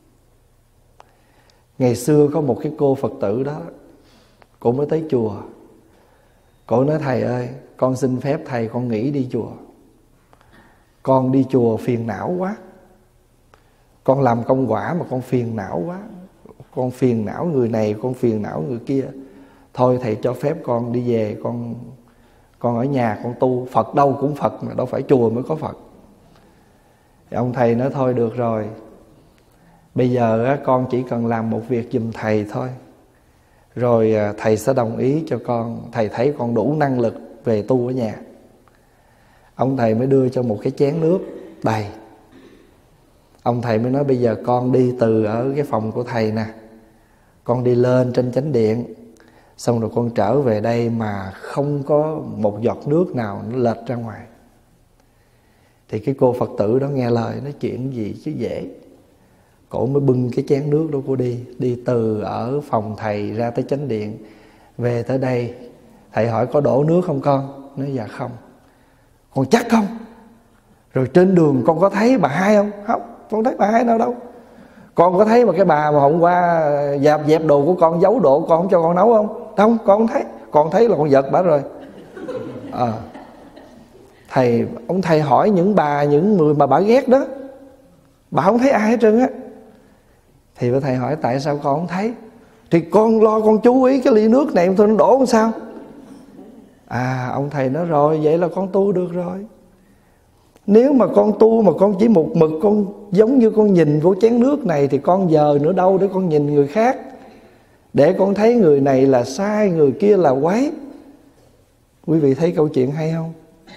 Ngày xưa có một cái cô Phật tử đó, cô mới tới chùa. Cô nói thầy ơi, con xin phép thầy con nghỉ đi chùa. Con đi chùa phiền não quá. Con làm công quả mà con phiền não quá. Con phiền não người này, con phiền não người kia. Thôi thầy cho phép con đi về, con con ở nhà con tu. Phật đâu cũng Phật mà, đâu phải chùa mới có Phật. Thì ông thầy nói thôi được rồi, bây giờ con chỉ cần làm một việc giùm thầy thôi, rồi thầy sẽ đồng ý cho con. Thầy thấy con đủ năng lực về tu ở nhà. Ông thầy mới đưa cho một cái chén nước đầy. Ông thầy mới nói bây giờ con đi từ ở cái phòng của thầy nè, con đi lên trên chánh điện, xong rồi con trở về đây mà không có một giọt nước nào nó lệch ra ngoài. Thì cái cô Phật tử đó nghe lời, nói chuyện gì chứ dễ. Cổ mới bưng cái chén nước đó cô đi, đi từ ở phòng thầy ra tới chánh điện, về tới đây. Thầy hỏi có đổ nước không con? Nói dạ không. Con chắc không? Rồi trên đường con có thấy bà Hai không? Không, con thấy bà Hai đâu đâu. Con có thấy mà cái bà mà hôm qua dẹp dẹp đồ của con, giấu đồ con không cho con nấu không? Không, con không thấy. Con thấy là con giật bà rồi. À, thầy, ông thầy hỏi những bà, những người mà bà ghét đó, bà không thấy ai hết trơn á. Thì thầy hỏi tại sao con không thấy? Thì con lo con chú ý cái ly nước này thôi, nó đổ làm sao? À, ông thầy nói rồi, vậy là con tu được rồi. Nếu mà con tu mà con chỉ một mực, con giống như con nhìn vô chén nước này, thì con giờ nữa đâu để con nhìn người khác, để con thấy người này là sai, người kia là quấy. Quý vị thấy câu chuyện hay không?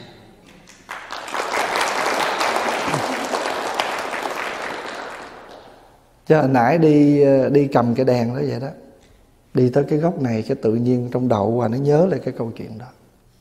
Chứ hồi nãy đi đi cầm cái đèn đó vậy đó, đi tới cái góc này cái tự nhiên trong đầu và nó nhớ lại cái câu chuyện đó.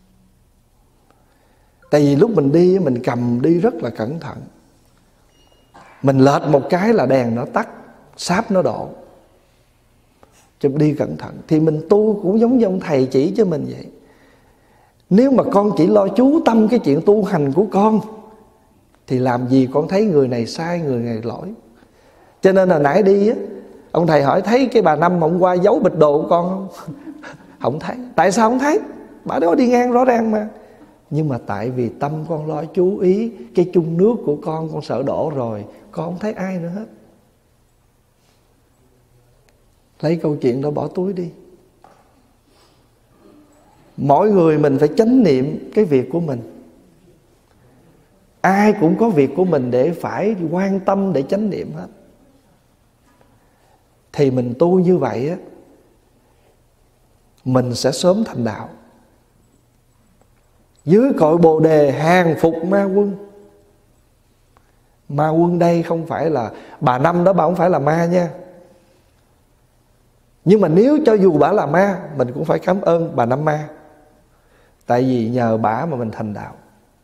Tại vì lúc mình đi mình cầm đi rất là cẩn thận. Mình lệch một cái là đèn nó tắt, sáp nó đổ. Chứ đi cẩn thận. Thì mình tu cũng giống như ông thầy chỉ cho mình vậy. Nếu mà con chỉ lo chú tâm cái chuyện tu hành của con, thì làm gì con thấy người này sai, người này lỗi. Cho nên là nãy đi á, ông thầy hỏi thấy cái bà Năm hôm qua giấu bịch đồ của con không? Không thấy. Tại sao không thấy? Bà đó đi ngang rõ ràng mà. Nhưng mà tại vì tâm con lo chú ý cái chung nước của con, con sợ đổ rồi, con không thấy ai nữa hết. Lấy câu chuyện đó bỏ túi đi. Mỗi người mình phải chánh niệm cái việc của mình. Ai cũng có việc của mình để phải quan tâm, để chánh niệm hết. Thì mình tu như vậy á, mình sẽ sớm thành đạo. Dưới cội Bồ Đề hàng phục ma quân. Ma quân đây không phải là bà Năm đó, bà không phải là ma nha. Nhưng mà nếu cho dù bà là ma, mình cũng phải cảm ơn bà Năm Ma. Tại vì nhờ bà mà mình thành đạo.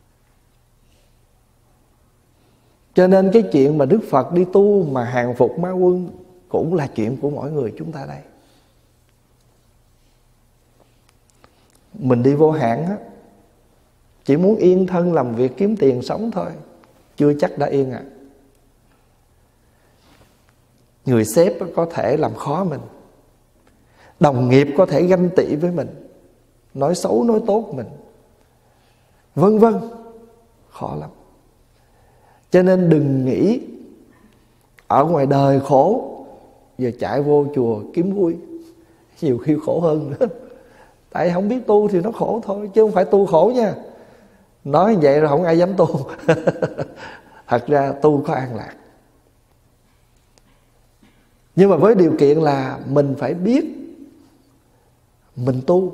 Cho nên cái chuyện mà Đức Phật đi tu mà hàng phục ma quân cũng là chuyện của mỗi người chúng ta đây. Mình đi vô hạn á, chỉ muốn yên thân làm việc kiếm tiền sống thôi, chưa chắc đã yên à. Người sếp có thể làm khó mình, đồng nghiệp có thể ganh tị với mình, nói xấu nói tốt mình, vân vân, khó lắm. Cho nên đừng nghĩ ở ngoài đời khổ, giờ chạy vô chùa kiếm vui, nhiều khi khổ hơn nữa. Tại không biết tu thì nó khổ thôi, chứ không phải tu khổ nha. Nói vậy rồi không ai dám tu. Thật ra tu có an lạc. Nhưng mà với điều kiện là mình phải biết mình tu.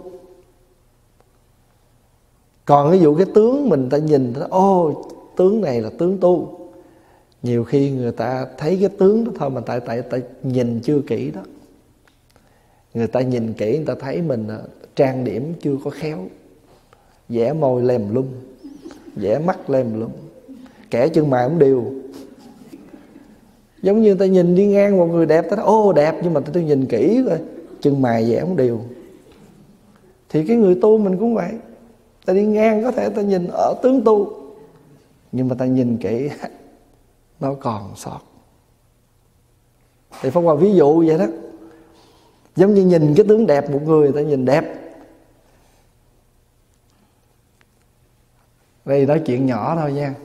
Còn ví dụ cái tướng mình ta nhìn, ô tướng này là tướng tu. Nhiều khi người ta thấy cái tướng đó thôi mà tại tại tại nhìn chưa kỹ đó. Người ta nhìn kỹ, người ta thấy mình trang điểm chưa có khéo, vẽ môi lem lum, vẽ mắt lem lum, kẻ chân mày không đều. Giống như người ta nhìn đi ngang một người đẹp, ta nói ô đẹp, nhưng mà tôi nhìn kỹ rồi chân mày vẽ không đều. Thì cái người tu mình cũng vậy. Ta đi ngang có thể ta nhìn ở tướng tu, nhưng mà ta nhìn kỹ nó còn sót. Thì Pháp Hòa ví dụ vậy đó. Giống như nhìn cái tướng đẹp một người, ta nhìn đẹp. Đây nói chuyện nhỏ thôi nha.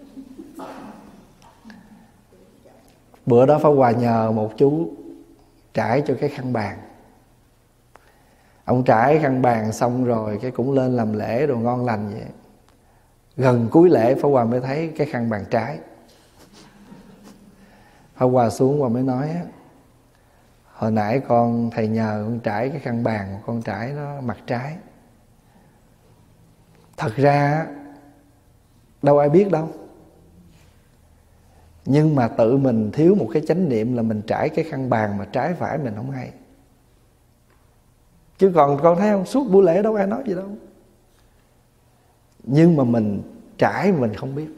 Bữa đó Pháp Hòa nhờ một chú trải cho cái khăn bàn. Ông trải khăn bàn xong rồi cái cũng lên làm lễ đồ ngon lành vậy. Gần cuối lễ Pháp Hòa mới thấy cái khăn bàn trái. Pháp Hòa xuống và mới nói á, hồi nãy con thầy nhờ con trải cái khăn bàn, con trải nó mặt trái. Thật ra đâu ai biết đâu. Nhưng mà tự mình thiếu một cái chánh niệm là mình trải cái khăn bàn mà trái phải mình không hay. Chứ còn con thấy không, suốt buổi lễ đâu ai nói gì đâu. Nhưng mà mình trải mình không biết.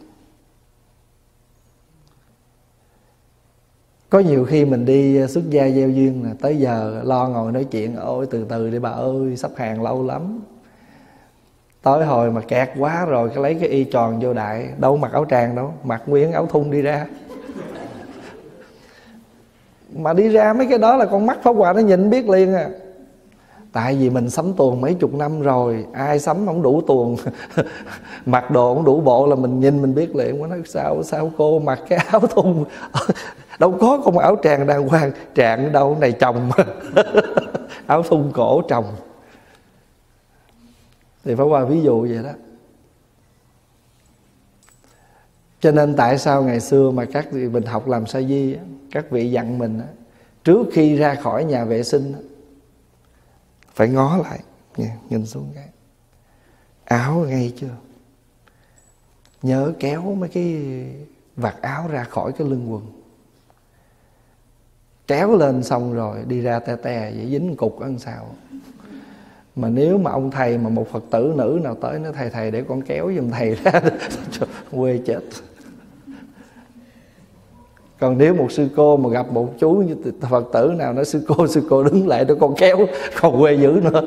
Có nhiều khi mình đi xuất gia gieo duyên là tới giờ lo ngồi nói chuyện, ôi từ từ đi bà ơi, sắp hàng lâu lắm. Tới hồi mà kẹt quá rồi cái lấy cái y tròn vô đại, đâu mặc áo tràng đâu, mặc nguyên áo thun đi ra. Mà đi ra mấy cái đó là con mắt Pháp Hòa nó nhìn biết liền à. Tại vì mình sắm tuồng mấy chục năm rồi, ai sắm không đủ tuồng mặc đồ không đủ bộ là mình nhìn mình biết liền. Nó nói sao sao cô mặc cái áo thun đâu có con áo tràng đàng hoàng. Tràng đâu này chồng áo thun cổ chồng. Thì Pháp Hòa ví dụ vậy đó. Cho nên tại sao ngày xưa mà các vị mình học làm sa di, các vị dặn mình trước khi ra khỏi nhà vệ sinh phải ngó lại, nhìn xuống cái áo ngay chưa, nhớ kéo mấy cái vạt áo ra khỏi cái lưng quần, kéo lên xong rồi đi ra te te vậy dính cục ăn sao. Mà nếu mà ông thầy mà một Phật tử nữ nào tới nói thầy thầy để con kéo giùm thầy ra quê chết. Còn nếu một sư cô mà gặp một chú như Phật tử nào nói sư cô sư cô đứng lại để con kéo, còn quê dữ nữa.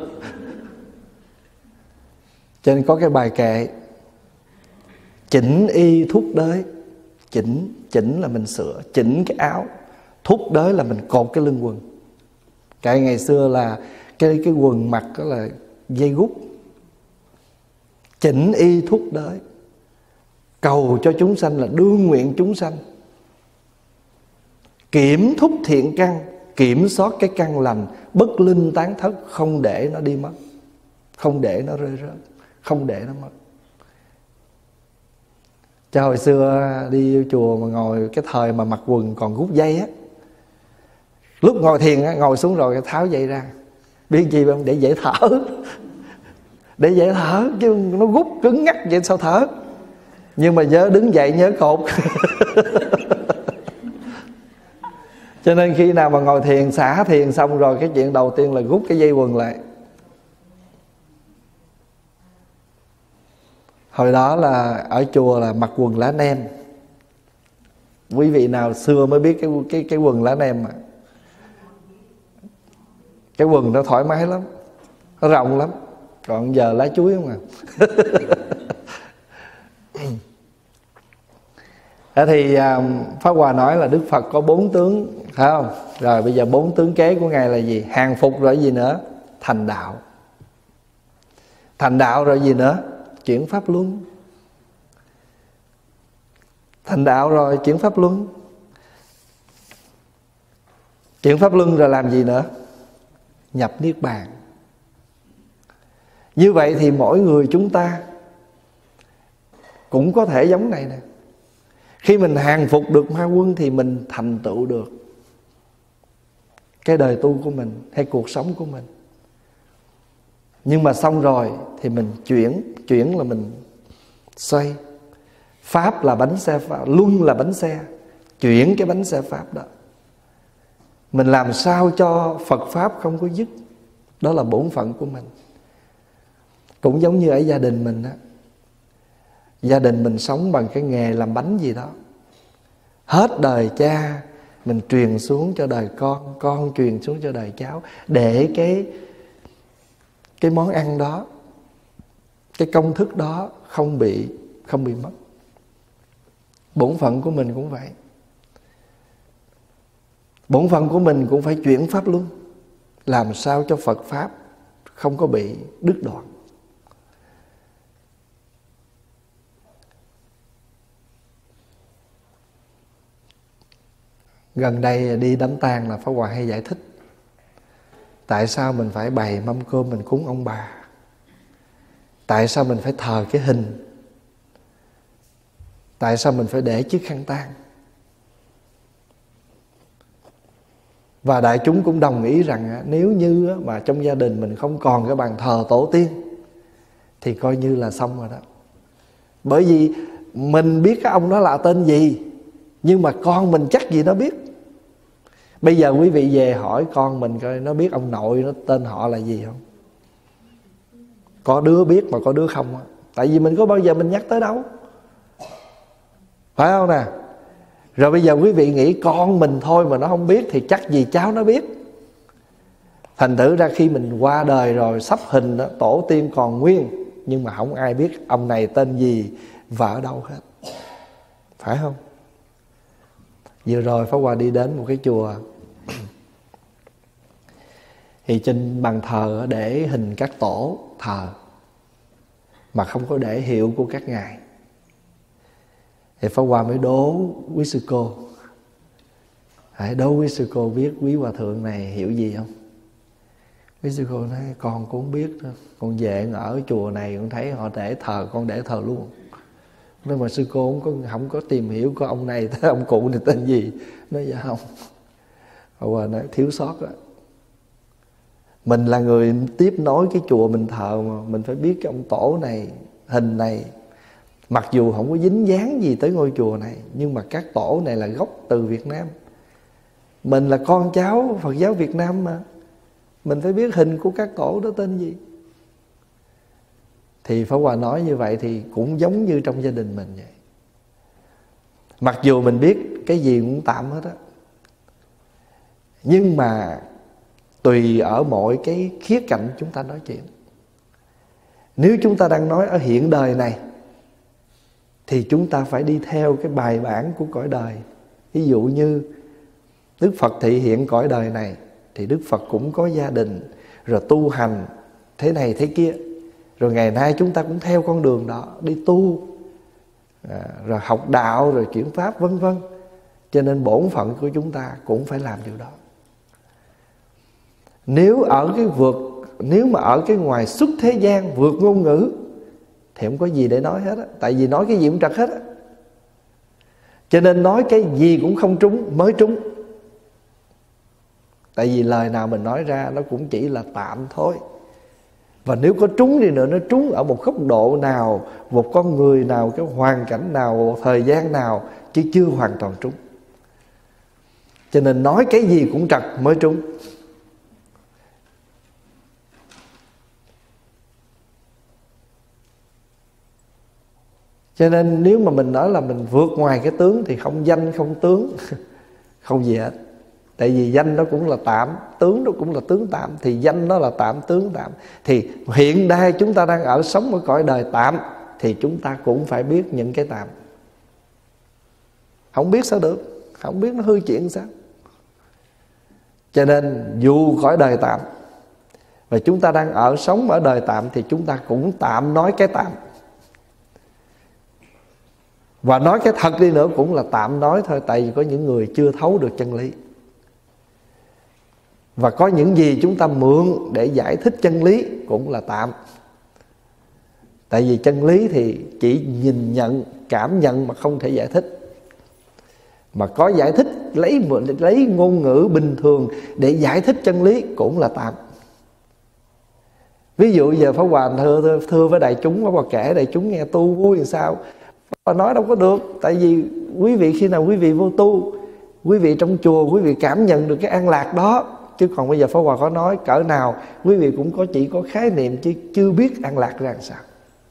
Cho nên có cái bài kệ chỉnh y thúc đới. Chỉnh, chỉnh là mình sửa, chỉnh cái áo. Thúc đới là mình cột cái lưng quần. Cái ngày xưa là cái, cái quần mặc đó là dây gút. Chỉnh y thúc đới, cầu cho chúng sanh là đương nguyện chúng sanh. Kiểm thúc thiện căn, kiểm soát cái căn lành, bất linh tán thất, không để nó đi mất, không để nó rơi rớt, không để nó mất. Cho hồi xưa đi chùa mà ngồi cái thời mà mặc quần còn rút dây á, lúc ngồi thiền á, ngồi xuống rồi tháo dây ra. Biết gì không? Để dễ thở. Để dễ thở, chứ nó rút cứng ngắc vậy sao thở. Nhưng mà nhớ đứng dậy nhớ cột. Cho nên khi nào mà ngồi thiền, xả thiền xong rồi, cái chuyện đầu tiên là rút cái dây quần lại. Hồi đó là ở chùa là mặc quần lá nem. Quý vị nào xưa mới biết cái cái cái quần lá nem mà. Cái quần nó thoải mái lắm, nó rộng lắm. Còn giờ lá chuối không à. Thế thì Pháp Hòa nói là Đức Phật có bốn tướng, phải không? Rồi bây giờ bốn tướng kế của Ngài là gì? Hàng phục rồi gì nữa? Thành đạo. Thành đạo rồi gì nữa? Chuyển pháp luân. Thành đạo rồi chuyển pháp luân. Chuyển pháp luân rồi làm gì nữa? Nhập niết bàn. Như vậy thì mỗi người chúng ta cũng có thể giống này nè. Khi mình hàng phục được ma quân thì mình thành tựu được cái đời tu của mình hay cuộc sống của mình. Nhưng mà xong rồi thì mình chuyển. Chuyển là mình xoay. Pháp là bánh xe Pháp, luân là bánh xe. Chuyển cái bánh xe Pháp đó. Mình làm sao cho Phật Pháp không có dứt. Đó là bổn phận của mình. Cũng giống như ở gia đình mình á. Gia đình mình sống bằng cái nghề làm bánh gì đó. Hết đời cha mình truyền xuống cho đời con, con truyền xuống cho đời cháu, để cái cái món ăn đó, cái công thức đó không bị không bị mất. Bổn phận của mình cũng vậy. Bổn phận của mình cũng phải chuyển pháp luân, làm sao cho Phật Pháp không có bị đứt đoạn. Gần đây đi đám tang là Pháp Hòa hay giải thích tại sao mình phải bày mâm cơm mình cúng ông bà. Tại sao mình phải thờ cái hình. Tại sao mình phải để chiếc khăn tang. Và đại chúng cũng đồng ý rằng nếu như mà trong gia đình mình không còn cái bàn thờ tổ tiên thì coi như là xong rồi đó. Bởi vì mình biết cái ông đó là tên gì, Nhưng mà con mình chắc gì nó biết. Bây giờ quý vị về hỏi con mình coi nó biết ông nội nó tên họ là gì không? Có đứa biết mà có đứa không á. Tại vì mình có bao giờ mình nhắc tới đâu, phải không nè? Rồi bây giờ quý vị nghĩ con mình thôi mà nó không biết thì chắc gì cháu nó biết. Thành thử ra khi mình qua đời rồi, sắp hình đó, tổ tiên còn nguyên, nhưng mà không ai biết ông này tên gì và ở đâu hết, phải không? Vừa rồi Pháp Hòa đi đến một cái chùa, thì trên bàn thờ để hình các tổ thờ mà không có để hiệu của các ngài. Thì Pháp Hòa mới đố quý sư cô, hãy đố quý sư cô biết quý hòa thượng này hiểu gì không? Quý sư cô nói con cũng không biết nữa. Con về ở chùa này con thấy họ để thờ, con để thờ luôn. Nhưng mà sư cô không có, không có tìm hiểu có ông này, ông cụ này tên gì. Nói dạ không. Pháp Hòa nói thiếu sót đó. Mình là người tiếp nối cái chùa mình thờ mà, mình phải biết cái ông tổ này, hình này. Mặc dù không có dính dáng gì tới ngôi chùa này, nhưng mà các tổ này là gốc từ Việt Nam. Mình là con cháu Phật giáo Việt Nam mà, mình phải biết hình của các tổ đó tên gì. Thì Pháp Hòa nói như vậy thì cũng giống như trong gia đình mình vậy. Mặc dù mình biết cái gì cũng tạm hết á, nhưng mà tùy ở mỗi cái khía cạnh chúng ta nói chuyện. Nếu chúng ta đang nói ở hiện đời này thì chúng ta phải đi theo cái bài bản của cõi đời. Ví dụ như Đức Phật thị hiện cõi đời này thì Đức Phật cũng có gia đình, rồi tu hành thế này thế kia. Rồi ngày nay chúng ta cũng theo con đường đó, đi tu, à, rồi học đạo, rồi chuyển pháp vân vân. Cho nên bổn phận của chúng ta cũng phải làm điều đó. Nếu ở cái vượt, nếu mà ở cái ngoài xuất thế gian, vượt ngôn ngữ thì không có gì để nói hết á. Tại vì nói cái gì cũng trật hết á. Cho nên nói cái gì cũng không trúng mới trúng. Tại vì lời nào mình nói ra nó cũng chỉ là tạm thôi. Và nếu có trúng đi nữa, nó trúng ở một góc độ nào, một con người nào, cái hoàn cảnh nào, một thời gian nào, chứ chưa hoàn toàn trúng. Cho nên nói cái gì cũng trật mới trúng. Cho nên nếu mà mình nói là mình vượt ngoài cái tướng thì không danh không tướng, không gì hết. Tại vì danh nó cũng là tạm, tướng nó cũng là tướng tạm. Thì danh nó là tạm, tướng tạm. Thì hiện nay chúng ta đang ở sống ở cõi đời tạm, thì chúng ta cũng phải biết những cái tạm. Không biết sao được, không biết nó hư chuyện sao. Cho nên dù cõi đời tạm, và chúng ta đang ở sống ở đời tạm, thì chúng ta cũng tạm nói cái tạm. Và nói cái thật đi nữa cũng là tạm nói thôi. Tại vì có những người chưa thấu được chân lý. Và có những gì chúng ta mượn để giải thích chân lý cũng là tạm. Tại vì chân lý thì chỉ nhìn nhận, cảm nhận mà không thể giải thích. Mà có giải thích lấy, lấy ngôn ngữ bình thường để giải thích chân lý cũng là tạm. Ví dụ giờ Pháp Hòa thưa, thưa, thưa với đại chúng, Pháp Hòa kể đại chúng nghe tu vui làm sao. Pháp Hòa nói đâu có được. Tại vì quý vị khi nào quý vị vô tu, quý vị trong chùa quý vị cảm nhận được cái an lạc đó. Chứ còn bây giờ Pháp Hòa có nói cỡ nào, quý vị cũng có chỉ có khái niệm chứ chưa biết an lạc ra làm sao.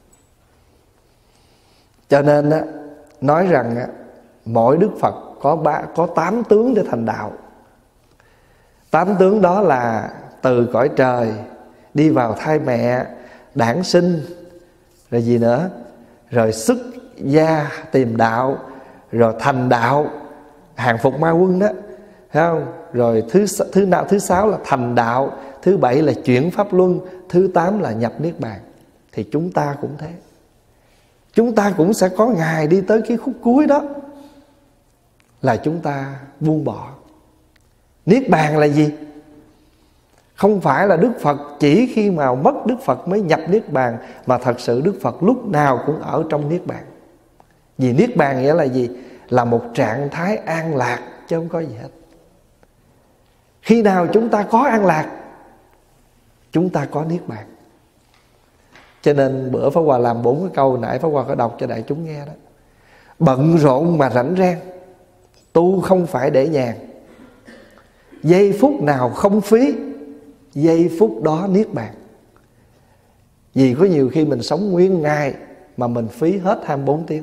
Cho nên á, nói rằng á, mỗi Đức Phật có ba, có tám tướng để thành đạo. Tám tướng đó là từ cõi trời đi vào thai mẹ, đản sinh, rồi gì nữa, rồi xuất gia tìm đạo, rồi thành đạo, hàng phục ma quân đó, thấy không? Rồi thứ thứ nào thứ sáu là thành đạo, thứ bảy là chuyển pháp luân, thứ tám là nhập niết bàn. Thì chúng ta cũng thế, chúng ta cũng sẽ có ngày đi tới cái khúc cuối đó là chúng ta buông bỏ. Niết bàn là gì? Không phải là Đức Phật chỉ khi mà mất Đức Phật mới nhập niết bàn, mà thật sự Đức Phật lúc nào cũng ở trong niết bàn. Vì niết bàn nghĩa là gì? Là một trạng thái an lạc chứ không có gì hết. Khi nào chúng ta có an lạc, chúng ta có niết bàn. Cho nên bữa Pháp Hòa làm bốn cái câu nãy Pháp Hòa có đọc cho đại chúng nghe đó. Bận rộn mà rảnh rang, Tu không phải để nhàn. Giây phút nào không phí, giây phút đó niết bàn. Vì có nhiều khi mình sống nguyên ngày mà mình phí hết hai mươi bốn tiếng.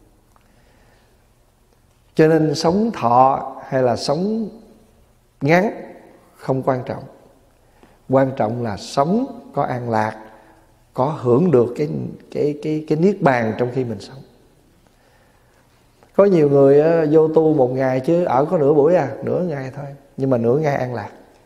Cho nên sống thọ hay là sống ngắn không quan trọng. Quan trọng là sống có an lạc, có hưởng được cái, cái, cái, cái niết bàn trong khi mình sống. Có nhiều người vô tu một ngày chứ ở có nửa buổi à, nửa ngày thôi, nhưng mà nửa ngày an lạc.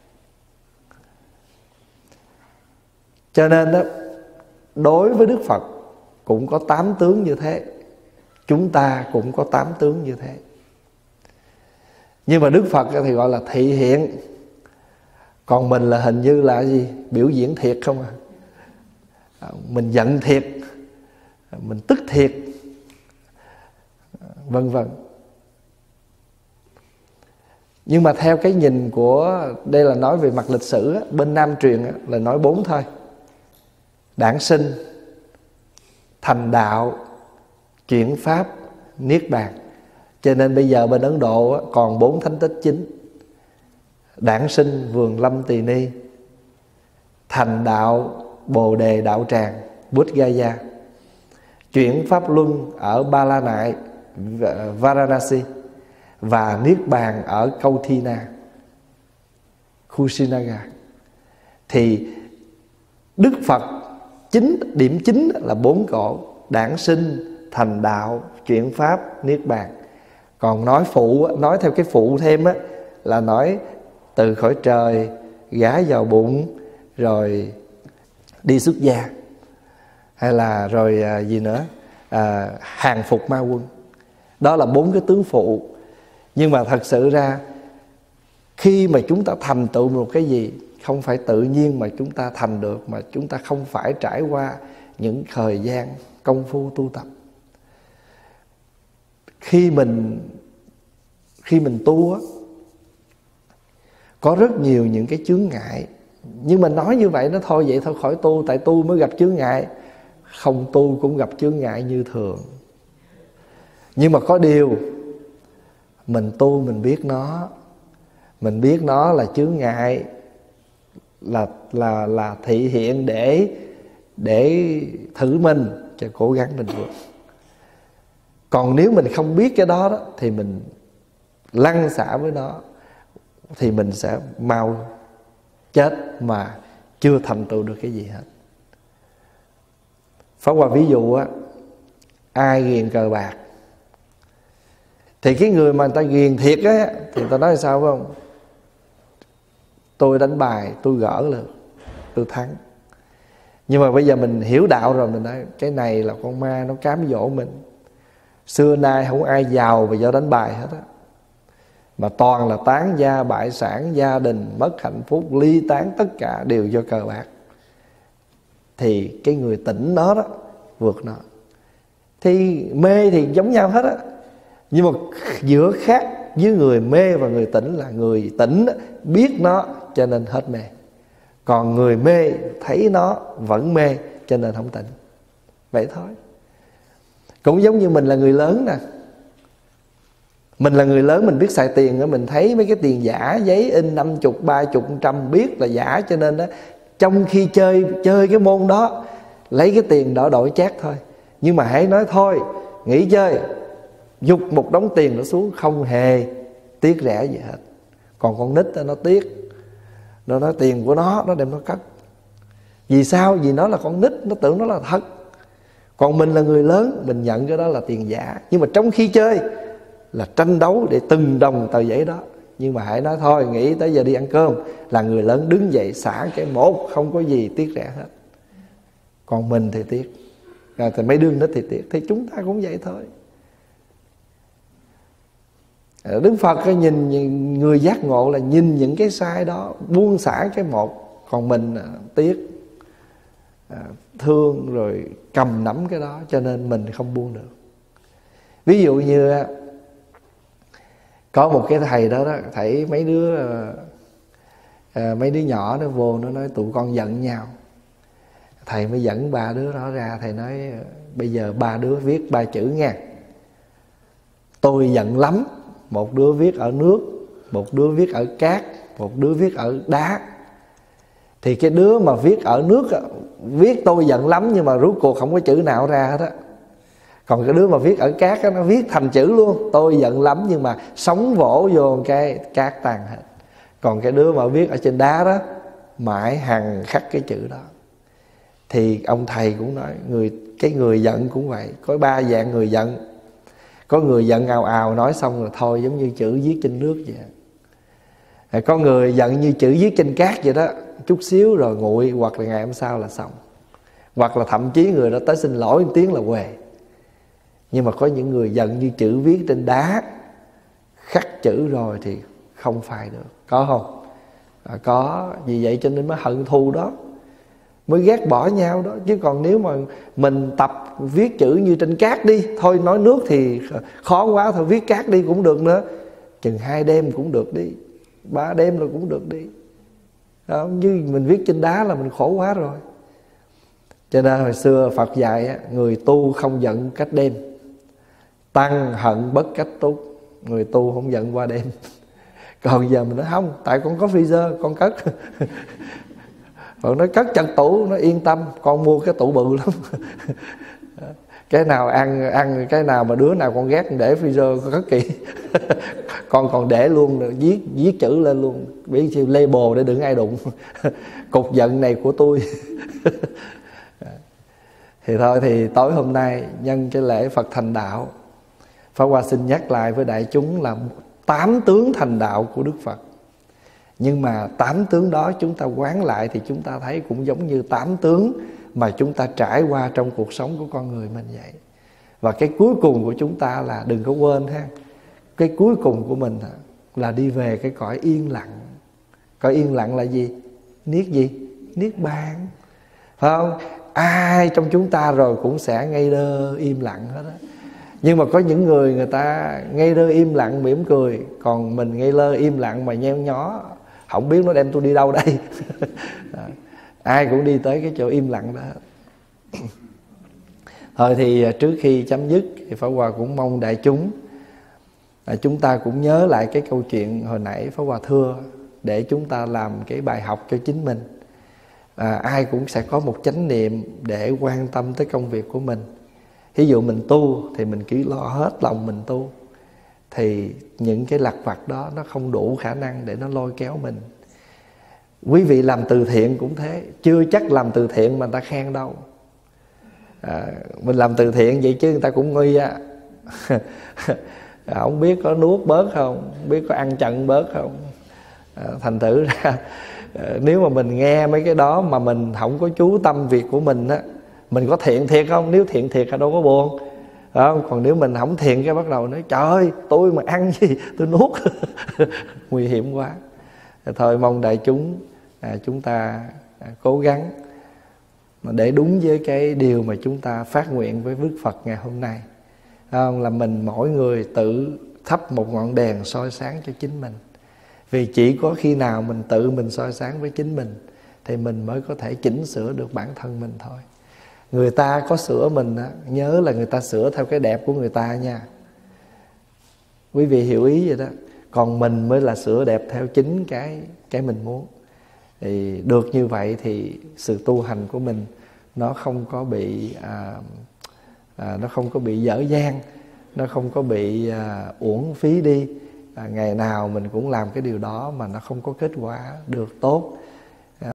Cho nên đó, đối với Đức Phật cũng có tám tướng như thế, chúng ta cũng có tám tướng như thế. Nhưng mà Đức Phật thì gọi là thị hiện, còn mình là hình như là gì? Biểu diễn thiệt không à. Mình giận thiệt, mình tức thiệt, vân vân. Nhưng mà theo cái nhìn của, đây là nói về mặt lịch sử, bên Nam truyền là nói bốn thôi: đản sinh, thành đạo, chuyển pháp, niết bàn. Cho nên bây giờ bên Ấn Độ còn bốn thánh tích chính: đản sinh vườn lâm tỳ ni, thành đạo bồ đề đạo tràng Buddh Gaya, chuyển pháp luân ở Ba La Nại Varanasi, và niết bàn ở Kauthina Kushinaga. Thì Đức Phật chính điểm chính là bốn cội: đản sinh, thành đạo, chuyển pháp, niết bàn. Còn nói phụ, nói theo cái phụ thêm á, là nói từ khỏi trời, gả vào bụng, rồi đi xuất gia, hay là rồi à, gì nữa à, hàng phục ma quân. Đó là bốn cái tướng phụ. Nhưng mà thật sự ra khi mà chúng ta thành tựu một cái gì, không phải tự nhiên mà chúng ta thành được, mà chúng ta không phải trải qua những thời gian công phu tu tập. Khi mình Khi mình tu á, có rất nhiều những cái chướng ngại. Nhưng mà nói như vậy nó thôi vậy thôi khỏi tu, tại tu mới gặp chướng ngại. Không tu cũng gặp chướng ngại như thường. Nhưng mà có điều mình tu mình biết nó, mình biết nó là chướng ngại, là là là thị hiện để để thử mình, cho cố gắng mình vượt. Còn nếu mình không biết cái đó, đó thì mình lăn xả với nó, thì mình sẽ mau chết mà chưa thành tựu được cái gì hết. Pháp Hòa ví dụ á, ai ghiền cờ bạc thì cái người mà người ta ghiền thiệt á, thì người ta nói là sao phải không? Tôi đánh bài, tôi gỡ được, tôi thắng. Nhưng mà bây giờ mình hiểu đạo rồi, mình nói cái này là con ma, nó cám dỗ mình. Xưa nay không ai giàu vì do đánh bài hết á, mà toàn là tán gia bại sản, gia đình mất hạnh phúc, ly tán, tất cả đều do cờ bạc. Thì cái người tỉnh nó đó vượt nó. Thì mê thì giống nhau hết á, nhưng mà giữa khác với người mê và người tỉnh là người tỉnh biết nó cho nên hết mê, còn người mê thấy nó vẫn mê cho nên không tỉnh. Vậy thôi. Cũng giống như mình là người lớn nè, mình là người lớn, mình biết xài tiền đó, mình thấy mấy cái tiền giả, giấy in năm chục, ba chục, trăm biết là giả, cho nên đó trong khi chơi chơi cái môn đó, lấy cái tiền đó đổi chác thôi. Nhưng mà hãy nói thôi, nghỉ chơi, dục một đống tiền nó xuống, không hề tiếc rẻ gì hết. Còn con nít đó, nó tiếc, nó nói tiền của nó, nó đem nó cất. Vì sao? Vì nó là con nít, nó tưởng nó là thật. Còn mình là người lớn, mình nhận cái đó là tiền giả. Nhưng mà trong khi chơi là tranh đấu để từng đồng tờ giấy đó. Nhưng mà hãy nói thôi, nghỉ tới giờ đi ăn cơm, là người lớn đứng dậy xả cái một, không có gì tiếc rẻ hết. Còn mình thì tiếc, à, thì mấy đứa nít thì tiếc. Thì chúng ta cũng vậy thôi. Đức Phật nhìn người giác ngộ là nhìn những cái sai đó, buông xả cái một. Còn mình tiếc, thương rồi cầm nắm cái đó, cho nên mình không buông được. Ví dụ như có một cái thầy đó, đó thầy mấy đứa à, mấy đứa nhỏ nó vô, nó nói tụi con giận nhau. Thầy mới dẫn ba đứa đó ra, thầy nói bây giờ ba đứa viết ba chữ nha: tôi giận lắm một đứa viết ở nước, một đứa viết ở cát, một đứa viết ở đá. Thì cái đứa mà viết ở nước viết tôi giận lắm, nhưng mà rốt cuộc không có chữ nào ra hết á. Còn cái đứa mà viết ở cát á, nó viết thành chữ luôn, tôi giận lắm, nhưng mà sóng vỗ vô cái cát tan hết. Còn cái đứa mà viết ở trên đá đó mãi hằng khắc cái chữ đó. Thì ông thầy cũng nói người cái người giận cũng vậy, có ba dạng người giận. Có người giận ào ào nói xong rồi thôi, giống như chữ viết trên nước vậy. Có người giận như chữ viết trên cát vậy đó, chút xíu rồi nguội, hoặc là ngày hôm sau là xong. Hoặc là thậm chí người đó tới xin lỗi một tiếng là què. Nhưng mà có những người giận như chữ viết trên đá, khắc chữ rồi thì không phải được. Có không? À, có. Vì vậy cho nên mới hận thù đó, mới ghét bỏ nhau đó. Chứ còn nếu mà mình tập viết chữ như trên cát đi, thôi nói nước thì khó quá, thôi viết cát đi cũng được nữa. Chừng hai đêm cũng được đi, ba đêm rồi cũng được đi đó. Như mình viết trên đá là mình khổ quá rồi. Cho nên hồi xưa Phật dạy á, người tu không giận cách đêm, tăng hận bất cách túc. Người tu không giận qua đêm. Còn giờ mình nói không, tại con có freezer con cất. Còn nó cất trong tủ, nó yên tâm, con mua cái tủ bự lắm. Cái nào ăn ăn cái nào mà đứa nào con ghét để freezer con cất kỹ. Con còn để luôn, viết viết chữ lên luôn, biết chữ label để đừng ai đụng. Cục giận này của tôi. Thì thôi, thì tối hôm nay nhân cái lễ Phật thành đạo, Pháp Hòa xin nhắc lại với đại chúng là tám tướng thành đạo của Đức Phật. Nhưng mà tám tướng đó chúng ta quán lại thì chúng ta thấy cũng giống như tám tướng mà chúng ta trải qua trong cuộc sống của con người mình vậy. Và cái cuối cùng của chúng ta là đừng có quên ha, cái cuối cùng của mình là đi về cái cõi yên lặng. Cõi yên lặng là gì? Niết gì? Niết bàn. Phải không? Ai trong chúng ta rồi cũng sẽ ngây đơ im lặng hết á. Nhưng mà có những người người ta ngây đơ im lặng mỉm cười, còn mình ngây lơ im lặng mà nheo nhó, không biết nó đem tôi đi đâu đây. Ai cũng đi tới cái chỗ im lặng đó. Thôi thì trước khi chấm dứt thì Pháp Hòa cũng mong đại chúng à, chúng ta cũng nhớ lại cái câu chuyện hồi nãy Pháp Hòa thưa, để chúng ta làm cái bài học cho chính mình. à, Ai cũng sẽ có một chánh niệm để quan tâm tới công việc của mình. Ví dụ mình tu thì mình cứ lo hết lòng mình tu, thì những cái lặt vặt đó nó không đủ khả năng để nó lôi kéo mình. Quý vị làm từ thiện cũng thế, chưa chắc làm từ thiện mà người ta khen đâu. à, Mình làm từ thiện vậy chứ người ta cũng nghi á. Không biết có nuốt bớt không, không biết có ăn chặn bớt không. à, Thành thử ra nếu mà mình nghe mấy cái đó mà mình không có chú tâm việc của mình á, mình có thiện thiệt không? Nếu thiện thiệt là đâu có buồn. Không? Còn nếu mình không thiện cái bắt đầu nói trời ơi, tôi mà ăn gì tôi nuốt. Nguy hiểm quá. Thôi mong đại chúng à, chúng ta à, cố gắng mà để đúng với cái điều mà chúng ta phát nguyện với Đức Phật ngày hôm nay. Không? Là mình mỗi người tự thắp một ngọn đèn soi sáng cho chính mình. Vì chỉ có khi nào mình tự mình soi sáng với chính mình thì mình mới có thể chỉnh sửa được bản thân mình thôi. Người ta có sửa mình á, nhớ là người ta sửa theo cái đẹp của người ta nha. Quý vị hiểu ý vậy đó. Còn mình mới là sửa đẹp theo chính cái cái mình muốn. Thì được như vậy thì sự tu hành của mình nó không có bị à, à, nó không có bị dở dang, nó không có bị à, uổng phí đi. À, ngày nào mình cũng làm cái điều đó mà nó không có kết quả được tốt